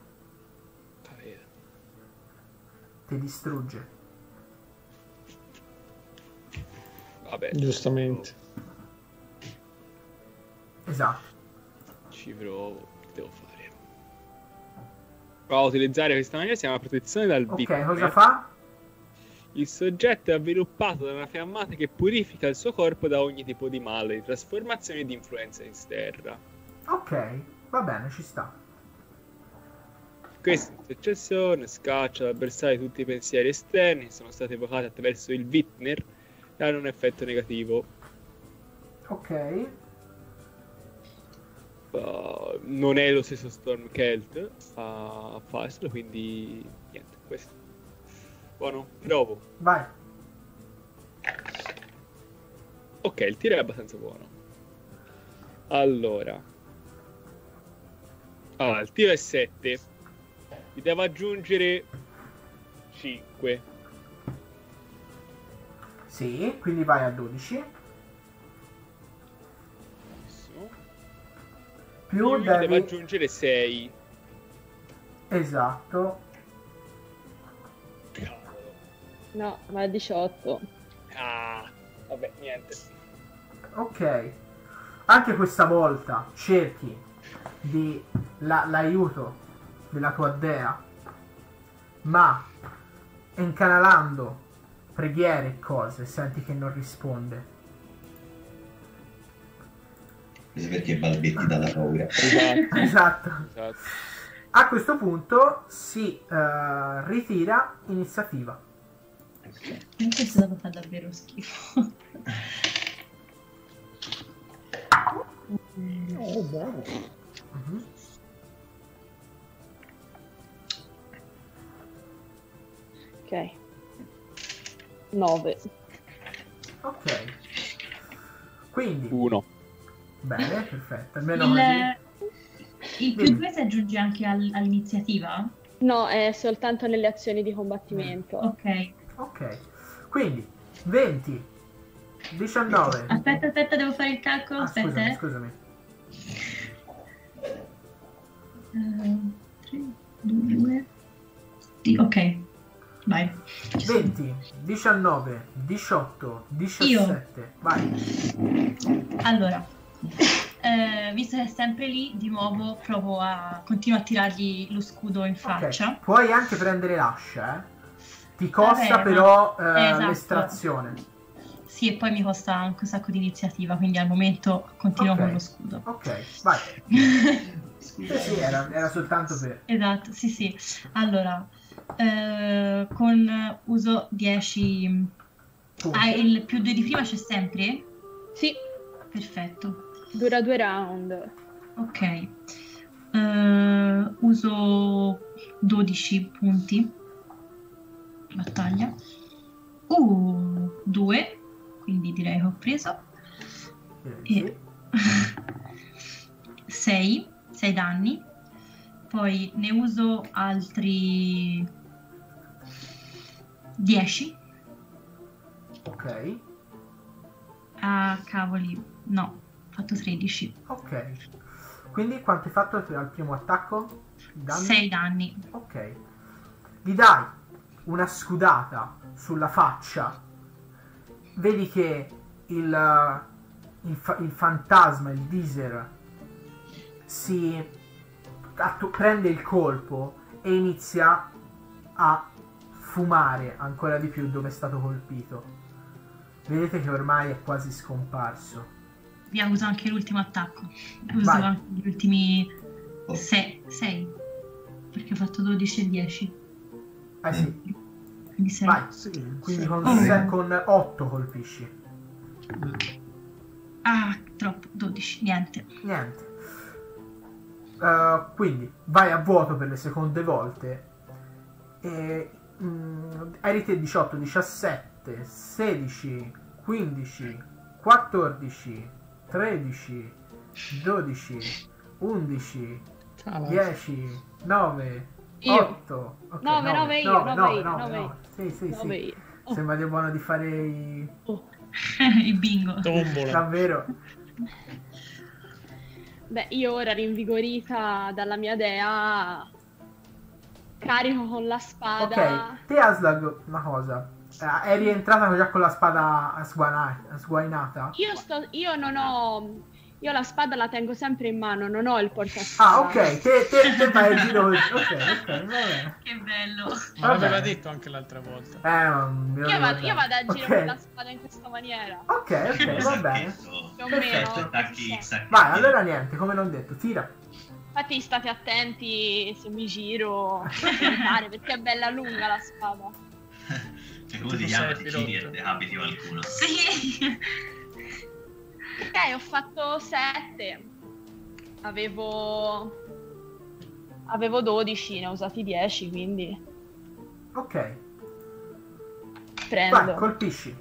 ti distrugge. Vabbè, Giustamente. Esatto. ci provo, che devo fare? Provo a utilizzare questa magia, si chiama protezione dal Ok, Wittner. cosa fa? Il soggetto è avviluppato da una fiammata che purifica il suo corpo da ogni tipo di male, di trasformazione e di influenza esterna. Ok, va bene, ci sta. Questa intercessione scaccia l'avversario tutti i pensieri esterni che sono stati evocati attraverso il Wittner e hanno un effetto negativo. Ok. Uh, non è lo stesso Stormcelt a farselo, quindi niente, questo. Buono, provo. Vai. Ok, il tiro è abbastanza buono. Allora. Ah, il tiro è sette. Mi devo aggiungere cinque. Sì, quindi vai a dodici. Benissimo. Più Io mi devo devi... aggiungere sei. Esatto. Cavolo. No, ma è diciotto. Ah, vabbè, niente. Ok. Anche questa volta cerchi di la- l'aiuto della tua dea, ma incanalando preghiere e cose senti che non risponde. Questo perché balbetti dalla paura. Esatto, Esatto. esatto. A questo punto si eh, ritira iniziativa. Anche se stato fa davvero schifo. Oh, buono. Mhm. Ok. nove. Ok. Quindi, Uno. bene, perfetto. Almeno Il, così. il più due si aggiunge anche al- all'iniziativa? No, è soltanto nelle azioni di combattimento. Ok. Ok. Quindi, venti, diciannove. Aspetta, aspetta, devo fare il calcolo. Ah, Aspetta, scusami, eh. scusami. Eh, tre, due. Sì, ok. Vai. Ci sono. venti, diciannove, diciotto, diciassette. Vai. Allora, eh, visto che è sempre lì, di nuovo provo a continuo a tirargli lo scudo in Ok. faccia. Puoi anche prendere l'ascia, eh. Ti costa Vabbè, ma- però eh, esatto. l'estrazione. Sì, e poi mi costa anche un sacco di iniziativa, quindi al momento continuo Ok. con lo scudo. Ok, vai. Sì, sì, era, era soltanto per... Esatto, sì, sì. Allora, eh, con uso dieci... punti. Ah, il più due di prima c'è sempre? Sì, Perfetto. dura due round. Ok. Eh, uso dodici punti. Battaglia. Uh, due. Quindi direi che ho preso. Eh, sì. sei. sei danni. Poi ne uso altri dieci. Ok, Ah, cavoli. No, ho fatto tredici. ok. Quindi quanto hai fatto al primo attacco? Danni? sei danni. Ok. Gli dai una scudata sulla faccia. Vedi che il, il, fa- il fantasma, il Deezer, si attu- prende il colpo e inizia a sfumare ancora di più dove è stato colpito. Vedete che ormai è quasi scomparso. Via, uso anche l'ultimo attacco. Uso Vai. anche gli ultimi sei. Perché ho fatto dodici e dieci. Eh sì, Quindi sei. vai. Sì, Quindi sì. con, Oh. se- con otto colpisci. Ah, troppo. dodici, niente. Niente. Uh, quindi vai a vuoto per le seconde volte. E mm, eri te diciotto, diciassette, sedici, quindici, quattordici, tredici, dodici, undici, Cala. dieci, nove, Io. otto, ok, Nove, nove io, nove nove, io, nove, nove nove. Sì, sì, Nove sì. io. Oh, Sembra di buono di fare i... oh. Il bingo. Tombola. davvero. Beh, io ora rinvigorita dalla mia dea carico con la spada. Ok, te Aslag, una cosa. Eh, eri entrata già con la spada sguana- sguainata? Io sto io non ho io la spada la tengo sempre in mano, non ho il portaspada. Ah, ok, te, te, te vai in giro così. Ok, ok, va bene. Che bello. Ma l'aveva Vabbè. detto anche l'altra volta. Eh, non mi Io vado, ricordo. io vado a giro Ok. con la spada in questa maniera. Ok, ok, va bene. Sacchetto. Più o Perfetto. meno. Attacchi, Sì. sacchetti. Vai, allora niente, come non detto, tira. Infatti state attenti se mi giro a tentare, perché è bella lunga la spada. Cioè, come Tu si chiama? sei Ti giri e pilota. decapiti qualcuno. Sì. Ok, ho fatto sette. Avevo avevo dodici, ne ho usati dieci, quindi Ok, vai, prendo. colpisci.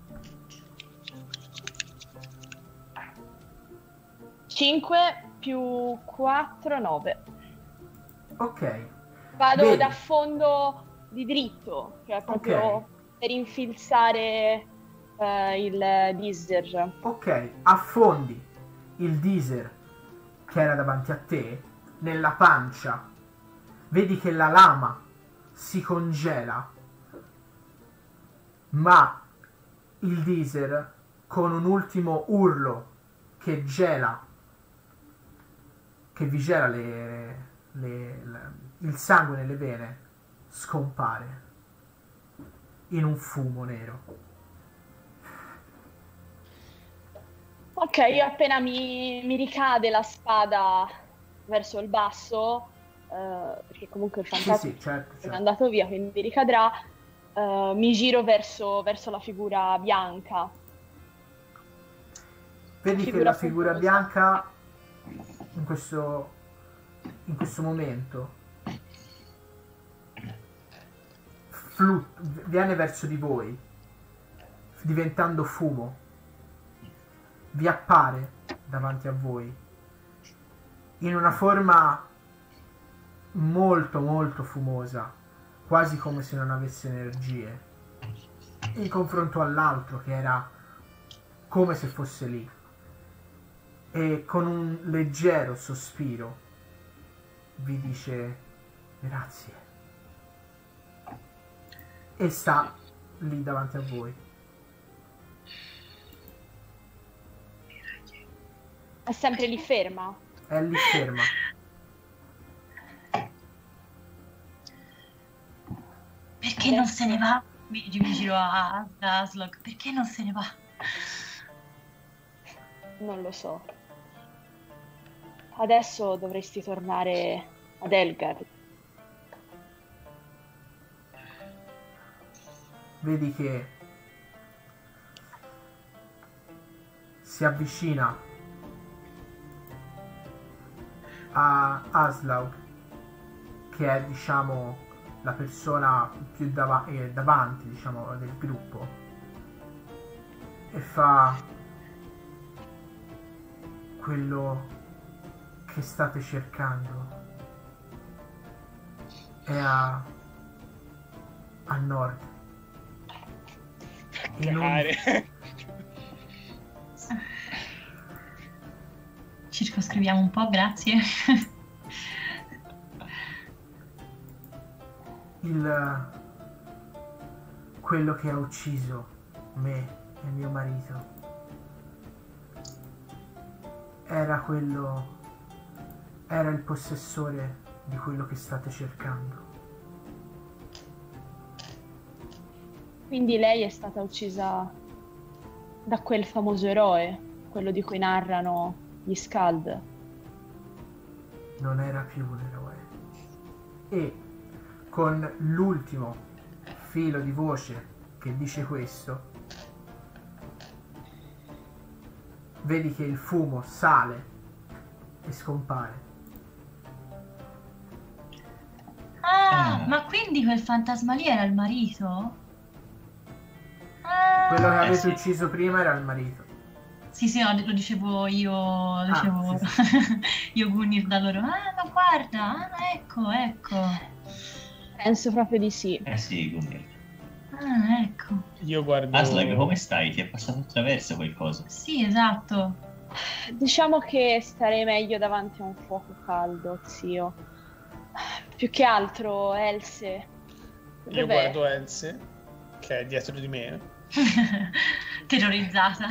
cinque più quattro, nove. Ok, Vado Vedi. da fondo di dritto, cioè proprio Ok. per infilzare eh, il Deezer. ok, affondi il Deezer che era davanti a te nella pancia. Vedi che la lama si congela, ma il Deezer, con un ultimo urlo che gela, che vi gela le, le- le- il sangue nelle vene, scompare in un fumo nero. Ok, io appena mi, mi ricade la spada verso il basso, eh, perché comunque il Sì, fantasma sì, certo, è certo. andato via, quindi ricadrà, eh, mi giro verso, verso la figura bianca. Vedi che Figura la figura fumosa. bianca in questo, in questo momento flut- viene verso di voi, diventando fumo, vi appare davanti a voi in una forma molto molto fumosa, quasi come se non avesse energie, in confronto all'altro che era come se fosse lì. E con un leggero sospiro vi dice grazie. E sta lì davanti a voi. È sempre lì ferma. È lì ferma. Perché non se ne va? Mi, mi giro a, a Slog. Perché non se ne va? Non lo so. Adesso dovresti tornare ad Elgard. Vedi che si avvicina a Aslaug, che è, diciamo, la persona più dava- eh, davanti, diciamo, del gruppo, e fa: quello che state cercando è a, a nord, in un, Chiare. Circoscriviamo un po', grazie. il quello che ha ucciso me e mio marito era quello era il possessore di quello che state cercando. Quindi lei è stata uccisa da quel famoso eroe, quello di cui narrano gli Skald. Non era più un eroe. E con l'ultimo filo di voce che dice questo, vedi che il fumo sale e scompare. Ah, Ah. ma quindi quel fantasma lì era il marito? Ah, Quello che Eh, avete sì. ucciso prima era il marito. sì, sì, no, lo dicevo io, lo dicevo sì, io Gunir da loro. Ah, ma guarda, ah, ecco, ecco. Penso proprio di sì. Eh sì, quindi. Ah, ecco. Io guardo... Aslag, come stai? Ti è passato attraverso qualcosa? Sì, esatto. Diciamo che starei meglio davanti a un fuoco caldo, zio. Più che altro, Else. Io Dov'è? guardo Else, che è dietro di me. Terrorizzata.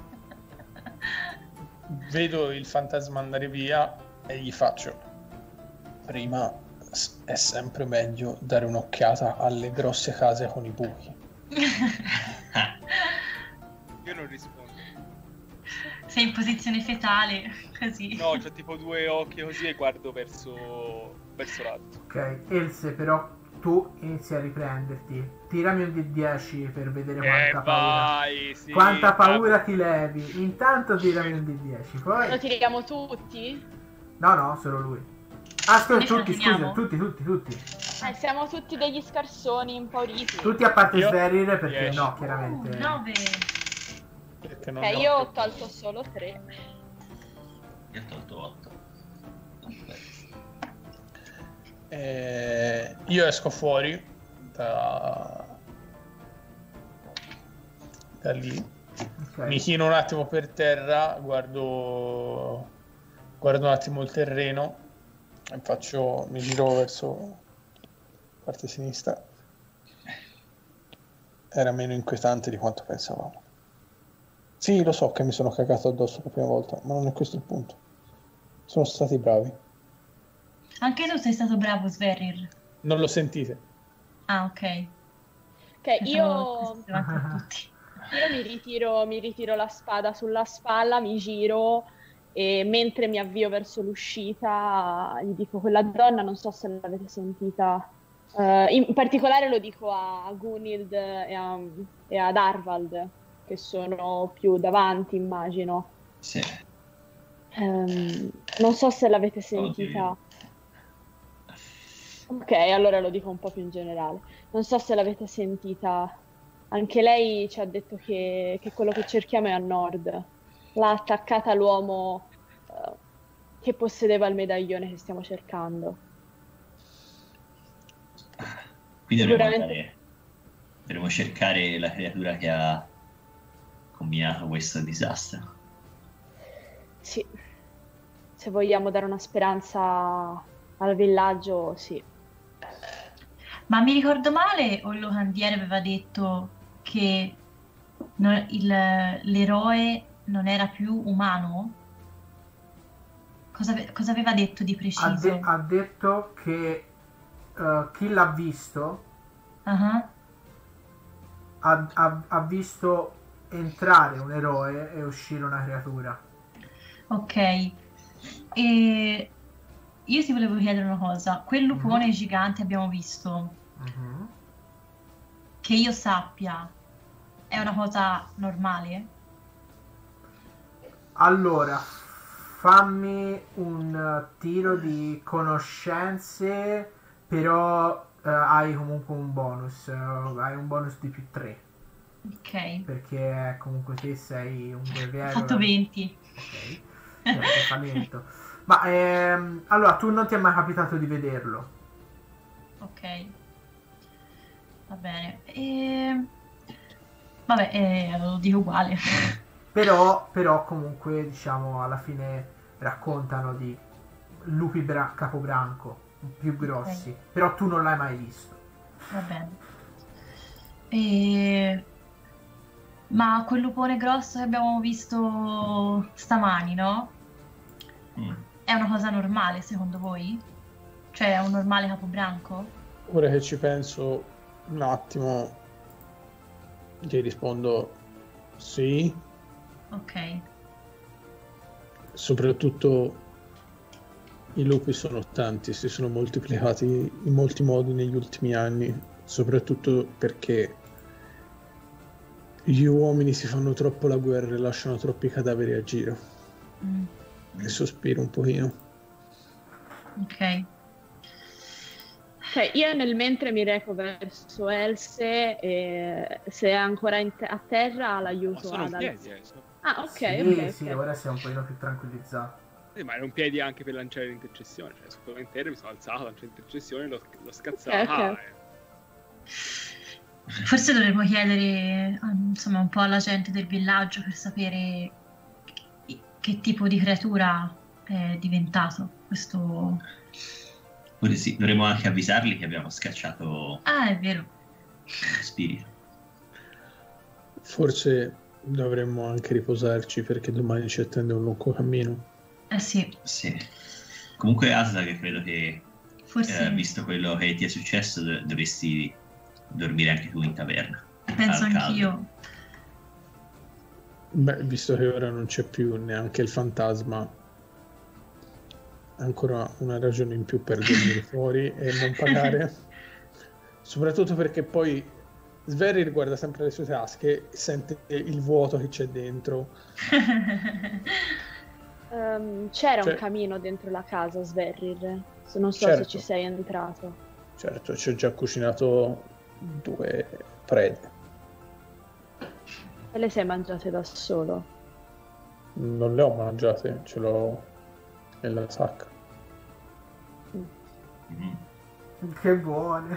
Vedo il fantasma andare via e gli faccio: prima s- è sempre meglio dare un'occhiata alle grosse case con i buchi. Io non rispondo. Sei in posizione fetale, così. No, c'ho tipo due occhi così e guardo verso, verso l'alto. Ok, Else, però tu inizi a riprenderti. Tirami un D dieci per vedere quanta Eh paura. vai, sì. Quanta paura vabbè. ti levi. Intanto tirami un D dieci, Lo poi... tiriamo tutti? No, no, solo lui. Ah, scusa, Noi ce lo tutti, tiriamo? scusa, tutti, tutti, tutti. Eh, siamo tutti degli scarsoni impauriti. Tutti a parte Io- Sverrir perché dieci. no, chiaramente. Uh, nove. Perché non Ok, ne ho io ho più. tolto solo tre. Io ho tolto otto. Eh, io esco fuori da, da lì, Ok. mi chino un attimo per terra, guardo, guardo un attimo il terreno e faccio, mi giro verso la parte sinistra. Era meno inquietante di quanto pensavamo. Sì, lo so che mi sono cagato addosso la prima volta, ma non è questo il punto. Sono stati bravi. Anche tu sei stato bravo, Sverrir. Non lo sentite? Ah, ok. Ok, Pensavo io, stessi davanti a tutti. io mi ritiro, mi ritiro la spada sulla spalla, mi giro e mentre mi avvio verso l'uscita gli dico: quella donna, non so se l'avete sentita. Eh, in particolare lo dico a Gunhild e, a, e ad Arvald, che sono più davanti, immagino. Sì. Ehm, non so se l'avete sentita. Ok, allora lo dico un po' più in generale. Non so se l'avete sentita. Anche lei ci ha detto che, che quello che cerchiamo è a nord. L'ha attaccata l'uomo eh, che possedeva il medaglione che stiamo cercando. Qui dovremmo Sicuramente. andare. Dovremmo cercare la creatura che ha combinato questo disastro. Sì, se vogliamo dare una speranza al villaggio, sì. Ma mi ricordo male o il locandiere aveva detto che non- il- l'eroe non era più umano? Cosa, ave- cosa aveva detto di Ha, preciso? de- ha detto che eh, chi l'ha visto Ah, ha, ha- ha visto entrare un eroe e uscire una creatura. ok. E io ti volevo chiedere una cosa. Quel lupone Mhm. gigante abbiamo visto, Mhm. che io sappia, è una cosa normale? Allora, fammi un eh, tiro di conoscenze, però eh, hai comunque un bonus, eh, hai un bonus di più tre, Ok. perché comunque te sei un Ho guerriero. fatto venti. Ok, niente, fallimento. Ma ehm, allora, tu non ti è mai capitato di vederlo? Ok. Va bene. E... Vabbè, eh, lo dico uguale. Però, però comunque, diciamo, alla fine raccontano di lupi bra- capobranco più grossi, Ok. però tu non l'hai mai visto. Va bene. E... Ma quel lupone grosso che abbiamo visto stamani, no? Mm. È una cosa normale secondo voi? Cioè è un normale capobranco? Ora che ci penso un attimo, Gli rispondo sì. Ok. Soprattutto i lupi sono tanti, si sono moltiplicati in molti modi negli ultimi anni, soprattutto perché gli uomini si fanno troppo la guerra e lasciano troppi cadaveri a giro. Mm. E sospiro un pochino. Ok. Cioè, io nel mentre mi reco verso Else e se è ancora in te- a terra Ma l'aiuto sono ad in al- piedi, eh. sono- Ah, ok, sì, ok, sì, ok. ora sei un pochino più tranquillizzato. Eh, ma ero in piedi anche per lanciare l'intercessione. Cioè, sotto in terra mi sono alzato, lanciato l'intercessione, l'ho, l'ho scazzato. Ok, ok. Ah, eh. Forse dovremmo chiedere um, insomma un po' alla gente del villaggio per sapere che, che tipo di creatura è diventato questo. Pure sì, dovremmo anche avvisarli che abbiamo scacciato Ah, è vero. lo spirito. Forse dovremmo anche riposarci perché domani ci attende un lungo cammino. Eh sì, Sì. Comunque, Asa, che credo che, forse eh, visto quello che ti è successo, dov- dovresti dormire anche tu in taverna. penso al caldo. anch'io. Beh, visto che ora non c'è più neanche il fantasma, ancora una ragione in più per dormire fuori e non pagare. Soprattutto perché poi Sverrir guarda sempre le sue tasche e sente il vuoto che c'è dentro. Ehm, c'era Cioè- un camino dentro la casa, Sverrir. Se non so Certo. se ci sei entrato. Certo, ci ho già cucinato due prede. E le sei mangiate da solo. Non le ho mangiate, ce l'ho nella sacca. Mm. Che buone.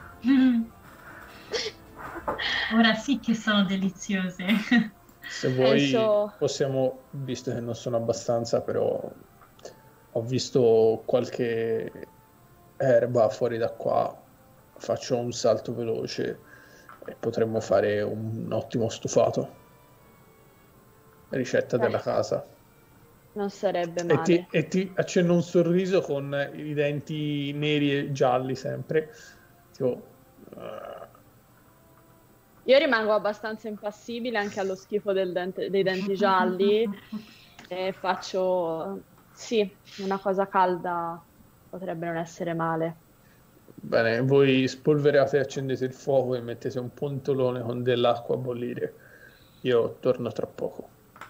Ora sì che sono deliziose. Se vuoi Penso- possiamo, visto che non sono abbastanza, però ho visto qualche erba fuori da qua, faccio un salto veloce e potremmo fare un ottimo stufato. Ricetta della Eh. casa. Non sarebbe E male. ti, e ti accenno un sorriso con i denti neri e gialli sempre. Tipo, eh, Io rimango abbastanza impassibile anche allo schifo del dente- dei denti gialli e faccio... Sì, una cosa calda potrebbe non essere male. bene, voi spolverate e accendete il fuoco e mettete un pontolone con dell'acqua a bollire. Io torno tra poco.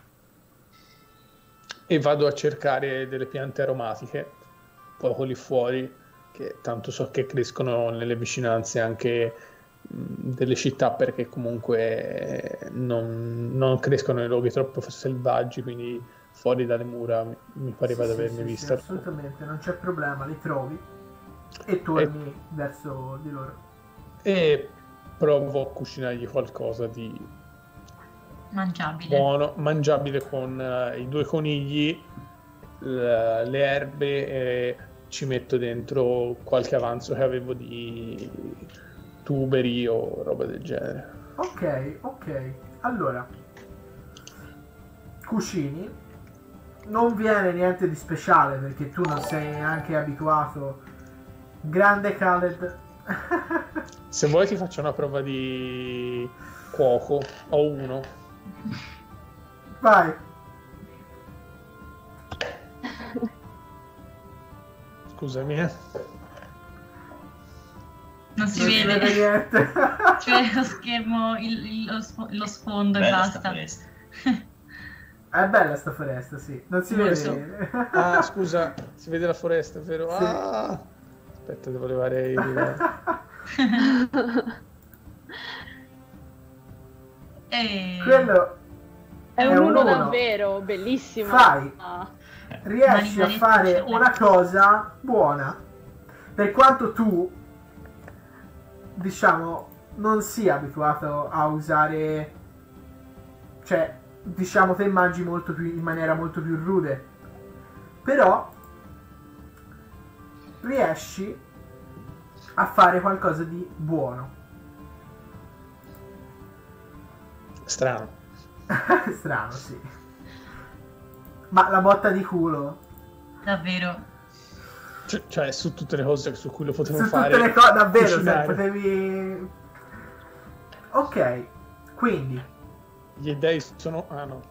E vado a cercare delle piante aromatiche, poco lì fuori, che tanto so che crescono nelle vicinanze anche mh, delle città, perché comunque non, non crescono in luoghi troppo selvaggi, quindi fuori dalle mura mi, mi pareva Sì, di sì, avermi sì, vista sì, alcune. assolutamente, non c'è problema, li trovi e torni verso di loro. E provo a cucinargli qualcosa di Mangiabile. buono, mangiabile con eh, i due conigli, l- le erbe e ci metto dentro qualche avanzo che avevo di tuberi o roba del genere. Ok, ok. Allora, cucini. Non viene niente di speciale perché tu non sei neanche abituato. Grande Khaled. Se vuoi ti faccio una prova di cuoco, ho uno. Vai. Scusami, eh. Non si Non si vede. vede niente. Cioè lo schermo, il- il- lo, sfo- lo sfondo e Bella sta basta. foresta. È bella sta foresta, sì. Non si Molto. vede. Ah, scusa, si vede la foresta, è vero? Sì. Ah! Aspetta, devo levare i livelli. E... Quello È È un un uno uno. davvero, bellissimo. Fai. Ah, riesci a Mani fare maledette. una cosa buona. Per quanto tu, diciamo, non sia abituato a usare, cioè, diciamo, te mangi molto più in maniera molto più rude, però riesci a fare qualcosa di buono. Strano. Strano, sì. Ma la botta di culo Davvero. Cioè, cioè, su tutte le cose su cui lo potevo su fare. tutte le cose, davvero, se cucinare. potevi. Ok, Quindi Gli dei sono... Ah no.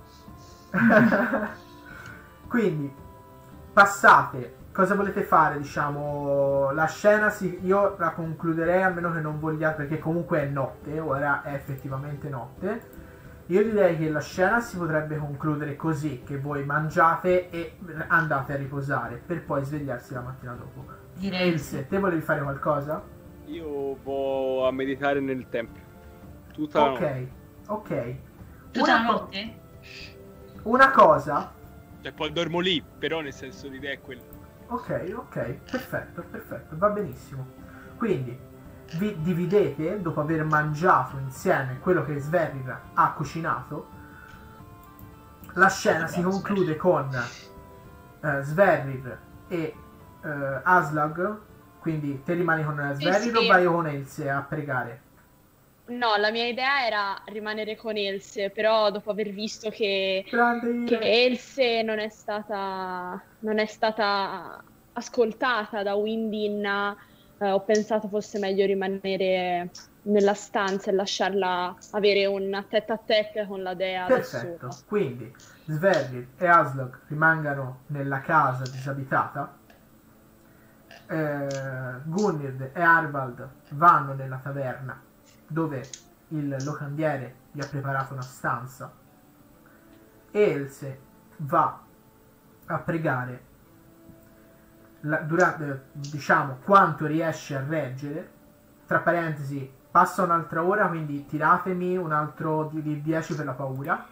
quindi passate, cosa volete fare? Diciamo, la scena si, io la concluderei, a meno che non vogliate, perché comunque è notte, ora è effettivamente notte. Io direi che la scena si potrebbe concludere così, che voi mangiate e andate a riposare per poi svegliarsi la mattina dopo. Direi Else, te volevi fare qualcosa? Io vado a meditare nel tempio. Tutta la Ok, notte. ok. tutta Una la co- notte? Una cosa. Cioè, poi dormo lì, però nel senso l'idea è quella. Ok, ok, perfetto, perfetto, va benissimo. Quindi vi dividete dopo aver mangiato insieme quello che Sverrir ha cucinato. La scena si conclude con eh, Sverrir e eh, Aslag. Quindi te rimani con Sì, Sverrir sì. o vai con Else a pregare? No, la mia idea era rimanere con Else, però dopo aver visto che, Grande che Ire. Else non è stata, non è stata ascoltata da Windin, eh, ho pensato fosse meglio rimanere nella stanza e lasciarla avere un tête à tête con la dea da Perfetto, sola. quindi Sverrir e Aslog rimangano nella casa disabitata. eh, Gunnir e Arvald vanno nella taverna dove il locandiere gli ha preparato una stanza e Else va a pregare la- durante, diciamo, quanto riesce a reggere. Tra parentesi, passa un'altra ora, quindi tiratemi un altro di, di dieci per la paura.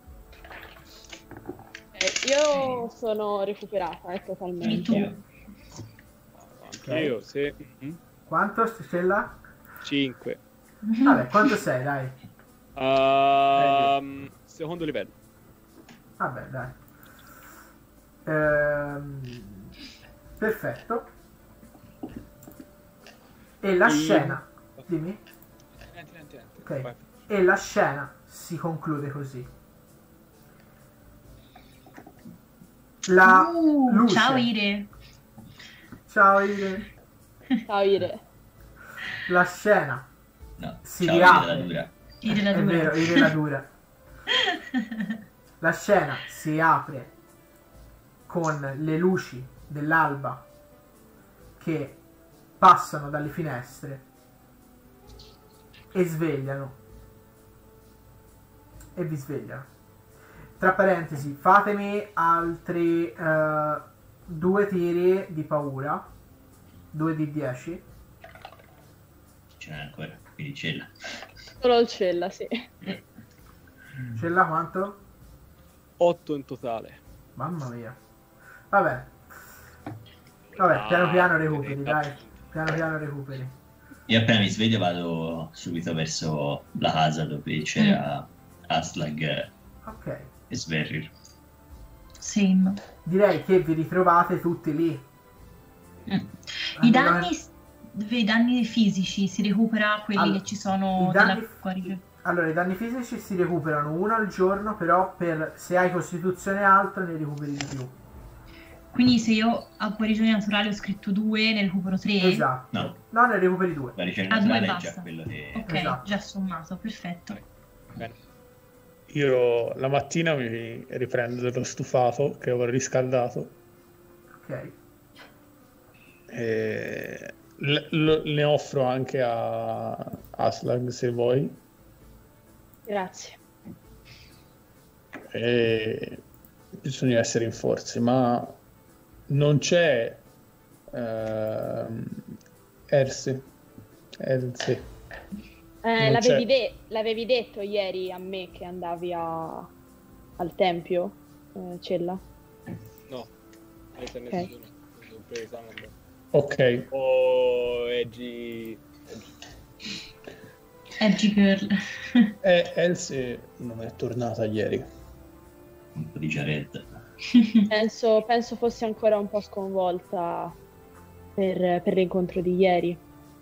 Eh, io sono recuperata, eh, totalmente. Io. Anche io, sì. Mhm. Quanto, Stella? cinque. Vabbè, quanto sei, dai? Ehm, secondo livello. Vabbè, dai. Ehm, perfetto. E la E- scena, dimmi. Niente, niente, niente. Ok. Vai. E la scena si conclude così. La Uh, luce. ciao Ire. Ciao Ire. Ciao Ire. La scena No, si ciao, riapre. Ire della dura. Ire la È dura. vero, Ire la dura. La scena si apre con le luci dell'alba che passano dalle finestre e svegliano e vi svegliano. Tra parentesi, fatemi altri eh, due tiri di paura, due di dieci. Ce n'è ancora, quindi cella. Solo il cella, sì. Ce l'ha quanto? otto in totale. Mamma mia. Vabbè. Vabbè, piano piano recuperi, dai. Piano piano recuperi. Io appena mi sveglio vado subito verso la casa dove c'era Aslag Ok. e Sverrir. Same. Direi che vi ritrovate tutti lì. Mm. I danni, i danni fisici si recupera quelli Allora, che ci sono i danni- della guarigione. Allora, i danni fisici si recuperano uno al giorno, però per se hai costituzione alta ne recuperi di più. Quindi se io a guarigione naturale ho scritto due, ne recupero tre? Esatto. No. No, ne recuperi due. La ricerca Ah, due naturale è basta. già quello che... Ok, Esatto. già sommato, perfetto. Bene. Io la mattina mi riprendo dello stufato che ho riscaldato Ok. e le, lo- ne offro anche a Aslag se vuoi. Grazie. E bisogna essere in forze, ma non c'è ehm, Erse. Erse. Eh, Non l'avevi, c'è. de- l'avevi detto ieri a me che andavi a- al tempio, eh, Cella? No, non c'è Ok. nessuno. Mi sono presa, non so. Ok, Oh, Edgy... Edgy girl. e Else non è tornata ieri. Un po' di Jared. Penso, penso fossi ancora un po' sconvolta per, per l'incontro di ieri.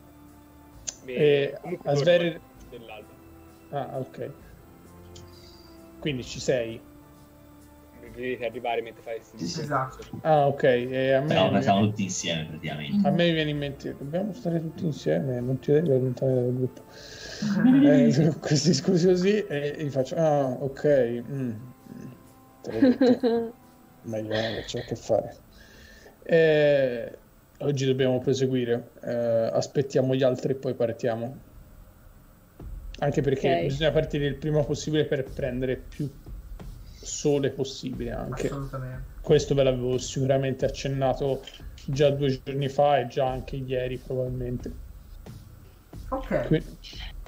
E Comunque a torno Sverrir- dell'alba. Ah, ok. Quindi ci sei. Mi vedete arrivare mentre fai questi Sì, sì. Esatto. Ah, ok. E a me, Siamo, siamo tutti insieme praticamente. a me mi viene in mente, dobbiamo stare tutti insieme, non ti devi allontanare dal gruppo. eh, questi scusi così e gli faccio ah ok mm, te l'ho detto, meglio non c'è a che fare. Eh, oggi dobbiamo proseguire, eh, aspettiamo gli altri e poi partiamo, anche perché Ok. bisogna partire il prima possibile per prendere più sole possibile anche. Assolutamente. Questo ve l'avevo sicuramente accennato già due giorni fa e già anche ieri probabilmente. Ok. Qui-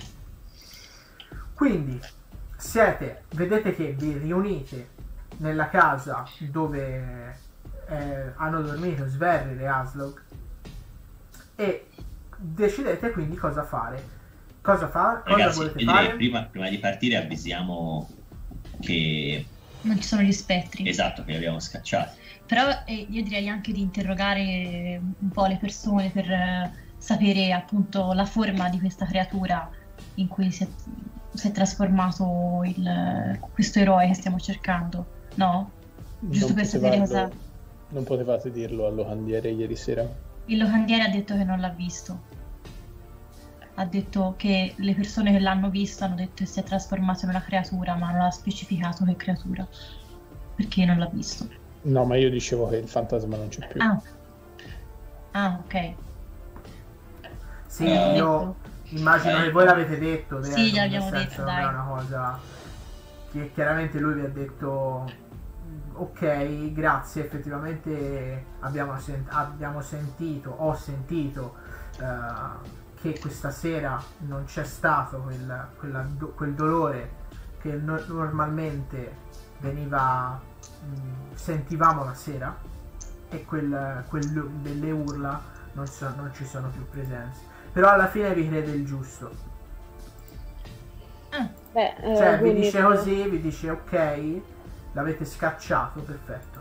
Quindi siete, vedete che vi riunite nella casa dove eh, hanno dormito Sverrir e Aslog e decidete quindi cosa fare. Cosa, fa, cosa Ragazzi, volete io direi fare? prima, prima di partire avvisiamo che Non ci sono gli spettri. esatto, che li abbiamo scacciati. Però eh, io direi anche di interrogare un po' le persone per eh, sapere appunto la forma di questa creatura in cui si è, si è trasformato il, questo eroe che stiamo cercando, no? Giusto non per sapere potevate- cosa... non potevate dirlo al locandiere ieri sera? Il locandiere ha detto che non l'ha visto. Ha detto che le persone che l'hanno visto hanno detto che si è trasformato in una creatura, ma non ha specificato che creatura, perché non l'ha visto. No, ma io dicevo che il fantasma non c'è più. Ah, ah ok. Sì, Eh, io immagino eh, che voi l'avete detto. Sì, Deno, nel gliel'abbiamo senso, detto, non è dai. una cosa che chiaramente lui vi ha detto ok, grazie, effettivamente abbiamo, sen- abbiamo sentito, ho sentito eh, che questa sera non c'è stato quel, quella do- quel dolore che no- normalmente veniva, mh, sentivamo la sera, e quel, quel- delle urla non, so- non ci sono più presenze. Però alla fine vi crede il giusto. Ah, Beh, eh, Cioè vi Gunnar- dice così, vi dice ok, l'avete scacciato, perfetto.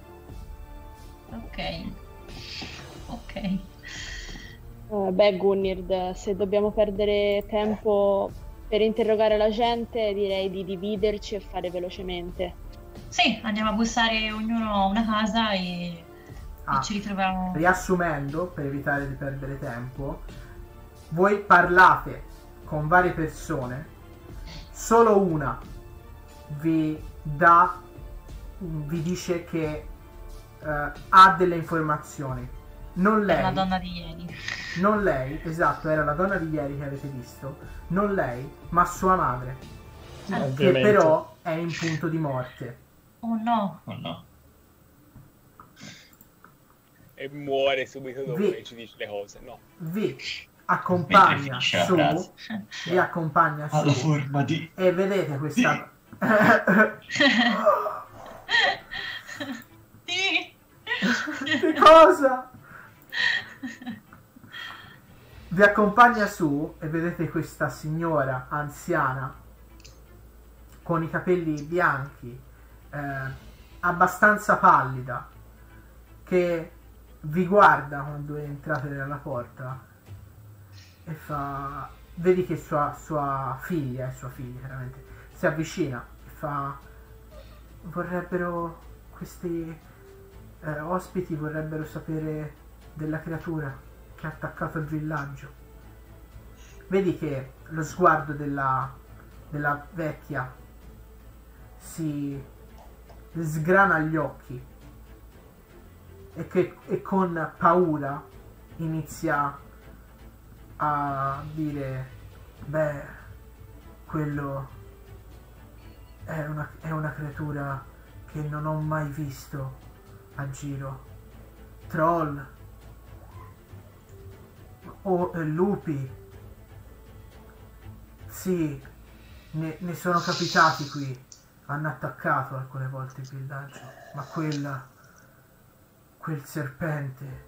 ok. Ok. eh, beh, Gunnird, se dobbiamo perdere tempo per interrogare la gente, direi di dividerci e fare velocemente. Sì, andiamo a bussare ognuno a una casa e, Ah, e ci ritroviamo. riassumendo, per evitare di perdere tempo, voi parlate con varie persone, solo una vi dà, vi dice che eh, ha delle informazioni. Non Per la lei, donna di ieri. non lei, esatto, era la donna di ieri che avete visto, non lei, ma sua madre, che Ovviamente. però è in punto di morte. Oh no. Oh no. E muore subito dopo Vi- e ci dice le cose. No. Vi Mentre accompagna finisce la su, frase. vi accompagna Alla su forma di... e vedete questa Sì. che cosa? Vi accompagna su e vedete questa signora anziana con i capelli bianchi, eh, abbastanza pallida, che vi guarda quando entrate nella porta e fa, vedi che sua, sua figlia, è sua figlia chiaramente, si avvicina e fa, vorrebbero, questi eh, ospiti vorrebbero sapere della creatura che ha attaccato il villaggio. Vedi che lo sguardo della, della vecchia si sgrana gli occhi e che e con paura inizia a dire, beh, quello è una, è una creatura che non ho mai visto a giro. Troll o eh, lupi, sì, ne, ne sono capitati qui, hanno attaccato alcune volte il villaggio, ma quella, quel serpente,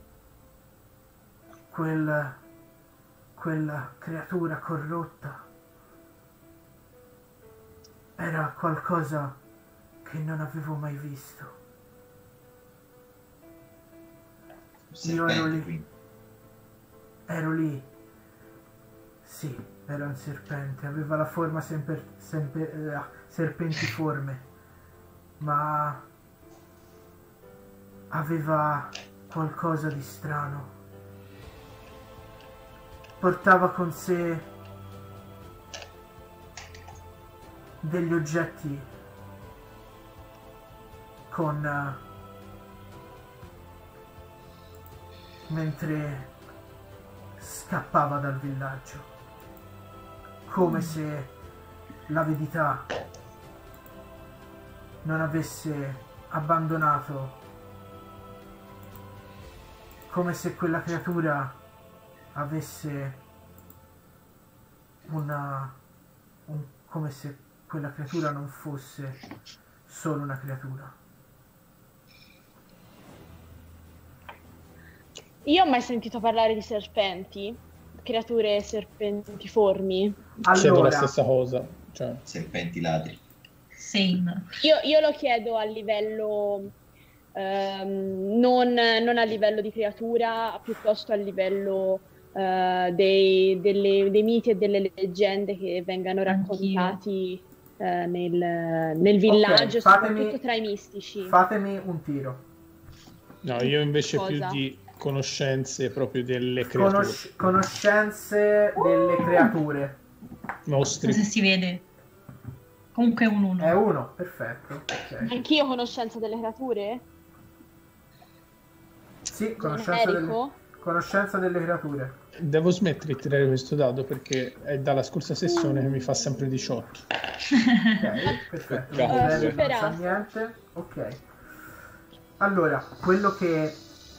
quel, quella creatura corrotta era qualcosa che non avevo mai visto. Io ero lì. Quindi. Ero lì. Sì, era un serpente, aveva la forma sempre, sempre eh, serpentiforme, ma aveva qualcosa di strano. Portava con sé degli oggetti con eh, mentre scappava dal villaggio, come se l'avidità non avesse abbandonato, come se quella creatura avesse una un, come se quella creatura non fosse solo una creatura. Io ho mai sentito parlare di serpenti, creature serpentiformi. Chiedo la Allora, stessa cosa. Cioè, Serpenti ladri. Same. Io, io lo chiedo a livello, ehm, non, non a livello di creatura, piuttosto a livello eh, dei, delle- dei miti e delle leggende che vengano Anch'io. raccontati eh, nel, nel villaggio, ok, fatemi, soprattutto tra i mistici. fatemi un tiro. no, io invece più Cosa? di conoscenze proprio delle creature. Conosc- conoscenze delle creature. Mostri. Se si vede. Comunque è un uno. È uno, perfetto. Ok. Anch'io conoscenza delle creature? Sì, conoscenza delle, Generico? conoscenza delle creature. Devo smettere di tirare questo dado perché è dalla scorsa sessione che mi fa sempre diciotto. Ok, perfetto. Cazzo. Non sa Superato. niente. Ok. Allora, quello che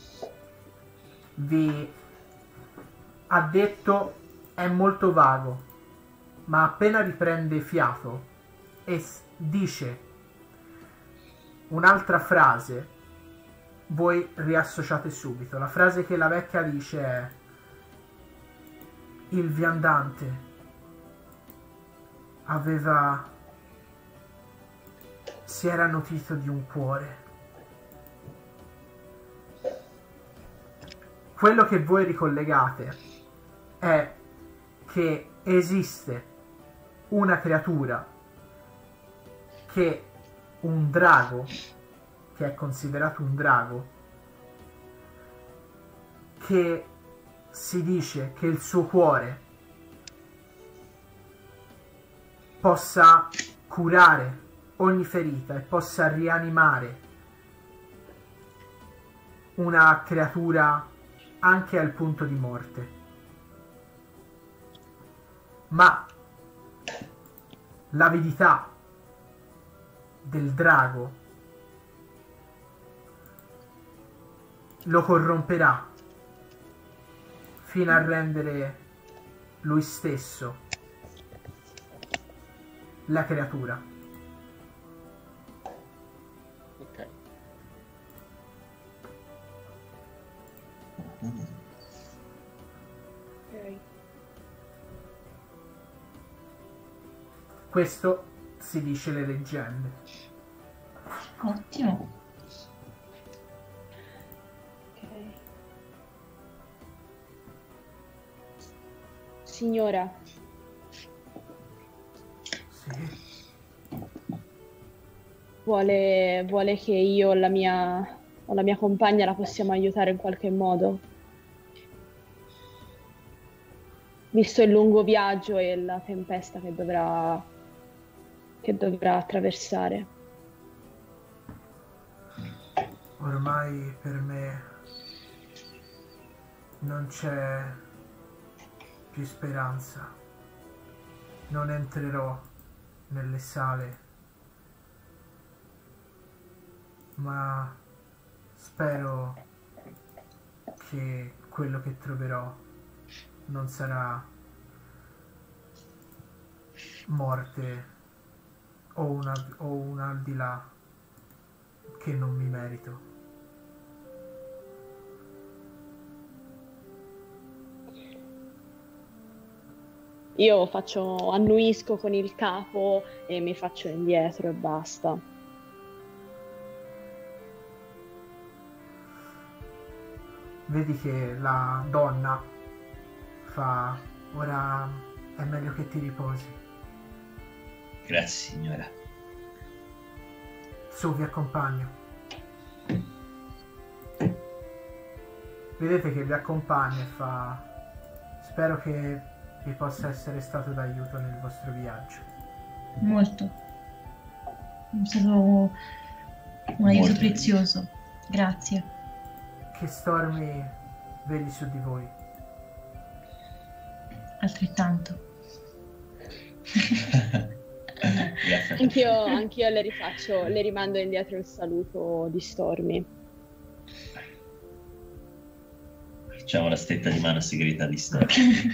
vi ha detto è molto vago, ma appena riprende fiato e s- dice un'altra frase, voi riassociate subito. La frase che la vecchia dice è: il viandante aveva si era notito di un cuore. Quello che voi ricollegate è che esiste una creatura che un drago, che è considerato un drago, che si dice che il suo cuore possa curare ogni ferita e possa rianimare una creatura anche al punto di morte. Ma l'avidità del drago lo corromperà fino a rendere lui stesso la creatura. Ok. Ok. Questo si dice le leggende. Ottimo. Ok. Signora, Sì. vuole, vuole che io o la mia, o la mia compagna la possiamo aiutare in qualche modo? Visto il lungo viaggio e la tempesta che dovrà, che dovrà attraversare. Ormai per me non c'è più speranza. Non entrerò nelle sale, ma spero che quello che troverò non sarà morte o una, o un al di là che non mi merito. Io faccio, annuisco con il capo e mi faccio indietro e basta. Vedi che la donna fa: ora è meglio che ti riposi. Grazie, signora. Su, vi accompagno. Vedete che vi accompagna e fa: spero che vi possa essere stato d'aiuto nel vostro viaggio. molto. È stato un aiuto Molto. prezioso. Grazie. Che stormi vedi su di voi? Altrettanto. Grazie. Anch'io, anch'io le rifaccio, le rimando indietro il saluto di Stormy. Facciamo la stretta di mano segreta di storia.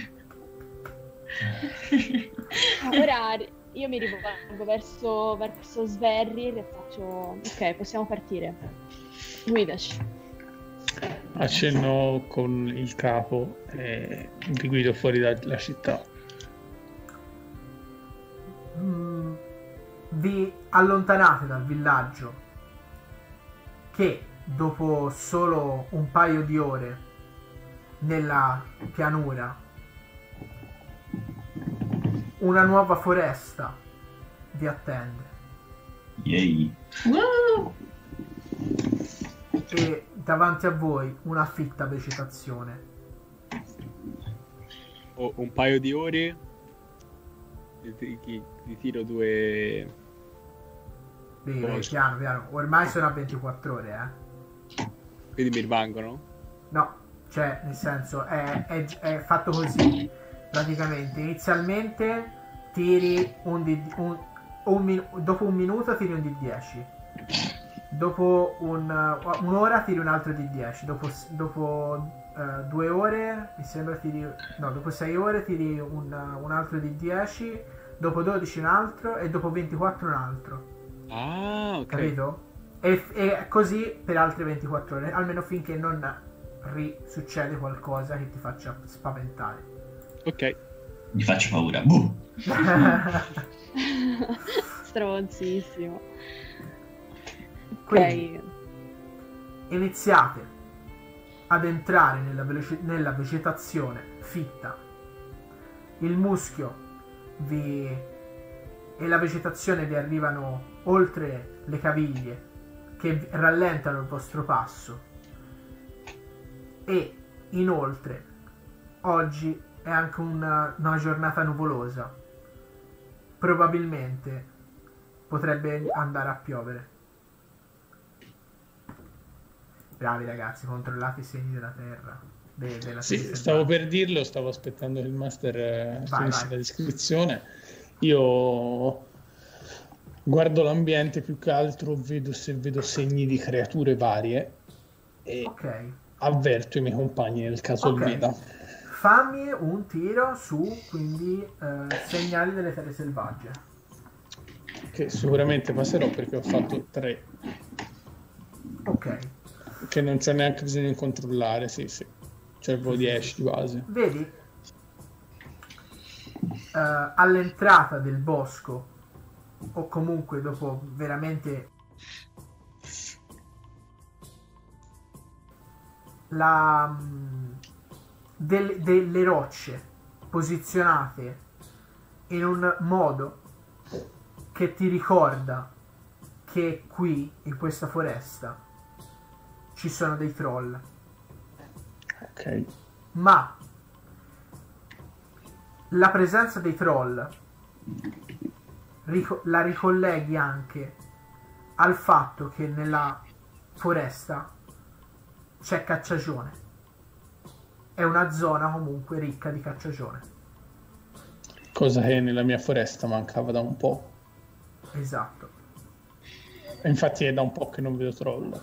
Ora io mi rivolgo verso, verso Sverrir e faccio... Ok, possiamo partire. Guidaci. Accenno con il capo e vi guido fuori dalla città. Mm, vi allontanate dal villaggio che dopo solo un paio di ore nella pianura una nuova foresta vi attende Yay. Woo! e davanti a voi una fitta vegetazione. Ho un paio di ore. Ti, ti- ti tiro due. Beh, Oh, piano piano, ormai sono a ventiquattro ore, eh. Quindi mi rimangono. No, cioè, nel senso, è, è- è fatto così. Praticamente, inizialmente tiri un di un, un min- dopo un minuto tiri un di dieci. Dopo un, uh, un'ora tiri un altro di dieci. Dopo, s- dopo uh, due ore, mi sembra tiri... No, dopo sei ore tiri un, uh, un altro di dieci. Dopo dodici un altro. E dopo ventiquattro un altro. Ah, ok. Capito? E, e così per altre ventiquattro ore. Almeno finché non risuccede qualcosa che ti faccia spaventare. Ok. Mi faccio paura. Buh. Stronzissimo. Quindi Ok. iniziate ad entrare nella, veloci- nella vegetazione fitta. Il muschio vi e la vegetazione vi arrivano oltre le caviglie che vi- rallentano il vostro passo. E inoltre oggi è anche una, una giornata nuvolosa. Probabilmente potrebbe andare a piovere. Bravi ragazzi, controllate i segni della terra. de- della Sì, terra stavo selvaggia. per dirlo, stavo aspettando che il master eh, Vai, finisse vai. la descrizione. Io guardo l'ambiente più che altro, vedo se vedo segni di creature varie e Ok, avverto i miei compagni nel caso Ok. il veda. fammi un tiro su quindi eh, segnali delle terre selvagge. Che sicuramente passerò perché ho fatto tre, Ok, che non c'è neanche bisogno di controllare, sì, sì. Cioè avevo dieci di base. vedi eh, all'entrata del bosco o comunque dopo veramente la mh, del- delle rocce posizionate in un modo che ti ricorda che qui in questa foresta ci sono dei troll, Ok. ma la presenza dei troll rico- la ricolleghi anche al fatto che nella foresta c'è cacciagione. È una zona comunque ricca di cacciagione. Cosa che nella mia foresta mancava da un po'. Esatto. E infatti è da un po' che non vedo troll.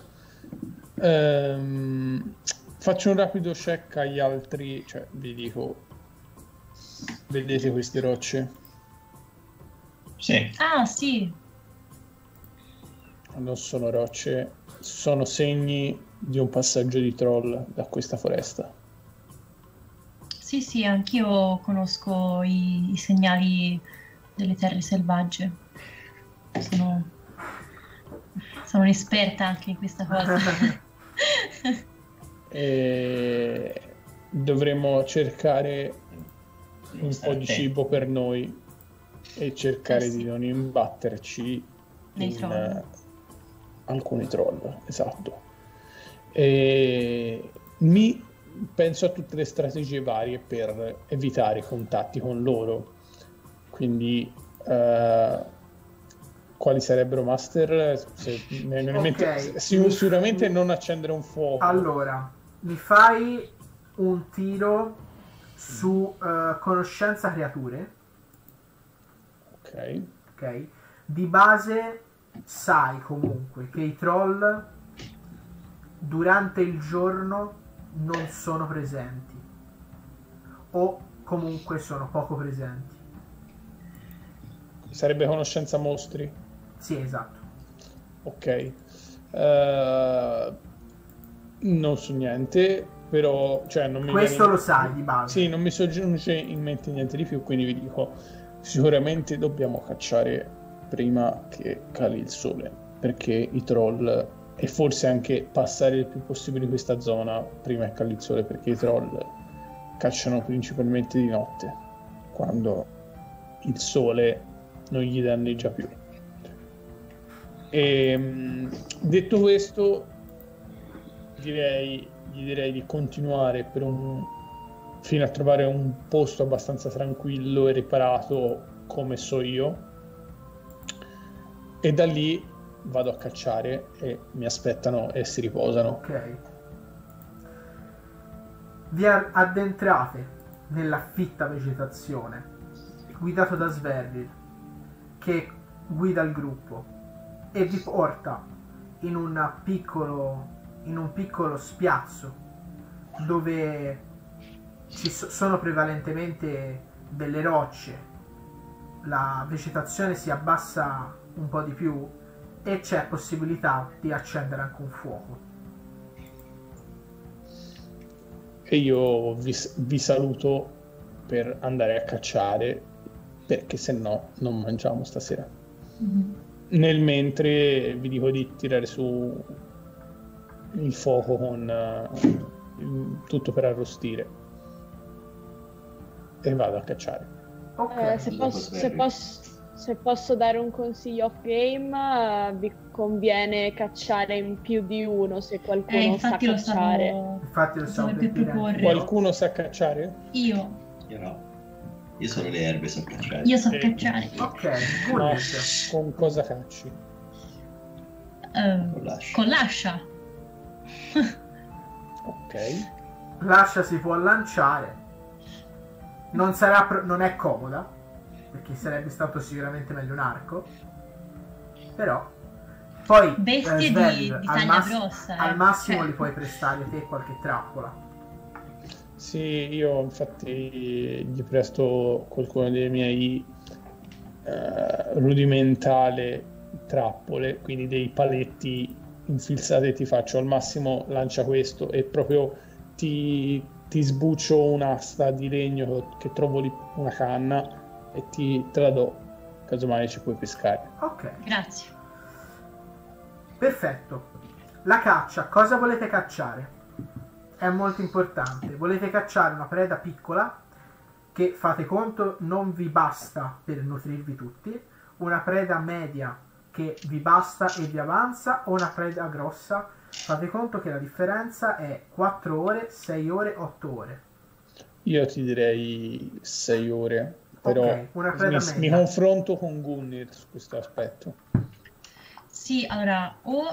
Ehm, faccio un rapido check agli altri, cioè vi dico, vedete queste rocce? Sì. Ah, sì. Non sono rocce, sono segni di un passaggio di troll da questa foresta. Sì, sì, anch'io conosco i, i segnali delle terre selvagge. Sono, sono un'esperta anche in questa cosa. E dovremmo cercare un po' di cibo per noi e cercare Eh sì. di non imbatterci Nei in troll. eh, alcuni troll, esatto. E mi penso a tutte le strategie varie per evitare i contatti con loro, quindi Uh, quali sarebbero master? Se, ne, ne Ok. mette- sic- sicuramente non accendere un fuoco. Allora, mi fai un tiro su eh, conoscenza creature, Ok. ok? Di base sai comunque che i troll durante il giorno non sono presenti o comunque sono poco presenti. Sarebbe conoscenza mostri. Sì, esatto. Ok. Uh, non so niente, però cioè non mi Questo viene- lo sai di base. Sì, non mi soggiunge in mente niente di più, quindi vi dico sicuramente dobbiamo cacciare prima che cali il sole, perché i troll, e forse anche passare il più possibile questa zona prima che cali il sole, perché i troll cacciano principalmente di notte, quando il sole non gli danneggia più. E, mh, detto questo, direi, gli direi di continuare per un, fino a trovare un posto abbastanza tranquillo e riparato come so io, e da lì vado a cacciare e mi aspettano e si riposano. Ok. Vi a- addentrate nella fitta vegetazione, guidato da Sverrir, che guida il gruppo e vi porta in un piccolo, in un piccolo spiazzo dove ci so- sono prevalentemente delle rocce, la vegetazione si abbassa un po' di più e c'è possibilità di accendere anche un fuoco. E io vi, vi saluto per andare a cacciare, perché se no non mangiamo stasera. Mhm. Nel mentre vi dico di tirare su il fuoco con eh, il- tutto per arrostire e vado a cacciare. Ok. Eh, se, posso, se, posso, se posso dare un consiglio off game, eh, vi conviene cacciare in più di uno se qualcuno Eh, sa infatti lo cacciare. stavo, Infatti lo stavo stavo per per dire proporre. anch'io. Qualcuno sa cacciare? Io, Io no. Io solo le erbe so cacciare. io so Eh. cacciare. Ok, No, Gullit. con cosa cacci? Eh, Con l'ascia. con l'ascia. Ok. L'ascia si può lanciare. Non sarà pro- non è comoda, perché sarebbe stato sicuramente meglio un arco. Però poi Bestie eh, di- Sverrir, di al, taglia mass- grossa, eh. al massimo Cioè. gli puoi prestare te qualche trappola. Sì, io infatti gli presto qualcuno dei miei eh, rudimentali trappole, quindi dei paletti infilzati, ti faccio al massimo lancia questo e proprio ti, ti sbuccio un'asta di legno che trovo lì, una canna, e ti, te la do, casomai ci puoi pescare. Ok, Grazie. perfetto. La caccia, cosa volete cacciare? È molto importante. Volete cacciare una preda piccola che, fate conto, non vi basta per nutrirvi tutti, una preda media che vi basta e vi avanza, o una preda grossa. Fate conto che la differenza è quattro ore, sei ore, otto ore. Io ti direi sei ore, però Ok, una preda mi, mi media. confronto con Gunnir su questo aspetto. Sì, allora, o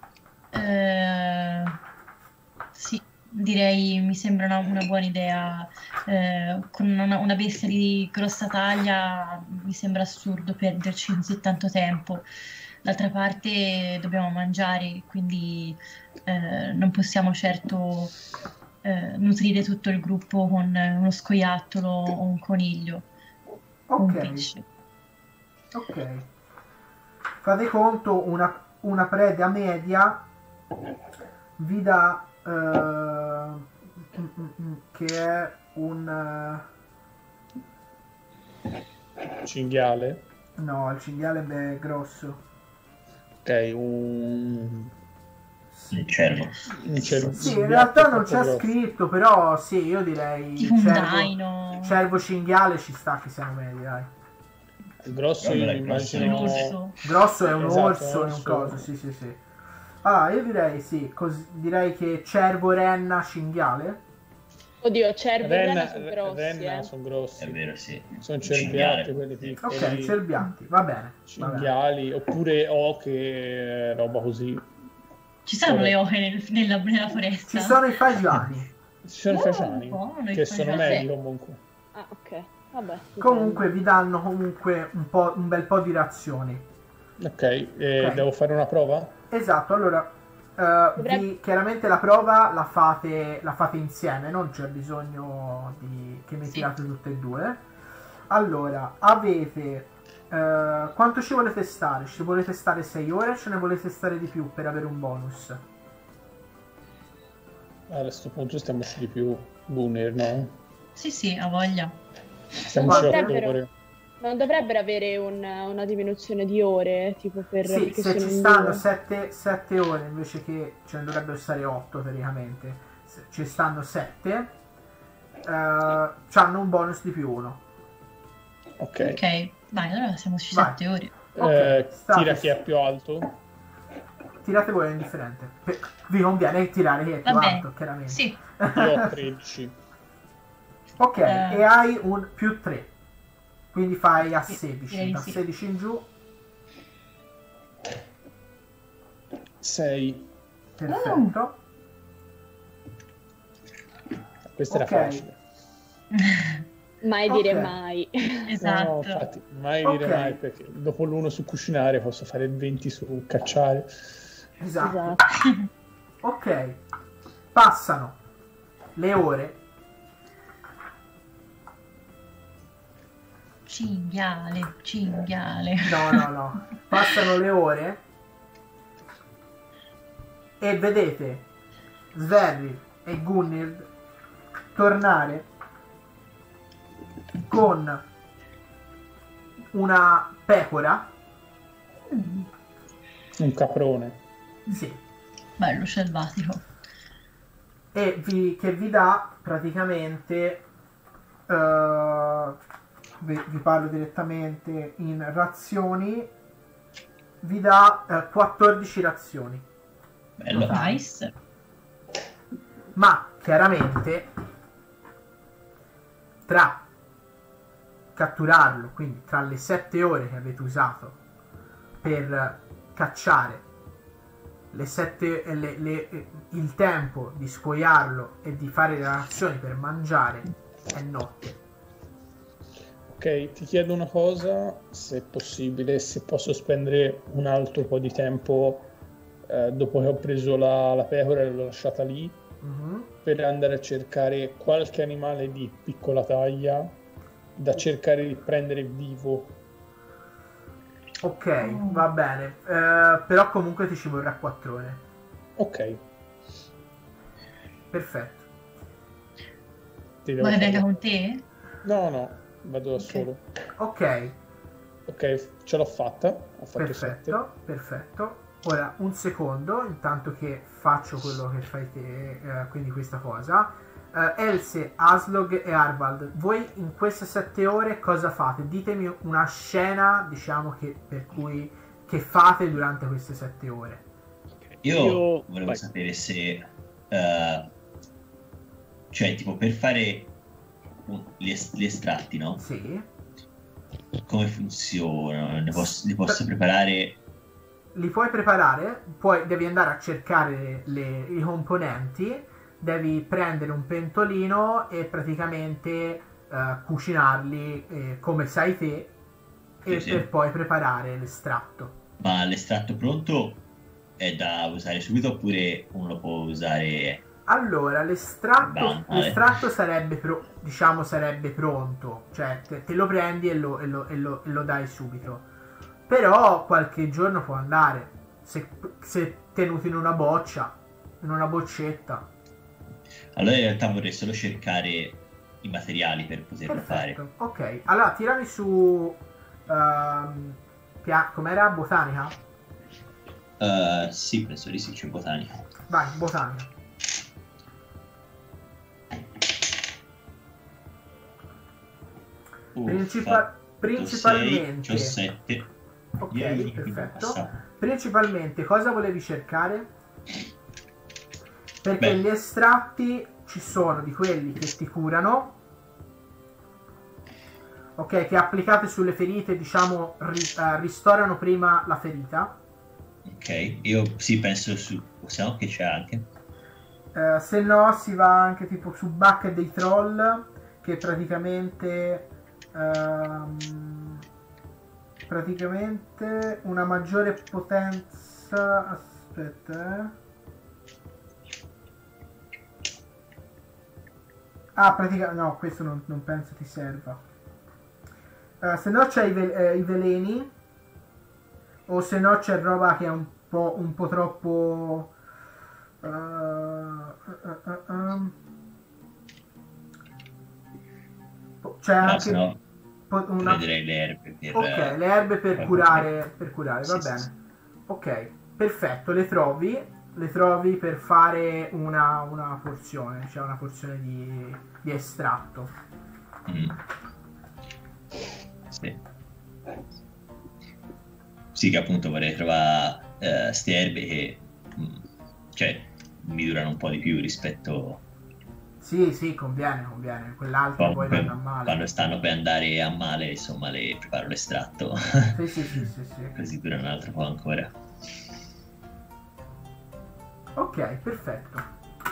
eh, sì, direi mi sembra una, una buona idea. Eh, con una, una bestia di grossa taglia mi sembra assurdo perderci così tanto tempo. D'altra parte dobbiamo mangiare, quindi eh, non possiamo certo eh, nutrire tutto il gruppo con uno scoiattolo o un coniglio o un Ok, pesce. ok. Fate conto, una, una preda media vi dà eh, mm, mm, mm, che è un eh, Cinghiale? no, il cinghiale è grosso. Ok, un, Un cervo. un cervo. Sì, un in realtà gatto non c'è troppo grosso. scritto, però sì, io direi Tipo un cervo, daino, cervo cinghiale ci sta che siamo medi, dai. Il grosso io Allora, mi il grosso è un immagino... orso. Grosso è un Esatto, orso, è un orso. coso, sì, sì, sì. Allora, io direi sì, così, direi che cervo, renna, cinghiale. Oddio, cervi e rena sono Ren, grossi, Ren eh. sono grossi. È vero, sì. Sono Cinghiale. cerbiati quelli piccoli. Ok, cerbiati, va bene. Va bene. Cinghiali, oppure oche, roba così. Ci sono Vabbè. le oche nel- nella, nella foresta? Ci sono i fagiani. Ci sono i Oh, fagiani, buono, i che sono fagiani. meglio comunque. Ah, ok. Vabbè. Comunque vi danno comunque un, po', un bel po' di razioni. Ok, e Ok. devo fare una prova? Esatto, allora eh, Dovrebbe- vi- chiaramente la prova la fate, la fate insieme, non c'è bisogno di, che mi Sì. tirate tutte e due. Allora, avete eh, quanto ci volete stare? Ci volete stare sei ore o ce ne volete stare di più per avere un bonus? Ah, a questo punto stiamo su di più Gunner, no? Sì, sì, ha voglia. Stiamo Ma su otto dovrebbero- ore. Non dovrebbero avere un- una diminuzione di ore, tipo per... Sì, perché se sono ci in stanno due. sette ore invece che ce ne dovrebbero stare otto teoricamente, se ci stanno sette, eh, hanno un bonus di più uno. Ok, Ok, vai, allora siamo su Vai. sette ore. Ok, Eh, state- tira chi è più alto. Tirate voi, è indifferente. Pe- vi conviene tirare chi è più Va bene. alto, chiaramente. Sì, Io ho tredici. Ok, Eh. e hai un più tre. Quindi fai a Sì, sedici. direi Da sì. sedici in giù. sei. Perfetto. Questa Ok. era facile. Mai dire Ok. mai. esatto. No, infatti, mai Ok. dire mai, perché dopo l'uno su cucinare posso fare il venti su cacciare. Esatto. Esatto. Ok. Passano le ore. Cinghiale, cinghiale. No, no, no. Passano le ore. E vedete Sverrir e Gunhild tornare con una pecora. Mm, Un caprone. Sì. bello selvatico. E vi, che vi dà praticamente eh, vi, vi parlo direttamente in razioni, vi dà eh, quattordici razioni, Bello. Nice. ma chiaramente tra catturarlo, quindi tra le sette ore che avete usato per cacciare, le sette, le, le, il tempo di scuoiarlo e di fare le razioni per mangiare è notte. Ok, ti chiedo una cosa, se è possibile, se posso spendere un altro po' di tempo eh, dopo che ho preso la, la pecora e l'ho lasciata lì, Mhm. per andare a cercare qualche animale di piccola taglia da cercare di prendere vivo. Ok, va bene. Eh, però comunque ti ci vorrà quattro ore. Ok, Perfetto. ti devo Vuoi fare- venga con te? No, no, vado da Ok. solo. Ok, Ok, ce l'ho fatta, ho fatto sette. perfetto, perfetto. Ora un secondo, intanto che faccio quello che fai te, eh, quindi questa cosa. Eh, Else, Aslog e Arvald, voi in queste sette ore cosa fate? Ditemi una scena, diciamo, che, per cui che fate durante queste sette ore. Io, Io- volevo vai. sapere se, eh, cioè, tipo, per fare un- gli, es- gli estratti, no? Sì. Come funzionano? Ne posso, li posso preparare? Li puoi preparare, poi devi andare a cercare le- i componenti, devi prendere un pentolino e praticamente eh, cucinarli eh, come sai te, e Sì, sì. per poi preparare l'estratto. Ma l'estratto pronto è da usare subito oppure uno lo può usare? Allora, l'estratto, Bam, eh. l'estratto sarebbe, pro- diciamo, sarebbe pronto, cioè te, te lo prendi e lo, e lo- e lo- e lo dai subito. Però qualche giorno può andare, se, se tenuto in una boccia, in una boccetta. Allora in realtà vorrei solo cercare i materiali per poterlo Perfetto, fare. ok. Allora tirami su ehm, pia- com'era? Botanica? Eh, sì, penso di sì, c'è botanica. Vai, botanica. Uh, Principa- fatto principalmente sei, c'ho sette. Ok, Yay, quindi perfetto. passa. Principalmente cosa volevi cercare? Perché Beh. gli estratti ci sono di quelli che ti curano, ok, che applicate sulle ferite, diciamo, ri, uh, ristorano prima la ferita. Ok, io sì, penso su... possiamo che c'è anche. Uh, se no si va anche tipo su Bucket dei Troll, che praticamente... Um, praticamente una maggiore potenza... Aspetta, eh. Ah, praticamente... No, questo non, non penso ti serva. Uh, se no c'è i, ve- eh, i veleni, o se no c'è roba che è un po', un po' troppo... Uh, uh, uh, um. C'è No, anche... se no una... prenderei le erbe per... Ok, le erbe per per curare, per curare, va sì, bene. sì, sì. Ok, perfetto, le trovi, le trovi per fare una, una porzione, cioè una porzione di, di estratto. Mm. Sì. Sì, che appunto vorrei trovare uh, ste erbe che mm, cioè mi durano un po' di più rispetto... Sì, sì, conviene, conviene. Quell'altro poi Poi, vanno a male. quando stanno per andare a male, insomma, le preparo l'estratto. Sì, sì, sì, sì, sì. Così durano un altro po' ancora. Ok, perfetto.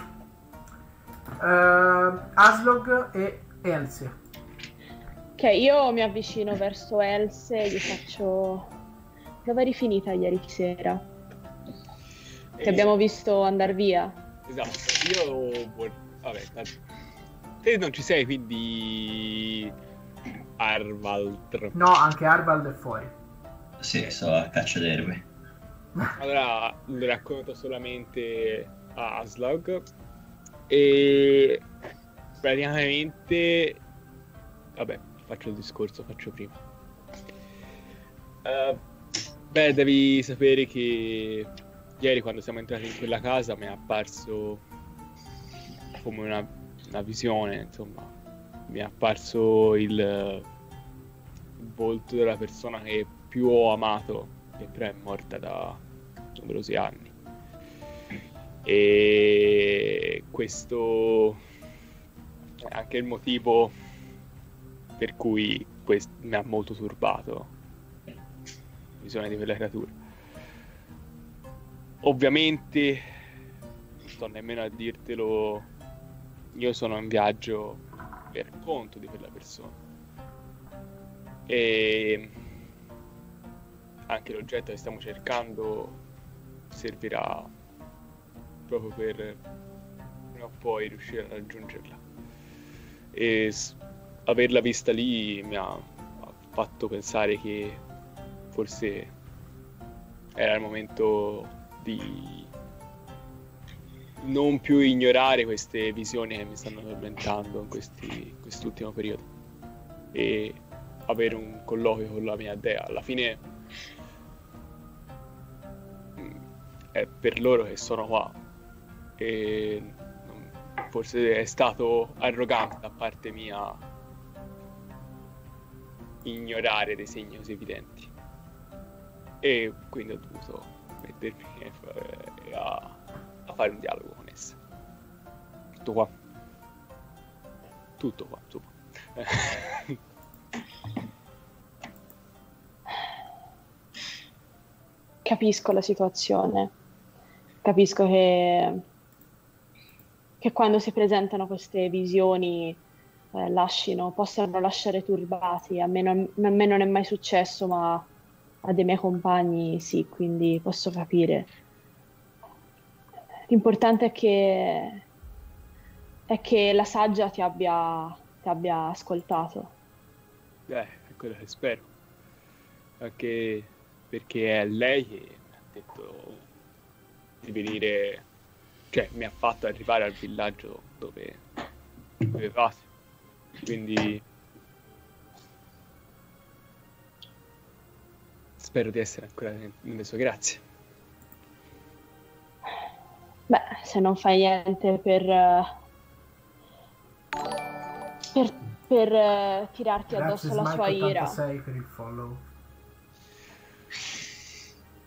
Uh, Aslog e Else. Ok, io mi avvicino verso Else e gli faccio... Dove eri finita ieri sera? Ti Eh, abbiamo visto andare via. Esatto, io... vor- Vabbè, tanto- te non ci sei, quindi... Arvald. No, anche Arvald è fuori. Sì, so a caccia d'erbe. Allora lo racconto solamente a Aslog e praticamente vabbè, faccio il discorso, faccio prima. Uh, beh, devi sapere che ieri quando siamo entrati in quella casa mi è apparso come una, una visione, insomma, mi è apparso il, il volto della persona che più ho amato, che però è morta da numerosi anni, e questo è anche il motivo per cui quest- mi ha molto turbato la visione di quella creatura. Ovviamente non sto nemmeno a dirtelo, io sono in viaggio per conto di quella persona e anche l'oggetto che stiamo cercando servirà proprio per prima o poi riuscire a raggiungerla, e s- averla vista lì mi ha, ha fatto pensare che forse era il momento di non più ignorare queste visioni che mi stanno tormentando in questi, quest'ultimo periodo e avere un colloquio con la mia dea. Alla fine è per loro che sono qua e forse è stato arrogante da parte mia ignorare dei segni così evidenti, e quindi ho dovuto mettermi eh, a, a fare un dialogo con essa. Tutto qua. Tutto qua, insomma. Capisco la situazione. Capisco che, che quando si presentano queste visioni eh, lascino, possano lasciare turbati. A me, non, a me non è mai successo, ma a dei miei compagni sì, quindi posso capire. L'importante è che, è che la saggia ti abbia, ti abbia ascoltato. Eh, è quello che spero. Anche perché è lei che mi ha detto di venire, cioè mi ha fatto arrivare al villaggio dove vivevate. Quindi spero di essere ancora nelle sue grazie. Beh, se non fai niente per, per, per eh, tirarti addosso Grazie alla sua ira, Smite ottantasei per il follow.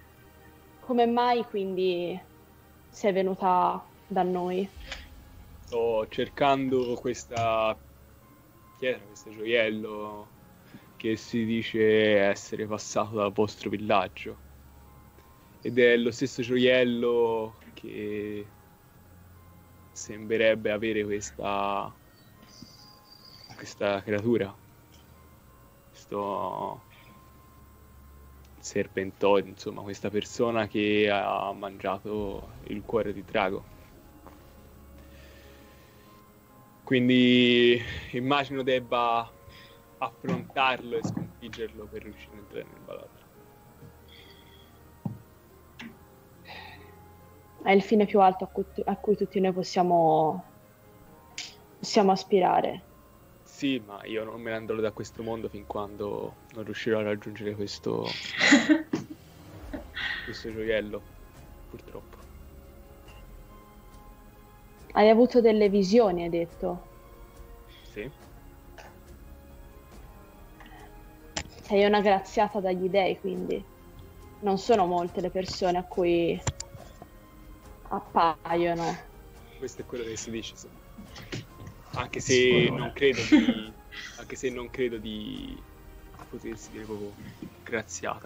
come mai quindi sei venuta da noi? sto cercando questa pietra, questo gioiello che si dice essere passato dal vostro villaggio. Ed è lo stesso gioiello che sembrerebbe avere questa questa creatura, questo serpentoide, insomma, questa persona che ha mangiato il cuore di drago. Quindi immagino debba affrontarlo e sconfiggerlo per riuscire a entrare nel baratro. È il fine più alto a cui, a cui tutti noi possiamo, possiamo aspirare. Sì, ma io non me ne andrò da questo mondo fin quando non riuscirò a raggiungere questo questo gioiello, purtroppo. Hai avuto delle visioni, hai detto? Sì. Sei una graziata dagli dei, quindi. Non sono molte le persone a cui appaiono. Questo è quello che si dice, sì. Anche se non credo di anche se non credo di potersi dire proprio graziata.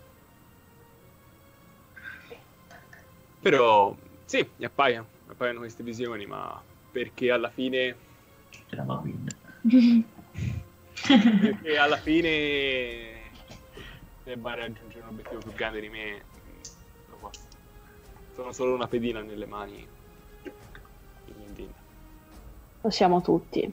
Però sì, mi appaiono, mi appaiono queste visioni, ma perché alla fine la Mawin. perché alla fine debba raggiungere un obiettivo più grande di me, lo posso. Sono solo una pedina nelle mani di Lindin. Lo siamo tutti.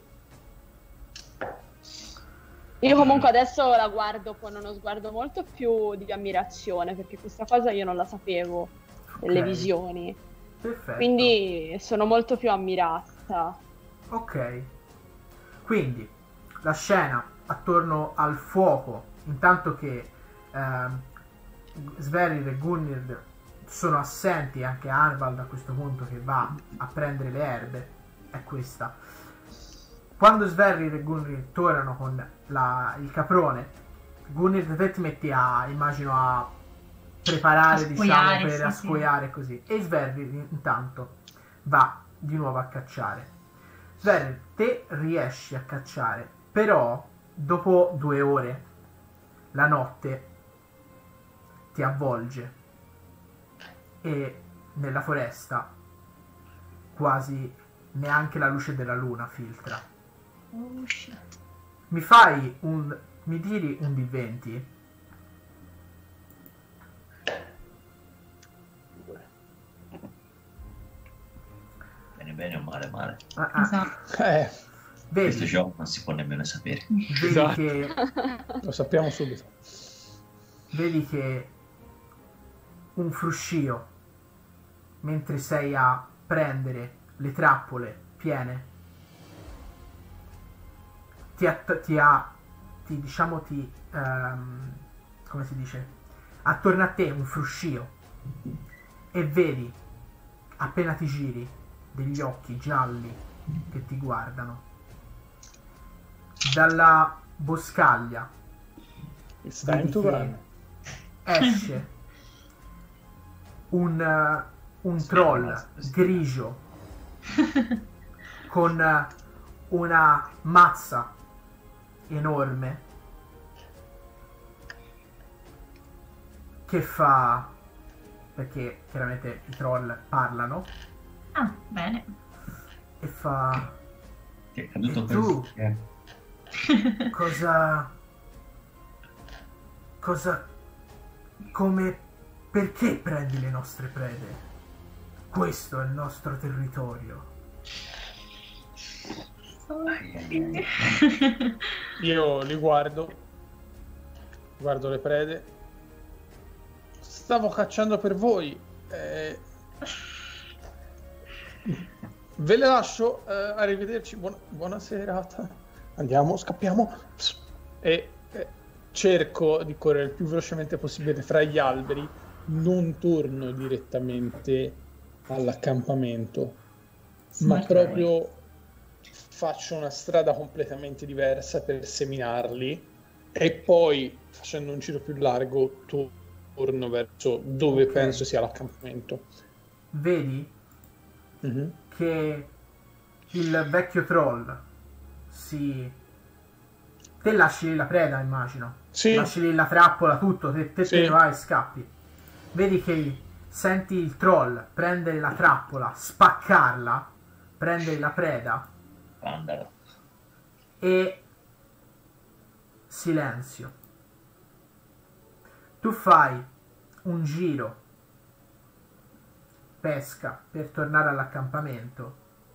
Io comunque adesso la guardo con uno sguardo molto più di ammirazione, perché questa cosa io non la sapevo, delle Ok. visioni. Perfetto. Quindi sono molto più ammirata. Ok. Quindi la scena attorno al fuoco, intanto che ehm, Sverrir e Gunnir sono assenti, anche Arvald a questo punto che va a prendere le erbe, è questa. Quando Sverrir e Gunnir tornano con la, il caprone, Gunnir te ti metti a, immagino, a preparare, A diciamo, scuoiare, per sì, a sì. scuoiare così. E Sverrir intanto va di nuovo a cacciare. Sverrir, te riesci a cacciare, però dopo due ore la notte ti avvolge e nella foresta quasi neanche la luce della luna filtra. Oh shit. Mi fai un... mi tiri un D venti? Bene bene o male male. Ah, ah. Esatto. Eh, Questo Vedi, gioco non si può nemmeno sapere. vedi Esatto. che lo sappiamo subito. vedi che un fruscio mentre sei a prendere le trappole piene ti ha, ti, ha, ti diciamo ti ehm, come si dice, attorno a te un fruscio e vedi appena ti giri degli occhi gialli che ti guardano dalla boscaglia. It's time Vedi to che run. esce un, uh, un troll grigio con uh, una mazza enorme che fa, perché chiaramente i troll parlano, Ah, bene. e fa: Che è caduto E tu? così. eh. cosa cosa come perché prendi le nostre prede? Questo è il nostro territorio. Ai, ai, ai. Io li guardo, guardo le prede. Stavo cacciando per voi. eh, Ve le lascio, eh, arrivederci, buona, buona serata. Andiamo, scappiamo. E eh, cerco di correre il più velocemente possibile fra gli alberi. Non torno direttamente all'accampamento, ma Smart proprio faccio una strada completamente diversa per seminarli e poi, facendo un giro più largo, to- torno verso dove Ok. penso sia l'accampamento. Vedi Mhm. che il vecchio troll si... Te lasci lì la preda, immagino. Sì. Lasci lì la trappola, tutto, te, te, Sì. te ne vai e scappi. Vedi che senti il troll prendere la trappola, spaccarla, prendere la preda Vandalo. e silenzio. Tu fai un giro, pesca per tornare all'accampamento,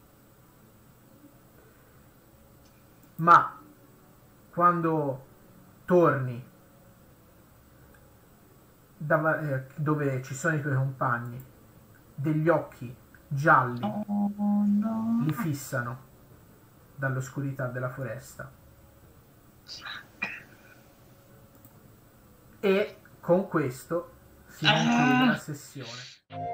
ma quando torni da, eh, dove ci sono i tuoi compagni, degli occhi gialli Oh no. li fissano dall'oscurità della foresta. E con questo si conclude la sessione.